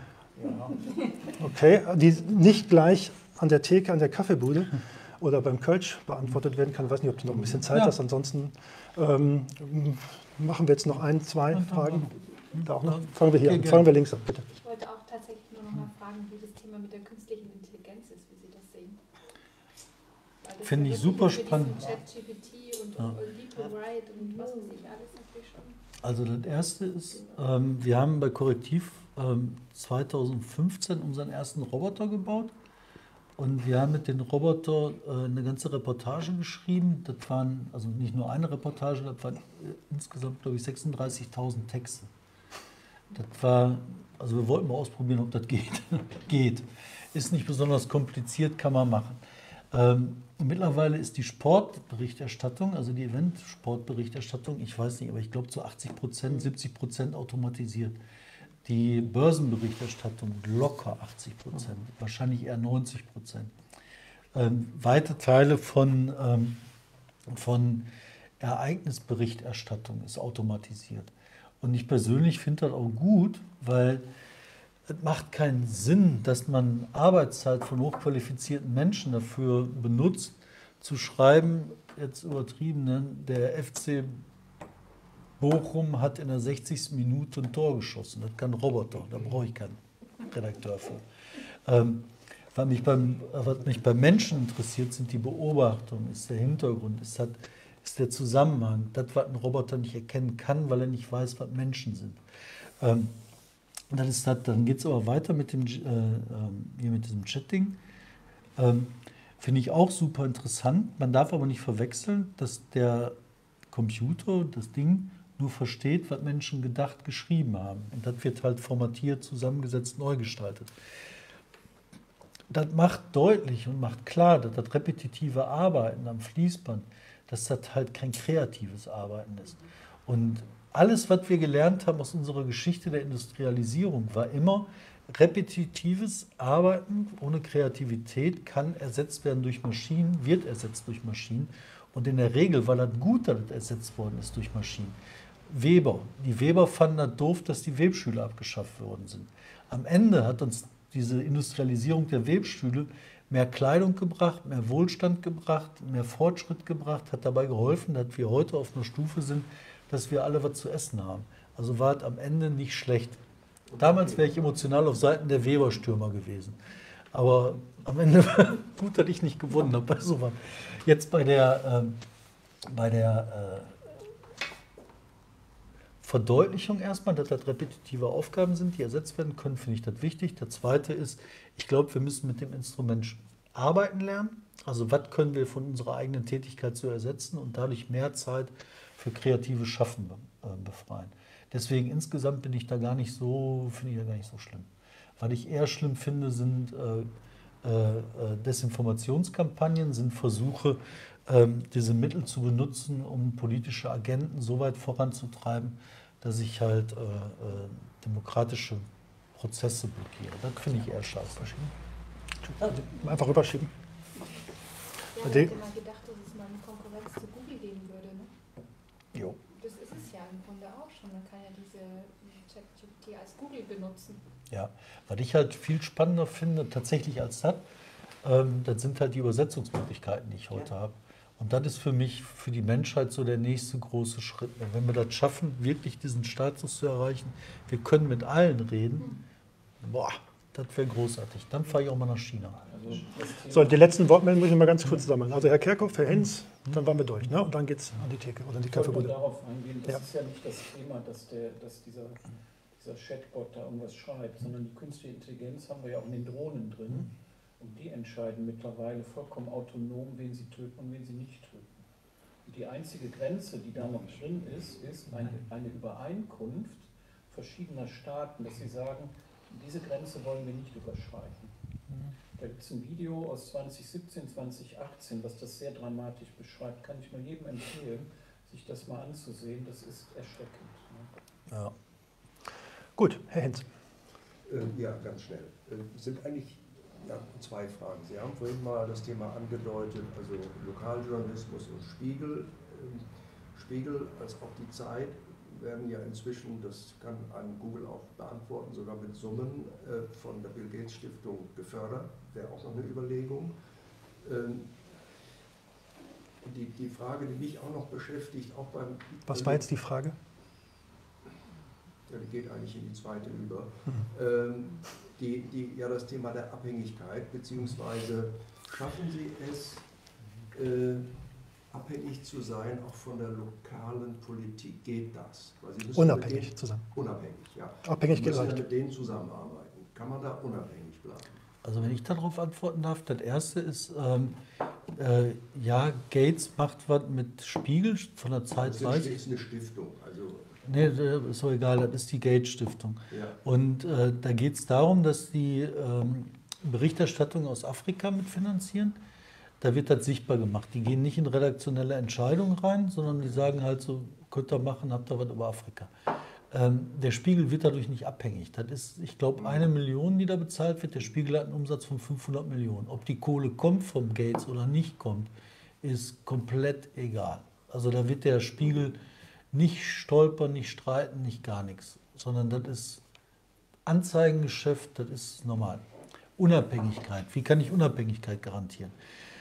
Okay, die nicht gleich an der Theke, an der Kaffeebude oder beim Kölsch beantwortet werden kann. Ich weiß nicht, ob du noch ein bisschen Zeit hast, ansonsten machen wir jetzt noch 1, 2 Fragen. Da auch noch. Fangen wir hier an, fangen wir links an, bitte. Ich wollte auch tatsächlich nur noch mal fragen, wie das Thema mit der künstlichen Intelligenz ist, wie Sie das sehen. Finde ich super spannend. ChatGPT und DeepWrite und was weiß ich alles natürlich schon. Also das Erste ist, wir haben bei Korrektiv 2015 unseren ersten Roboter gebaut. Und wir haben mit den Robotern eine ganze Reportage geschrieben. Das waren also nicht nur eine Reportage, das waren insgesamt, glaube ich, 36.000 Texte. Das war, also wir wollten mal ausprobieren, ob das geht. Geht. Ist nicht besonders kompliziert, kann man machen. Mittlerweile ist die Sportberichterstattung, also die Event-Sportberichterstattung, ich weiß nicht, aber ich glaube zu 80%, 70% automatisiert. Die Börsenberichterstattung locker 80%, wahrscheinlich eher 90%. Weite Teile von Ereignisberichterstattung ist automatisiert. Und ich persönlich finde das auch gut, weil es macht keinen Sinn, dass man Arbeitszeit von hochqualifizierten Menschen dafür benutzt, zu schreiben, jetzt übertrieben, ne, der FC Bochum hat in der 60. Minute ein Tor geschossen. Das kann ein Roboter, da brauche ich keinen Redakteur für. Was mich beim Menschen interessiert, sind die Beobachtungen, ist der Hintergrund, ist der Zusammenhang. Das, was ein Roboter nicht erkennen kann, weil er nicht weiß, was Menschen sind. Dann geht es aber weiter mit dem, hier mit diesem Chatting. Finde ich auch super interessant. Man darf aber nicht verwechseln, dass der Computer, das Ding, nur versteht, was Menschen gedacht, geschrieben haben. Und das wird halt formatiert, zusammengesetzt, neu gestaltet. Das macht deutlich und macht klar, dass das repetitive Arbeiten am Fließband, dass das halt kein kreatives Arbeiten ist. Und alles, was wir gelernt haben aus unserer Geschichte der Industrialisierung, war immer repetitives Arbeiten ohne Kreativität kann ersetzt werden durch Maschinen, wird ersetzt durch Maschinen. Und in der Regel war das gut, dass das ersetzt worden ist durch Maschinen. Die Weber fanden das doof, dass die Webstühle abgeschafft worden sind. Am Ende hat uns diese Industrialisierung der Webstühle mehr Kleidung gebracht, mehr Wohlstand gebracht, mehr Fortschritt gebracht, hat dabei geholfen, dass wir heute auf einer Stufe sind, dass wir alle was zu essen haben. Also war es am Ende nicht schlecht. Damals wäre ich emotional auf Seiten der Weber-Stürmer gewesen. Aber am Ende war gut, dass ich nicht gewonnen habe bei sowas. Jetzt bei der Verdeutlichung erstmal, dass das repetitive Aufgaben sind, die ersetzt werden können, finde ich das wichtig. Der zweite ist, ich glaube, wir müssen mit dem Instrument arbeiten lernen. Also was können wir von unserer eigenen Tätigkeit so ersetzen und dadurch mehr Zeit für kreatives Schaffen befreien. Deswegen insgesamt finde ich da gar nicht so schlimm. Was ich eher schlimm finde, sind Desinformationskampagnen, sind Versuche, diese Mittel zu benutzen, um politische Agenten so weit voranzutreiben, dass ich halt demokratische Prozesse blockiere. Das finde ich eher scheiße. Einfach rüberschieben. Ja, ich hätte mal gedacht, dass es mal eine Konkurrenz zu Google geben würde. Ne? Jo. Das ist es ja im Grunde auch schon. Man kann ja diese ChatGPT als Google benutzen. Ja, was ich halt viel spannender finde, tatsächlich als das sind halt die Übersetzungsmöglichkeiten, die ich heute habe. Und das ist für mich, für die Menschheit so der nächste große Schritt. Wenn wir das schaffen, wirklich diesen Status zu erreichen, wir können mit allen reden, boah, das wäre großartig. Dann fahre ich auch mal nach China. So, die letzten Wortmeldungen muss ich mal ganz kurz sammeln. Also Herr Kerkhoff, Herr Henz, dann waren wir durch. Ne? Und dann geht es an die Theke oder an die Kaffeebude. Ich wollte darauf eingehen, das ist ja nicht das Thema, dass dieser Chatbot da irgendwas schreibt, sondern die künstliche Intelligenz haben wir ja auch in den Drohnen drin. Und die entscheiden mittlerweile vollkommen autonom, wen sie töten und wen sie nicht töten. Und die einzige Grenze, die da noch drin ist, ist eine Übereinkunft verschiedener Staaten, dass sie sagen, diese Grenze wollen wir nicht überschreiten. Da gibt es ein Video aus 2017, 2018, was das sehr dramatisch beschreibt. Kann ich nur jedem empfehlen, sich das mal anzusehen. Das ist erschreckend. Ne? Ja. Gut, Herr Henz. Ja, ganz schnell. Sind eigentlich zwei Fragen. Sie haben vorhin mal das Thema angedeutet, also Lokaljournalismus und Spiegel. Spiegel als auch die Zeit werden ja inzwischen, das kann einem Google auch beantworten, sogar mit Summen von der Bill Gates Stiftung gefördert. Wäre auch noch eine Überlegung. Die Frage, die mich auch noch beschäftigt, auch beim... Was war jetzt die Frage? Ja, die geht eigentlich in die zweite über. Das Thema der Abhängigkeit, beziehungsweise schaffen Sie es, abhängig zu sein, auch von der lokalen Politik? Geht das? Weil Sie müssen unabhängig zu sein. Unabhängig, ja. Abhängig Sie geht müssen leicht. ja mit denen zusammenarbeiten. Kann man da unabhängig bleiben? Also wenn ich darauf antworten darf, das erste ist, ja, Gates macht was mit Spiegel von der Zeit. Das ist eine Stiftung. Also nee, ist doch egal, das ist die Gates Stiftung. Ja. Und da geht es darum, dass die Berichterstattung aus Afrika mitfinanzieren. Da wird das sichtbar gemacht. Die gehen nicht in redaktionelle Entscheidungen rein, sondern die sagen halt so, könnt ihr machen, habt ihr was über Afrika. Der Spiegel wird dadurch nicht abhängig. Das ist, ich glaube, 1 Million, die da bezahlt wird. Der Spiegel hat einen Umsatz von 500 Millionen. Ob die Kohle kommt vom Gates oder nicht kommt, ist komplett egal. Also da wird der Spiegel nicht stolpern, nicht streiten, nicht gar nichts. Sondern das ist Anzeigengeschäft, das ist normal. Unabhängigkeit. Wie kann ich Unabhängigkeit garantieren?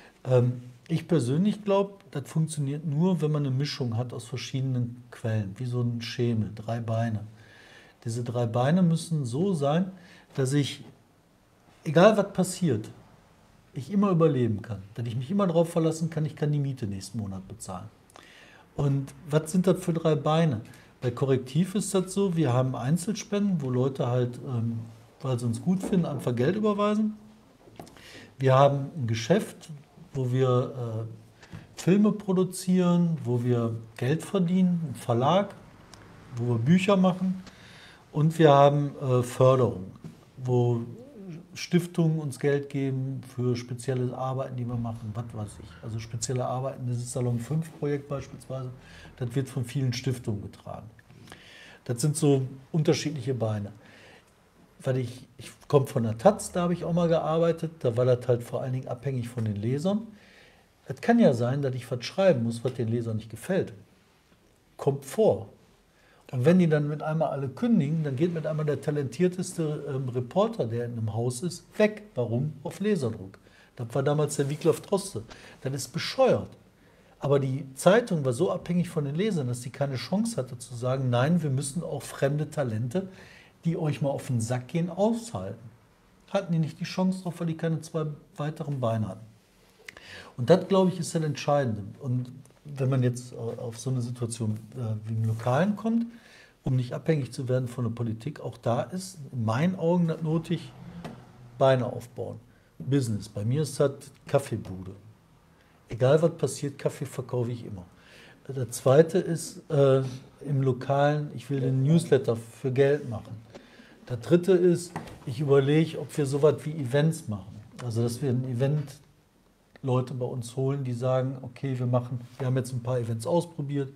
Ich persönlich glaube, das funktioniert nur, wenn man eine Mischung hat aus verschiedenen Quellen, wie so ein Schemel, 3 Beine. Diese 3 Beine müssen so sein, dass ich, egal was passiert, ich immer überleben kann. Dass ich mich immer darauf verlassen kann, ich kann die Miete nächsten Monat bezahlen. Und was sind das für 3 Beine? Bei Korrektiv ist das so, wir haben Einzelspenden, wo Leute halt, weil sie uns gut finden, einfach Geld überweisen. Wir haben ein Geschäft, wo wir Filme produzieren, wo wir Geld verdienen, einen Verlag, wo wir Bücher machen. Und wir haben Förderung, wo Stiftungen uns Geld geben für spezielle Arbeiten, die wir machen, was weiß ich. Also spezielle Arbeiten, das ist Salon 5 Projekt beispielsweise, das wird von vielen Stiftungen getragen. Das sind so unterschiedliche Beine. Weil ich komme von der Taz, da habe ich auch mal gearbeitet, da war das halt vor allen Dingen abhängig von den Lesern. Es kann ja sein, dass ich was schreiben muss, was den Lesern nicht gefällt. Kommt vor. Und wenn die dann mit einmal alle kündigen, dann geht mit einmal der talentierteste Reporter, der in einem Haus ist, weg. Warum? Auf Leserdruck. Das war damals der Wiglaf Droste. Das ist bescheuert. Aber die Zeitung war so abhängig von den Lesern, dass sie keine Chance hatte zu sagen, nein, wir müssen auch fremde Talente, die euch mal auf den Sack gehen, aushalten. Hatten die nicht die Chance drauf, weil die keine 2 weiteren Beine hatten. Und das, glaube ich, ist das Entscheidende. Und wenn man jetzt auf so eine Situation wie im Lokalen kommt, um nicht abhängig zu werden von der Politik, auch da ist in meinen Augen das notig, Beine aufbauen. Business. Bei mir ist das Kaffeebude. Egal was passiert, Kaffee verkaufe ich immer. Das Zweite ist im Lokalen, ich will den Newsletter für Geld machen. Das Dritte ist, ich überlege, ob wir so was wie Events machen. Also dass wir ein Event Leute bei uns holen, die sagen, okay, wir haben jetzt ein paar Events ausprobiert,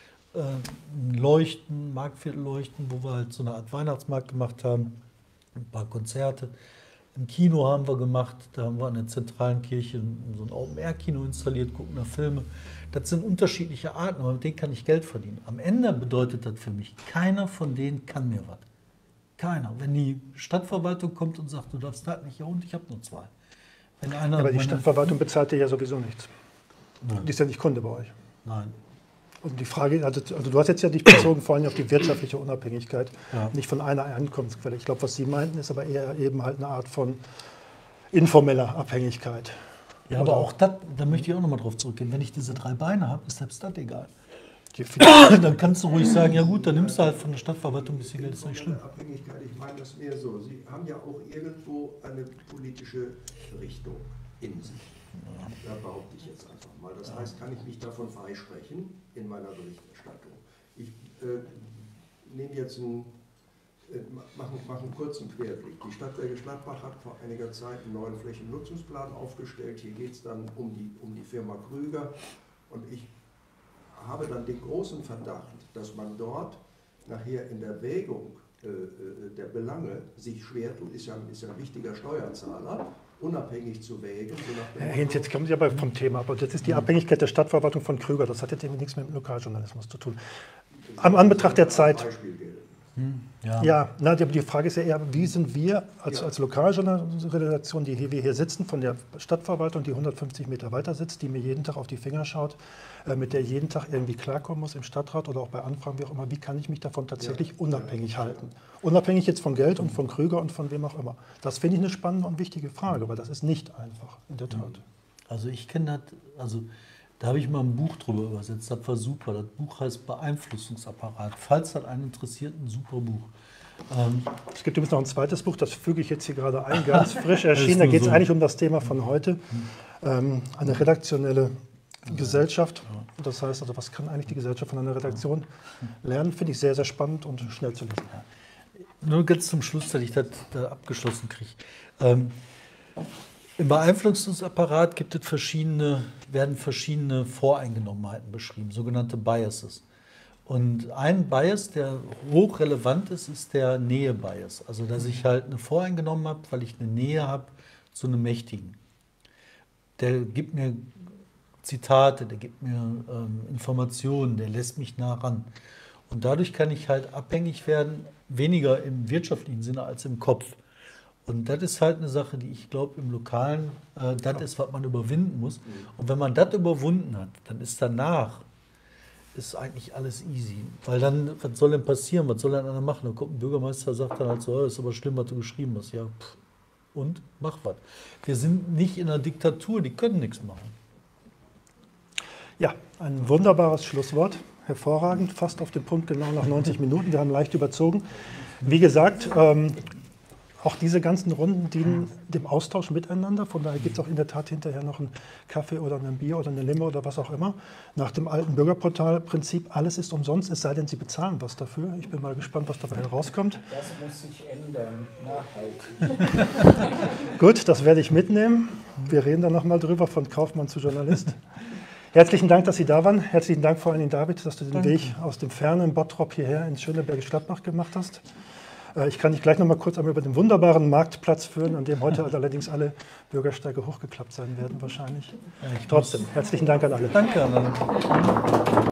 Leuchten, Marktviertelleuchten, wo wir halt so eine Art Weihnachtsmarkt gemacht haben, ein paar Konzerte. Im Kino haben wir gemacht, da haben wir an der zentralen Kirche so ein Open-Air-Kino installiert, gucken nach Filme. Das sind unterschiedliche Arten, aber mit denen kann ich Geld verdienen. Am Ende bedeutet das für mich, keiner von denen kann mir was. Keiner. Wenn die Stadtverwaltung kommt und sagt, du darfst das nicht, ja und ich habe nur 2. Wenn einer aber die Stadtverwaltung bezahlt dir ja sowieso nichts. Nein. Die ist ja nicht Kunde bei euch. Nein. Und die Frage, also du hast jetzt ja dich bezogen vor allem auf die wirtschaftliche Unabhängigkeit, Ja. nicht von einer Einkommensquelle. Ich glaube, was Sie meinten, ist aber eher eben halt eine Art von informeller Abhängigkeit. Ja, aber auch das, da möchte ich auch nochmal drauf zurückgehen. Wenn ich diese 3 Beine habe, ist selbst das egal. Dann kannst du ruhig sagen, ja gut, dann nimmst du halt von der Stadtverwaltung ein bisschen Geld, ist nicht schlimm. Abhängigkeit, ich meine das mehr so. Sie haben ja auch irgendwo eine politische Richtung in sich. Da behaupte ich jetzt einfach mal. Das heißt, kann ich mich davon freisprechen in meiner Berichterstattung. Ich nehme jetzt mache einen kurzen Querblick. Die Stadt Bergisch-Gladbach hat vor einiger Zeit einen neuen Flächennutzungsplan aufgestellt. Hier geht es dann um die Firma Krüger. Und ich habe dann den großen Verdacht, dass man dort nachher in der Wägung der Belange sich schwer tut, ist ja ein wichtiger Steuerzahler, unabhängig zu wägen. So Herr Hinz, jetzt kommen Sie aber vom Thema ab. Das ist die Abhängigkeit der Stadtverwaltung von Krüger. Das hat jetzt eben nichts mit dem Lokaljournalismus zu tun. Am Anbetracht der Zeit. Ja, die Frage ist ja eher, wie sind wir als Lokaljournalismusredaktion, die wir hier sitzen, von der Stadtverwaltung, die 150 Meter weiter sitzt, die mir jeden Tag auf die Finger schaut, mit der jeden Tag irgendwie klarkommen muss im Stadtrat oder auch bei Anfragen, wie auch immer, wie kann ich mich davon tatsächlich unabhängig halten? Unabhängig jetzt von Geld und von Krüger und von wem auch immer. Das finde ich eine spannende und wichtige Frage, weil das ist nicht einfach, in der Tat. Also ich kenne das, da habe ich mal ein Buch drüber übersetzt, das war super. Das Buch heißt Beeinflussungsapparat. Falls das einen interessiert, ein super Buch. Es gibt übrigens noch ein zweites Buch, das füge ich jetzt hier gerade ein, ganz frisch erschienen. Da geht es eigentlich um das Thema von heute. Eine redaktionelle Gesellschaft. Das heißt, also was kann eigentlich die Gesellschaft von einer Redaktion lernen? Finde ich sehr, sehr spannend und schnell zu lesen. Nur ganz zum Schluss, dass ich das abgeschlossen kriege. Im Beeinflussungsapparat werden verschiedene Voreingenommenheiten beschrieben, sogenannte Biases. Und ein Bias, der hochrelevant ist, ist der Nähe-Bias. Also, dass ich halt eine voreingenommen habe, weil ich eine Nähe habe zu einem Mächtigen. Der gibt mir Zitate, der gibt mir Informationen, der lässt mich nah ran. Und dadurch kann ich halt abhängig werden, weniger im wirtschaftlichen Sinne als im Kopf. Und das ist halt eine Sache, die ich glaube, im Lokalen, das ist, was man überwinden muss. Und wenn man das überwunden hat, dann ist danach eigentlich alles easy. Weil dann, was soll denn passieren? Was soll denn einer machen? Da kommt ein Bürgermeister, sagt dann halt so, ist aber schlimm, was du geschrieben hast. Ja, und? Mach was. Wir sind nicht in einer Diktatur, die können nichts machen. Ja, ein wunderbares Schlusswort. Hervorragend, fast auf den Punkt, genau nach 90 Minuten. Wir haben leicht überzogen. Wie gesagt, auch diese ganzen Runden dienen dem Austausch miteinander. Von daher gibt es auch in der Tat hinterher noch einen Kaffee oder ein Bier oder eine Limo oder was auch immer. Nach dem alten Bürgerportal-Prinzip, alles ist umsonst, es sei denn, Sie bezahlen was dafür. Ich bin mal gespannt, was dabei herauskommt. Das muss sich ändern, nachhaltig. Gut, das werde ich mitnehmen. Wir reden dann nochmal drüber, von Kaufmann zu Journalist. Herzlichen Dank, dass Sie da waren. Herzlichen Dank vor allem, David, dass du den Weg aus dem fernen Bottrop hierher ins schöne Bergisch-Gladbach gemacht hast. Ich kann dich gleich noch mal kurz einmal über den wunderbaren Marktplatz führen, an dem heute allerdings alle Bürgersteige hochgeklappt sein werden wahrscheinlich. Trotzdem, herzlichen Dank an alle. Danke an alle.